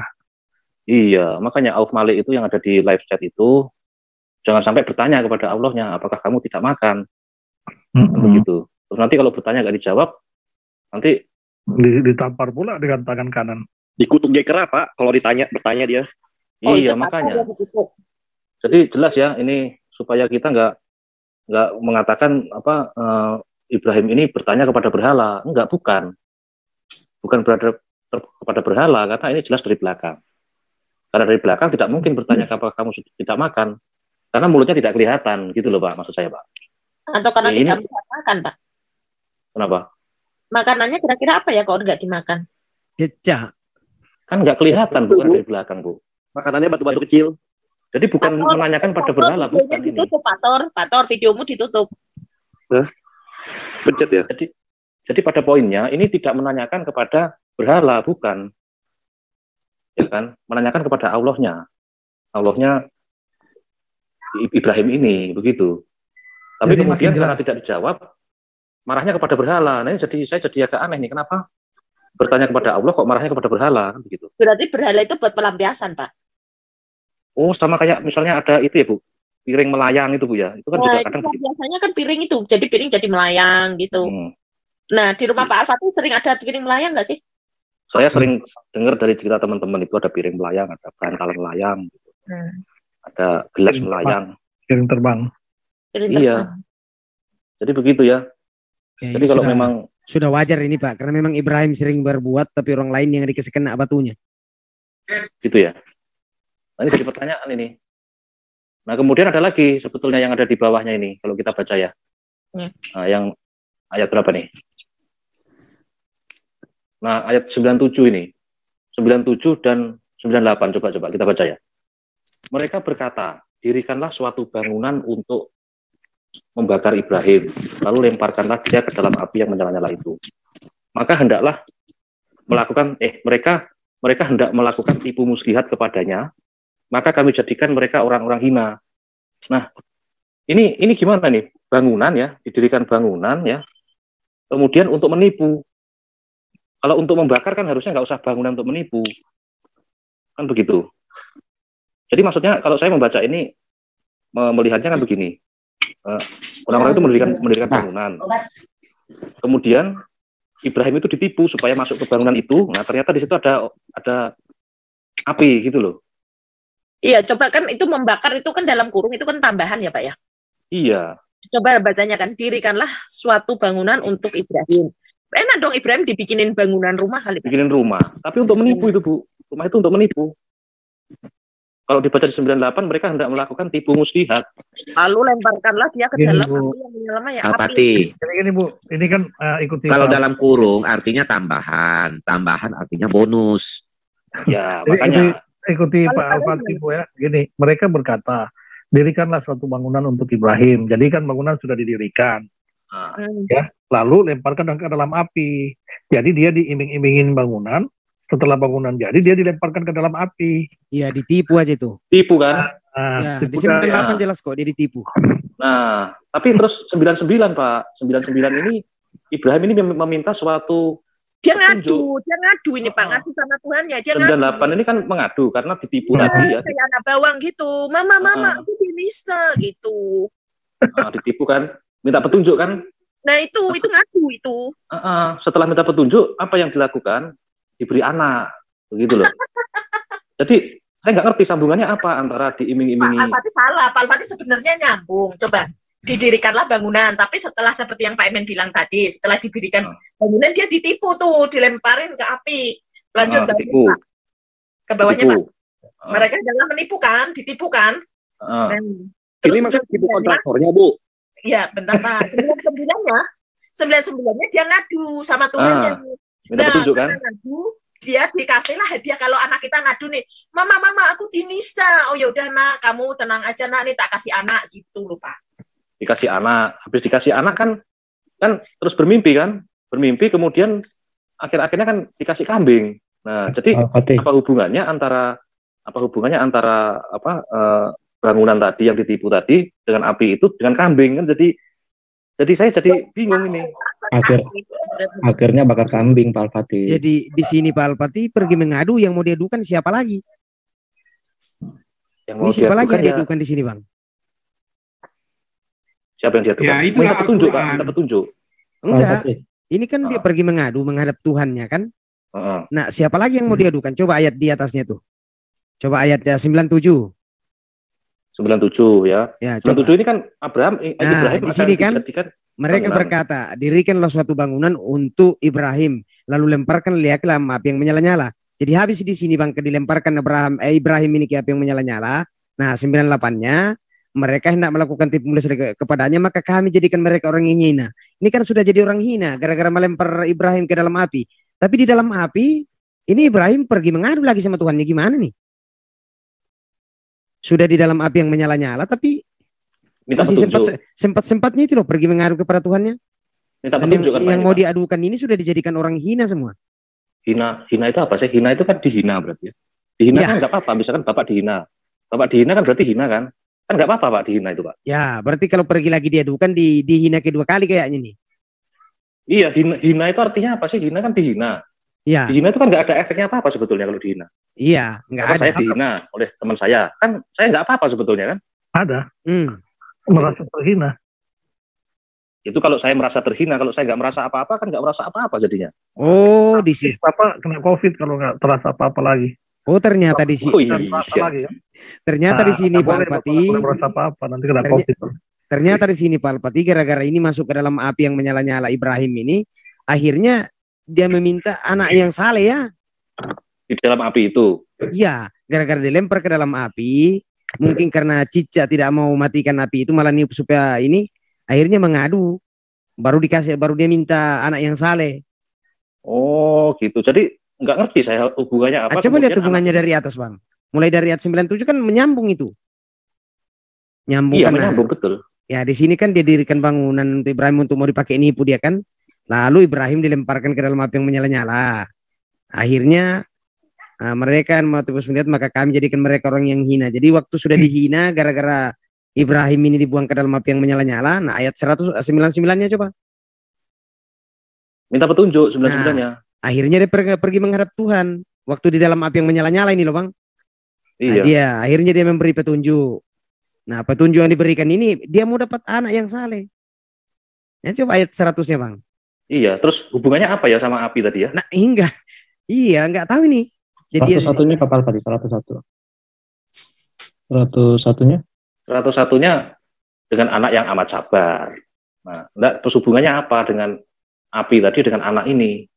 Iya, makanya Auf Malik itu yang ada di live chat itu jangan sampai bertanya kepada Allahnya, apakah kamu tidak makan? Mm-mm. Begitu. Terus nanti kalau bertanya nggak dijawab, nanti Di- Ditampar pula dengan tangan kanan. Dikutuk dia kera Pak, kalau ditanya bertanya dia. Oh, iya itu makanya. Pak, ditutup. Jadi jelas ya ini supaya kita nggak nggak mengatakan apa eh, Ibrahim ini bertanya kepada berhala, enggak bukan, bukan berada ter- kepada berhala karena ini jelas dari belakang. Karena dari belakang tidak mungkin bertanya apakah kamu sudah tidak makan, karena mulutnya tidak kelihatan gitu loh Pak, maksud saya Pak. Atau karena Ya, ini- tidak bisa makan, Pak. Kenapa? Makanannya kira-kira apa ya kalau nggak dimakan? Jejak. Kan nggak kelihatan bukan dari belakang Bu. Makanannya batu-batu kecil. Jadi bukan Pator, menanyakan pada Pator, berhala, videonya bukan ini. ditutup, Pak Tor. Pak Tor, videomu ditutup. Pencet ya. Jadi jadi pada poinnya ini tidak menanyakan kepada berhala, bukan. Ya kan? Menanyakan kepada Allahnya. Allahnya I- Ibrahim ini begitu. Tapi Jadi kemudian makin karena jelas. tidak dijawab, marahnya kepada berhala. Nah, ini jadi saya jadi agak aneh nih. Kenapa bertanya kepada Allah kok marahnya kepada berhala kan begitu? Berarti berhala itu buat pelampiasan, Pak. Oh, sama kayak misalnya ada itu ya, Bu. Piring melayang itu, Bu ya. Itu kan Nah, juga itu kadang kan biasanya kan piring itu. Jadi piring jadi melayang gitu. Hmm. Nah, di rumah Pak Al-Fatih sering ada piring melayang nggak sih? Saya sering dengar dari cerita teman-teman itu ada piring melayang, ada bantalan melayang, gitu. Hmm. Ada gelas Piring melayang. Piring terbang. Piring Iya. terbang. Jadi begitu ya. Ya, Jadi ini kalau sudah, memang sudah wajar ini Pak, karena memang Ibrahim sering berbuat, tapi orang lain yang dikasih kena batunya. gitu ya. Nah, ini jadi pertanyaan ini. Nah, kemudian ada lagi sebetulnya yang ada di bawahnya ini, kalau kita baca ya. Ya. Nah, yang ayat berapa nih? Nah, ayat sembilan puluh tujuh ini. sembilan puluh tujuh dan sembilan puluh delapan, coba-coba kita baca ya. Mereka berkata, dirikanlah suatu bangunan untuk membakar Ibrahim, lalu lemparkanlah dia ke dalam api yang menyala-nyala itu. Maka hendaklah melakukan, eh mereka mereka hendak melakukan tipu muslihat kepadanya, maka kami jadikan mereka orang-orang hina. Nah, ini ini gimana nih? Bangunan ya, didirikan bangunan ya, kemudian untuk menipu. Kalau untuk membakar kan harusnya nggak usah bangunan untuk menipu, kan begitu. Jadi maksudnya kalau saya membaca ini melihatnya kan begini, uh, orang-orang itu mendirikan mendirikan bangunan, kemudian Ibrahim itu ditipu supaya masuk ke bangunan itu. Nah ternyata di situ ada ada api gitu loh. Iya, coba kan itu membakar itu kan dalam kurung itu kan tambahan ya Pak ya. Iya. Coba bacanya kan, dirikanlah suatu bangunan untuk Ibrahim. Enak dong Ibrahim dibikinin bangunan rumah kali. Bikinin rumah, tapi untuk menipu itu Bu. Rumah itu untuk menipu. Kalau dibaca di sembilan puluh delapan mereka hendak melakukan tipu muslihat. Lalu lemparkanlah dia ke Gini, dalam Bu. api yang menyala ya Pak api. Pati, Jadi gini Bu, ini kan uh, ikuti kalau Pak- dalam kurung artinya tambahan, tambahan artinya bonus. Ya, Jadi makanya ini ikuti Kalau Pak kalian Al-Fatih Bu ya. Gini, mereka berkata, dirikanlah suatu bangunan untuk Ibrahim. Jadi kan bangunan sudah didirikan. ah, Hmm. Ya, lalu lemparkan ke dalam api. Jadi dia diiming-imingin bangunan. Setelah bangunan jadi, dia dilemparkan ke dalam api. Iya, ditipu aja tuh. tipu kan. Nah, Ya, di tipu sembilan puluh daya. delapan jelas kok dia ditipu. Nah, tapi terus sembilan puluh sembilan Pak, sembilan puluh sembilan ini Ibrahim ini mem- meminta suatu Dia petunjuk. ngadu, dia ngadu ini Pak, ngadu sama Tuhannya, dia sembilan puluh ngadu. delapan ini kan mengadu karena ditipu Nah, tadi ya. kayak anak bawang gitu, mama mama Ah. aku dinista gitu. Nah, ditipu kan, minta petunjuk kan. Nah itu itu ngadu itu. Ah, ah. Setelah minta petunjuk, apa yang dilakukan? Diberi anak, begitu loh. Jadi saya nggak ngerti sambungannya apa antara Pak diiming-imingi. Al-Fatih salah, Pak Al-Fatih sebenarnya nyambung. Coba didirikanlah bangunan, tapi setelah seperti yang Pak Emen bilang tadi, setelah didirikan bangunan dia ditipu tuh, dilemparin ke api. Lanjut Ah, Mbak ditipu. Pak. Ke bawahnya Ditipu. Pak. Mereka adalah menipu kan, ditipu kan. Ah. Dan Ini terus maksudnya tipu sembilan- kontraktornya, Bu. Iya, bentar Pak. Sembilan sembilannya, sembilan sembilannya dia ngadu sama Tuhannya. Ah, minta petunjuk kan? karena ngadu, dia dikasihlah hadiah kalau anak kita ngadu nih, mama mama aku dinista. Oh ya udah nak, kamu tenang aja nak, nih tak kasih anak gitu loh Pak. Dikasih anak, habis dikasih anak kan kan terus bermimpi kan, bermimpi kemudian akhir-akhirnya kan dikasih kambing. Nah, jadi Al-Fatih. apa hubungannya antara apa hubungannya antara apa eh, bangunan tadi yang ditipu tadi dengan api itu dengan kambing kan, jadi jadi saya jadi bingung ini. Akhir akhirnya bakar kambing Pak Al-Fatih. Jadi di sini Pak Al-Fatih pergi mengadu, yang mau diadukan siapa lagi? Yang Ini mau siapa lagi diadukan yang ya diadukan di sini, Bang? siapa yang diadukan? Ya, itulah Minta petunjuk Pak, Al-Quran. minta petunjuk. Enggak. Al-Fatih. Ini kan dia pergi mengadu menghadap Tuhannya kan? Heeh. Nah, siapa lagi yang mau diadukan? Coba ayat di atasnya tuh. Coba ayatnya sembilan puluh tujuh. sembilan puluh tujuh ya. Ya, sembilan puluh coba. tujuh ini kan Abraham eh, Nah, Ibrahim di akan sini kan dijadikan mereka bangunan. berkata, dirikanlah suatu bangunan untuk Ibrahim, lalu lemparkan dia ke dalam api yang menyala-nyala. Jadi habis di sini Bang, dilemparkan Abraham, eh, Ibrahim ini ke api yang menyala-nyala. Nah, sembilan puluh delapan-nya mereka hendak melakukan tipu muslihat ke- kepadanya, maka kami jadikan mereka orang yang hina. Ini kan sudah jadi orang hina gara-gara melempar Ibrahim ke dalam api. Tapi di dalam api ini Ibrahim pergi mengadu lagi sama Tuhannya, gimana nih? Sudah di dalam api yang menyala-nyala, tapi Minta masih sempat petunjuk. sempat sempatnya itu loh pergi mengadu kepada Tuhannya. Minta Dan yang, petunjuk kan Pak yang ini, mau Pak. diadukan ini sudah dijadikan orang hina semua. Hina, hina itu apa sih? Hina itu kan dihina berarti ya. Dihina Ya. kan nggak apa-apa, misalkan Bapak dihina. Bapak dihina kan berarti hina kan? Kan nggak apa-apa Pak dihina itu Pak. Ya, berarti kalau pergi lagi diadukan di dihina kedua kali kayaknya nih. Iya, hina, hina itu artinya apa sih? Hina kan dihina. Iya. Dihina itu kan nggak ada efeknya apa-apa sebetulnya kalau dihina. Iya, nggak Karena ada. saya dihina oleh teman saya. Kan saya nggak apa-apa sebetulnya kan? Ada. Hmm. Merasa terhina. Itu kalau saya merasa terhina, kalau saya nggak merasa apa-apa kan nggak merasa apa-apa jadinya. Oh, di sini. Bapak kena COVID kalau nggak terasa apa-apa lagi. Oh, ternyata di sini. Oh Nggak terasa iya. lagi ya. Ternyata di Nah, sini nggak Pak boleh, Bapak Alpati. nggak boleh merasa apa-apa nanti kena Ternyata- COVID. Ternyata di sini Pak Alpati gara-gara ini masuk ke dalam api yang menyala-nyala Ibrahim ini, akhirnya dia meminta anak yang saleh ya. Di dalam api itu. Iya, gara-gara dilempar ke dalam api, mungkin karena cicak tidak mau matikan api itu malah niup supaya ini, akhirnya mengadu. Baru dikasih, baru dia minta anak yang saleh. Oh gitu. Jadi nggak ngerti saya hubungannya apa. Ah, coba lihat kemudian hubungannya dari atas Bang. Mulai dari ayat sembilan puluh tujuh kan menyambung itu. Nyambung Iya kan, nah. menyambung betul. Ya di sini kan dia dirikan bangunan untuk Ibrahim untuk mau dipakai nipu dia kan. Lalu Ibrahim dilemparkan ke dalam api yang menyala-nyala. Akhirnya ah, mereka mau terus melihat maka kami jadikan mereka orang yang hina. Jadi waktu sudah dihina gara-gara Ibrahim ini dibuang ke dalam api yang menyala-nyala. Nah ayat seratus sembilan puluh sembilan-nya coba. Minta petunjuk sembilan sembilannya. Akhirnya dia pergi, pergi menghadap Tuhan. Waktu di dalam api yang menyala-nyala ini loh Bang. Nah, Iya. dia akhirnya dia memberi petunjuk. Nah petunjuk yang diberikan ini dia mau dapat anak yang saleh. Ya coba ayat seratusnya Bang. Iya. Terus hubungannya apa ya sama api tadi ya? Nah hingga iya nggak tahu ini. Jadi Seratus satunya kapal tadi, seratus satu. Seratus satunya? Seratus satunya dengan anak yang amat sabar. Nah, enggak, terus hubungannya apa dengan api tadi dengan anak ini?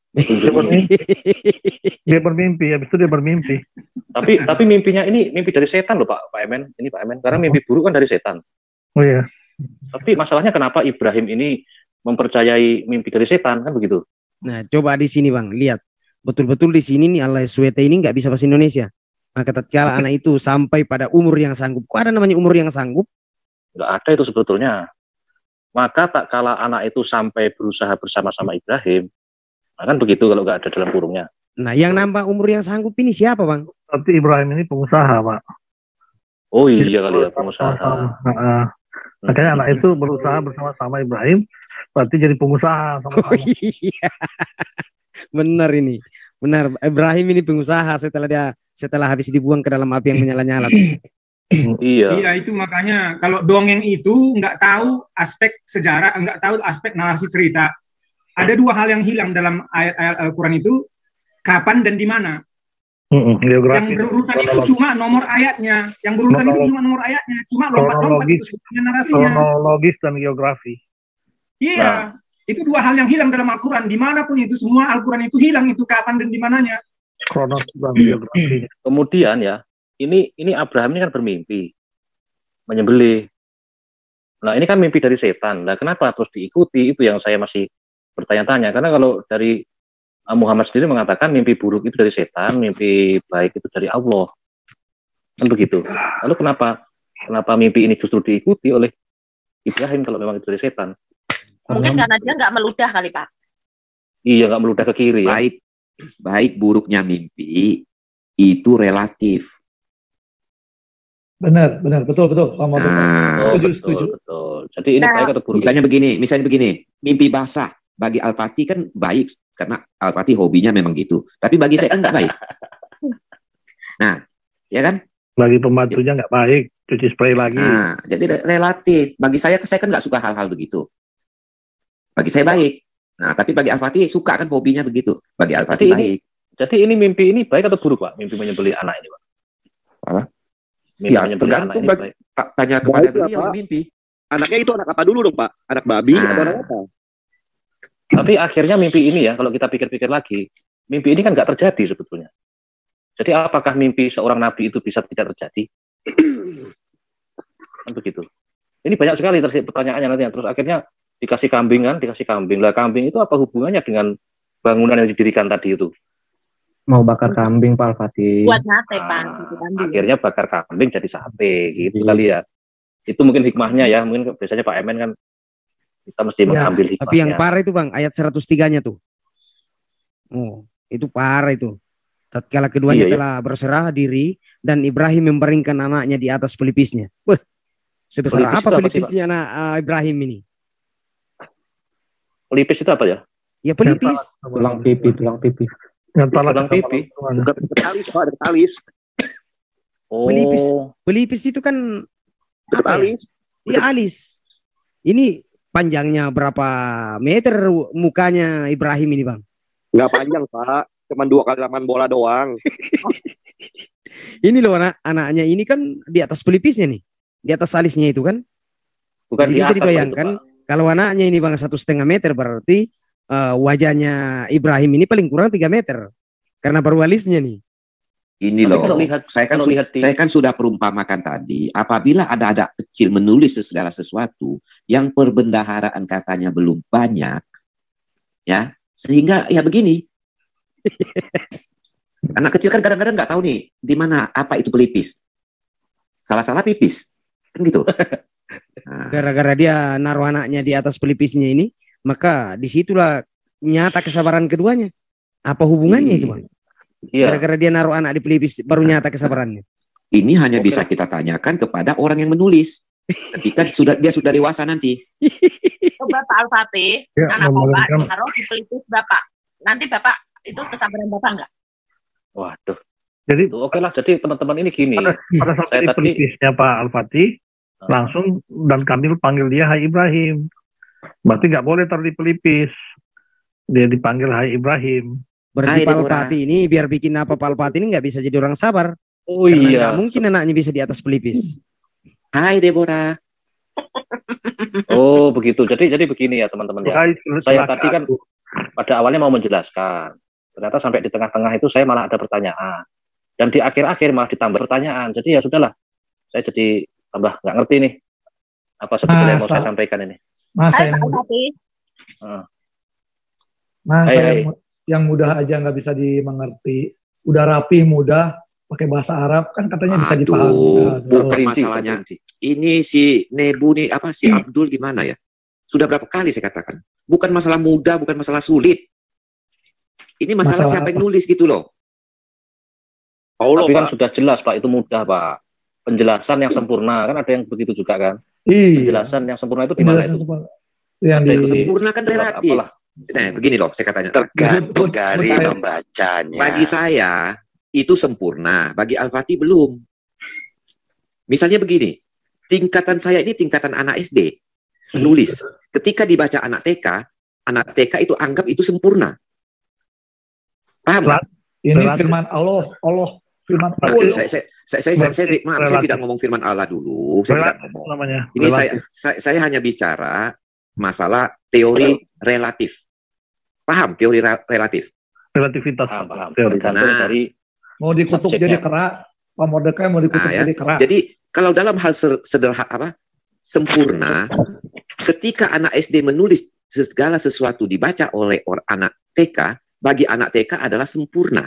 Dia bermimpi, dia bermimpi, habis itu dia bermimpi. Tapi tapi mimpinya ini mimpi dari setan loh Pak Pak Emen, ini Pak Emen. Karena mimpi buruk kan dari setan. Oh iya. Tapi masalahnya kenapa Ibrahim ini mempercayai mimpi dari setan kan begitu? Nah, coba di sini Bang, lihat. Betul-betul di sini nih Allah S W T ini nggak bisa bahasa Indonesia. Maka tatkala anak itu sampai pada umur yang sanggup. Kok ada namanya umur yang sanggup? Nggak ada itu sebetulnya. Maka tak kala anak itu sampai berusaha bersama-sama Ibrahim, nah kan begitu kalau nggak ada dalam kurungnya. Nah, yang nambah umur yang sanggup ini siapa Bang? Tapi Ibrahim ini pengusaha, Pak. Oh iya kali ya pengusaha. Nah, makanya anak itu berusaha bersama-sama Ibrahim, berarti jadi pengusaha sama-sama. Oh iya, benar ini, benar. Ibrahim ini pengusaha setelah dia setelah habis dibuang ke dalam api yang menyala-nyala. Iya. Iya itu makanya kalau dongeng itu nggak tahu aspek sejarah, nggak tahu aspek narasi cerita. Ada dua hal yang hilang dalam ayat-ayat Al-Quran itu, kapan dan di mana. Mm-mm, yang berurutan itu cuma nomor ayatnya, yang berurutan itu cuma nomor ayatnya, cuma lompat-lompat itu sebetulnya narasinya. Kronologis dan geografi. Iya, nah. Itu dua hal yang hilang dalam Al-Quran. Dimanapun itu semua Al-Quran itu hilang itu kapan dan di mananya. Kronologis dan geografi. Kemudian ya, ini ini Abraham ini kan bermimpi menyembelih. Nah ini kan mimpi dari setan. Nah kenapa terus diikuti? Itu yang saya masih bertanya-tanya. Karena kalau dari Muhammad sendiri mengatakan mimpi buruk itu dari setan, mimpi baik itu dari Allah. Kan begitu. Lalu kenapa kenapa mimpi ini justru diikuti oleh Ibrahim kalau memang itu dari setan? Mungkin karena dia nggak meludah kali Pak. Iya nggak meludah ke kiri ya. Baik, baik buruknya mimpi itu relatif. Benar, benar, betul, betul. Sama nah, oh, setuju, betul, setuju. Betul. Jadi ini nah, baik atau buruk? Misalnya begini, misalnya begini, mimpi basah bagi Al-Fatih kan baik karena Al-Fatih hobinya memang gitu. Tapi bagi saya kan nggak baik. Nah, ya kan? Bagi pembantunya nggak baik, cuci spray lagi. Nah, jadi relatif. Bagi saya, saya kan nggak suka hal-hal begitu. Bagi saya baik. Nah, tapi bagi Al-Fatih suka kan hobinya begitu. Bagi Al-Fatih baik. Ini, jadi ini mimpi ini baik atau buruk Pak? Mimpi menyembelih anak ini Pak? Apa? Ya, tergantung bagi, tanya kepada baik beliau yang mimpi. Anaknya itu anak apa dulu dong Pak? Anak babi nah. atau anak apa? Tapi akhirnya mimpi ini ya, kalau kita pikir-pikir lagi, mimpi ini kan nggak terjadi sebetulnya. Jadi apakah mimpi seorang nabi itu bisa tidak terjadi? Kan begitu. Ini banyak sekali pertanyaannya nanti. Terus akhirnya dikasih kambing kan, dikasih kambing. Lah kambing itu apa hubungannya dengan bangunan yang didirikan tadi itu? Mau bakar kambing Pak Al-Fatih. Buat sate Pak. Nah, akhirnya bakar kambing jadi sate gitu kali ya. Itu mungkin hikmahnya ya. Mungkin biasanya Pak Emen kan kita mesti ya, mengambil hikmahnya. Tapi yang parah itu Bang, ayat seratus tiga-nya tuh. Oh, itu parah itu. Tatkala keduanya iya, telah iya. berserah diri dan Ibrahim membaringkan anaknya di atas pelipisnya. Wah, sebesar pelipis apa pelipisnya anak uh, Ibrahim ini? Pelipis itu apa ya? Ya pelipis. Tulang pipi, tulang pipi. Tulang pipi. Talis, Pak, ada talis. Oh. Pelipis, pelipis itu kan apa alis. Ya? Ya alis. Ini panjangnya berapa meter mukanya Ibrahim ini Bang? Nggak panjang Pak, cuma dua kali laman bola doang. Ini loh anak anaknya ini kan di atas pelipisnya nih, di atas alisnya itu kan. Bukan di bisa atas dibayangkan itu, kalau anaknya ini Bang satu setengah meter berarti uh, wajahnya Ibrahim ini paling kurang tiga meter karena baru alisnya nih. Ini loh, lihat, saya kan lihat di... saya kan sudah perumpamakan tadi, apabila ada anak kecil menulis segala sesuatu yang perbendaharaan katanya belum banyak, ya sehingga ya begini, anak kecil kan kadang-kadang nggak tahu nih di mana apa itu pelipis, salah-salah pipis, kan gitu. Gara-gara nah. dia naruh anaknya di atas pelipisnya ini, maka disitulah nyata kesabaran keduanya. Apa hubungannya hmm. itu Bang? Iya. Gara-gara dia naruh anak di pelipis baru nyata kesabarannya. Ini hanya Oke. bisa kita tanyakan kepada orang yang menulis ketika sudah dia sudah dewasa nanti. Bapak Al-Fatih, ya, anak Bapak naruh di pelipis Bapak. Nanti Bapak itu kesabaran Bapak enggak? Waduh. Jadi oke lah. Jadi teman-teman ini gini. Pada, pada saat saya di tadi, pelipisnya Pak Al-Fatih uh. langsung dan Kamil panggil dia Hai Ibrahim. Berarti nggak boleh taruh di pelipis. Dia dipanggil Hai Ibrahim. Berarti Pak Al-Fatih ini biar bikin apa Pak Al-Fatih ini nggak bisa jadi orang sabar. Oh iya. Nggak mungkin anaknya bisa di atas pelipis. Hai Deborah. Oh begitu. Jadi jadi begini ya teman-teman ya. Terkait Saya silakan. tadi kan pada awalnya mau menjelaskan. Ternyata sampai di tengah-tengah itu saya malah ada pertanyaan. Dan di akhir-akhir malah ditambah pertanyaan. Jadi ya sudahlah. Saya jadi tambah nggak ngerti nih apa sebetulnya yang mau saya Masa, sampaikan ini. masa Hai yang Pak mudah, Alfati. Ah. masa Hai, yang, hai. mu- yang mudah aja nggak bisa dimengerti. Udah rapih mudah, pakai bahasa Arab kan katanya bisa dipahami. Aduh, Nah, bukan terus. Perinci, masalahnya. perinci. Ini si Nebu nih, apa si Abdul gimana ya? Sudah berapa kali saya katakan. Bukan masalah mudah, bukan masalah sulit. Ini masalah, Masalah siapa apa? yang nulis gitu loh. Allah, Tapi kan Pak. sudah jelas Pak, itu mudah Pak. Penjelasan yang sempurna kan ada yang begitu juga kan. Iya. Penjelasan yang sempurna itu di mana Penjelasan itu? semua yang Ada di yang di Sempurna kan surat relatif. apalah. Nah, begini loh, saya katanya. Tergantung dari Bentar. membacanya. Bagi saya, itu sempurna. Bagi Al-Fatih belum. Misalnya begini, tingkatan saya ini tingkatan anak S D. Nulis. Ketika dibaca anak T K, anak T K itu anggap itu sempurna. Paham nggak? ini Relatif. firman Allah, Allah firman Nah, Allah. saya, saya, saya, saya, saya, saya- maaf, saya Relatif. tidak ngomong firman Allah dulu. Saya tidak Relatif ngomong. namanya. Ini saya, Relatif. saya, saya hanya bicara masalah teori relatif. Paham teori ra- relatif? Relativitas. Paham, paham. Teori. Tergantung Nah. dari Mau dikutuk subjeknya. jadi kerak, Pak Mordekai mau dikutuk Nah, ya. jadi kerak. Jadi kalau dalam hal ser- sederhana apa sempurna, ketika anak S D menulis segala sesuatu dibaca oleh orang anak T K, bagi anak T K adalah sempurna,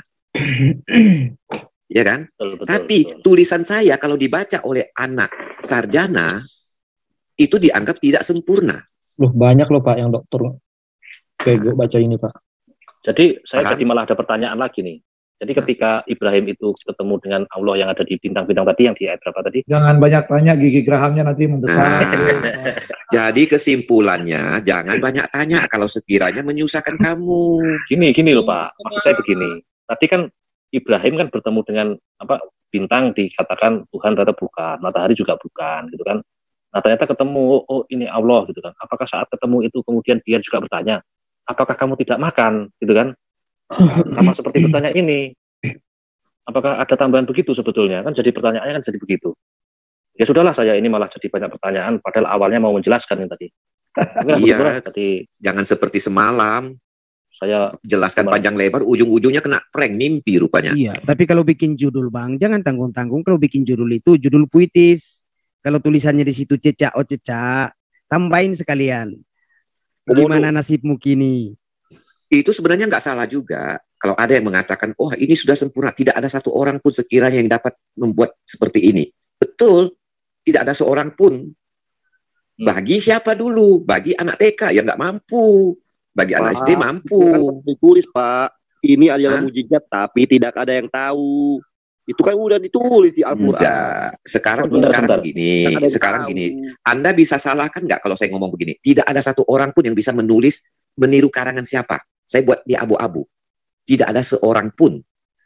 ya kan? betul, betul, Tapi betul. tulisan saya kalau dibaca oleh anak sarjana itu dianggap tidak sempurna. Loh, banyak loh Pak yang dokter bego baca ini Pak. Jadi saya Paham? jadi malah ada pertanyaan lagi nih. Jadi ketika Ibrahim itu ketemu dengan Allah yang ada di bintang-bintang tadi yang di ayat berapa tadi? Jangan banyak tanya, gigi gerahamnya nanti membesar. Nah, jadi kesimpulannya jangan banyak tanya kalau sekiranya menyusahkan kamu. Gini, gini loh Pak. Maksud saya begini. Tadi kan Ibrahim kan bertemu dengan apa bintang dikatakan Tuhan ternyata bukan, matahari juga bukan, gitu kan. Nah ternyata ketemu, oh ini Allah gitu kan. Apakah saat ketemu itu kemudian dia juga bertanya, apakah kamu tidak makan, gitu kan? Sama seperti pertanyaan ini. Apakah ada tambahan begitu sebetulnya? Kan jadi pertanyaannya kan jadi begitu. Ya sudahlah saya ini malah jadi banyak pertanyaan padahal awalnya mau menjelaskan yang tadi. Mungkin Iya, begitulah, tadi jangan seperti semalam. saya Jelaskan Gimana? panjang lebar, ujung-ujungnya kena prank mimpi rupanya. Iya, tapi kalau bikin judul Bang, jangan tanggung-tanggung. Kalau bikin judul itu judul puitis. Kalau tulisannya di situ cecak oh cecak, tambahin sekalian. Gimana nasibmu kini? Itu sebenarnya nggak salah juga. Kalau ada yang mengatakan, oh ini sudah sempurna, tidak ada satu orang pun sekiranya yang dapat membuat seperti ini. Betul, tidak ada seorang pun. Bagi siapa dulu? Bagi anak T K yang nggak mampu. Bagi anak S D mampu. Kan ditulis, Pak. Ini adalah Hah? mujizat, tapi tidak ada yang tahu. Itu kan udah ditulis di Al-Quran. Udah. Sekarang Bentar, sekarang bentar. begini, Tidak ada yang sekarang tahu. gini. Anda bisa salahkan nggak kalau saya ngomong begini? Tidak ada satu orang pun yang bisa menulis meniru karangan siapa. Saya buat di abu-abu. Tidak ada seorang pun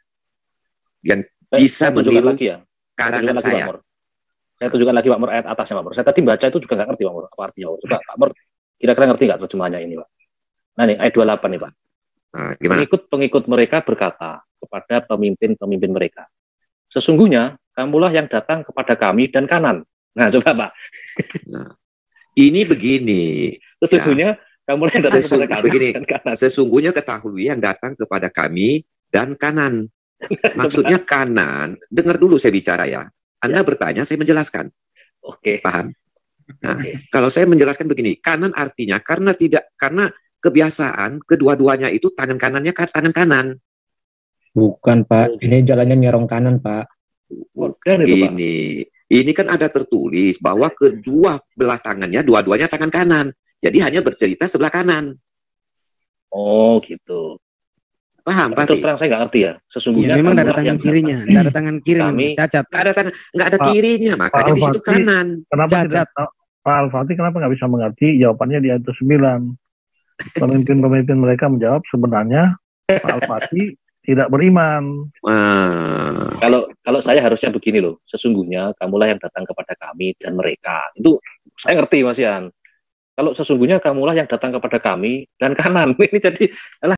yang Eh, bisa saya tunjukkan meniru lagi ya. Saya karangan tunjukkan lagi, Pak saya. Mur. Saya tunjukkan lagi Pak Mur ayat atasnya Pak Mur. Saya tadi baca itu juga nggak ngerti Pak Mur. Apa artinya Pak Mur? Coba Pak Mur kira-kira ngerti nggak terjemahannya ini Pak? Nah nih ayat dua puluh delapan nih Pak. Nah, gimana? Pengikut-pengikut mereka berkata kepada pemimpin-pemimpin mereka, sesungguhnya kamulah yang datang kepada kami dan kanan. Nah coba Pak. Nah, ini begini. Sesungguhnya kamulah yang datang Sesu- kepada kami begini, dan kanan. sesungguhnya ketahui yang datang kepada kami dan kanan. Maksudnya kanan. Dengar dulu saya bicara ya. Anda bertanya, saya menjelaskan. Oke. Paham? Nah, Oke. kalau saya menjelaskan begini, kanan artinya karena tidak karena kebiasaan kedua-duanya itu tangan kanannya ka- tangan kanan. Bukan Pak, ini jalannya nyerong kanan Pak. Bukan itu Pak. Ini ini kan ada tertulis bahwa kedua belah tangannya dua-duanya tangan kanan. Jadi hanya bercerita sebelah kanan. Oh gitu. Paham, Tapi Pak? terus terang saya nggak ngerti ya. Sesungguhnya Ya, memang kamulah ada tangan yang kirinya, datang. ada tangan kiri memang, Kami- cacat. Nggak ada tangan, nggak ada Pak- kirinya, makanya di situ Al-Fatih, kanan. Kenapa Cacat. tidak tahu? Pak Al-Fatih kenapa nggak bisa mengerti? Jawabannya di ayat sembilan. Pemimpin-pemimpin mereka menjawab sebenarnya Pak Al-Fatih tidak beriman. Wah. Kalau kalau saya harusnya begini loh, sesungguhnya kamulah yang datang kepada kami dan mereka. Itu saya ngerti Mas Yan. Kalau sesungguhnya kamulah yang datang kepada kami dan kanan. Ini jadi alah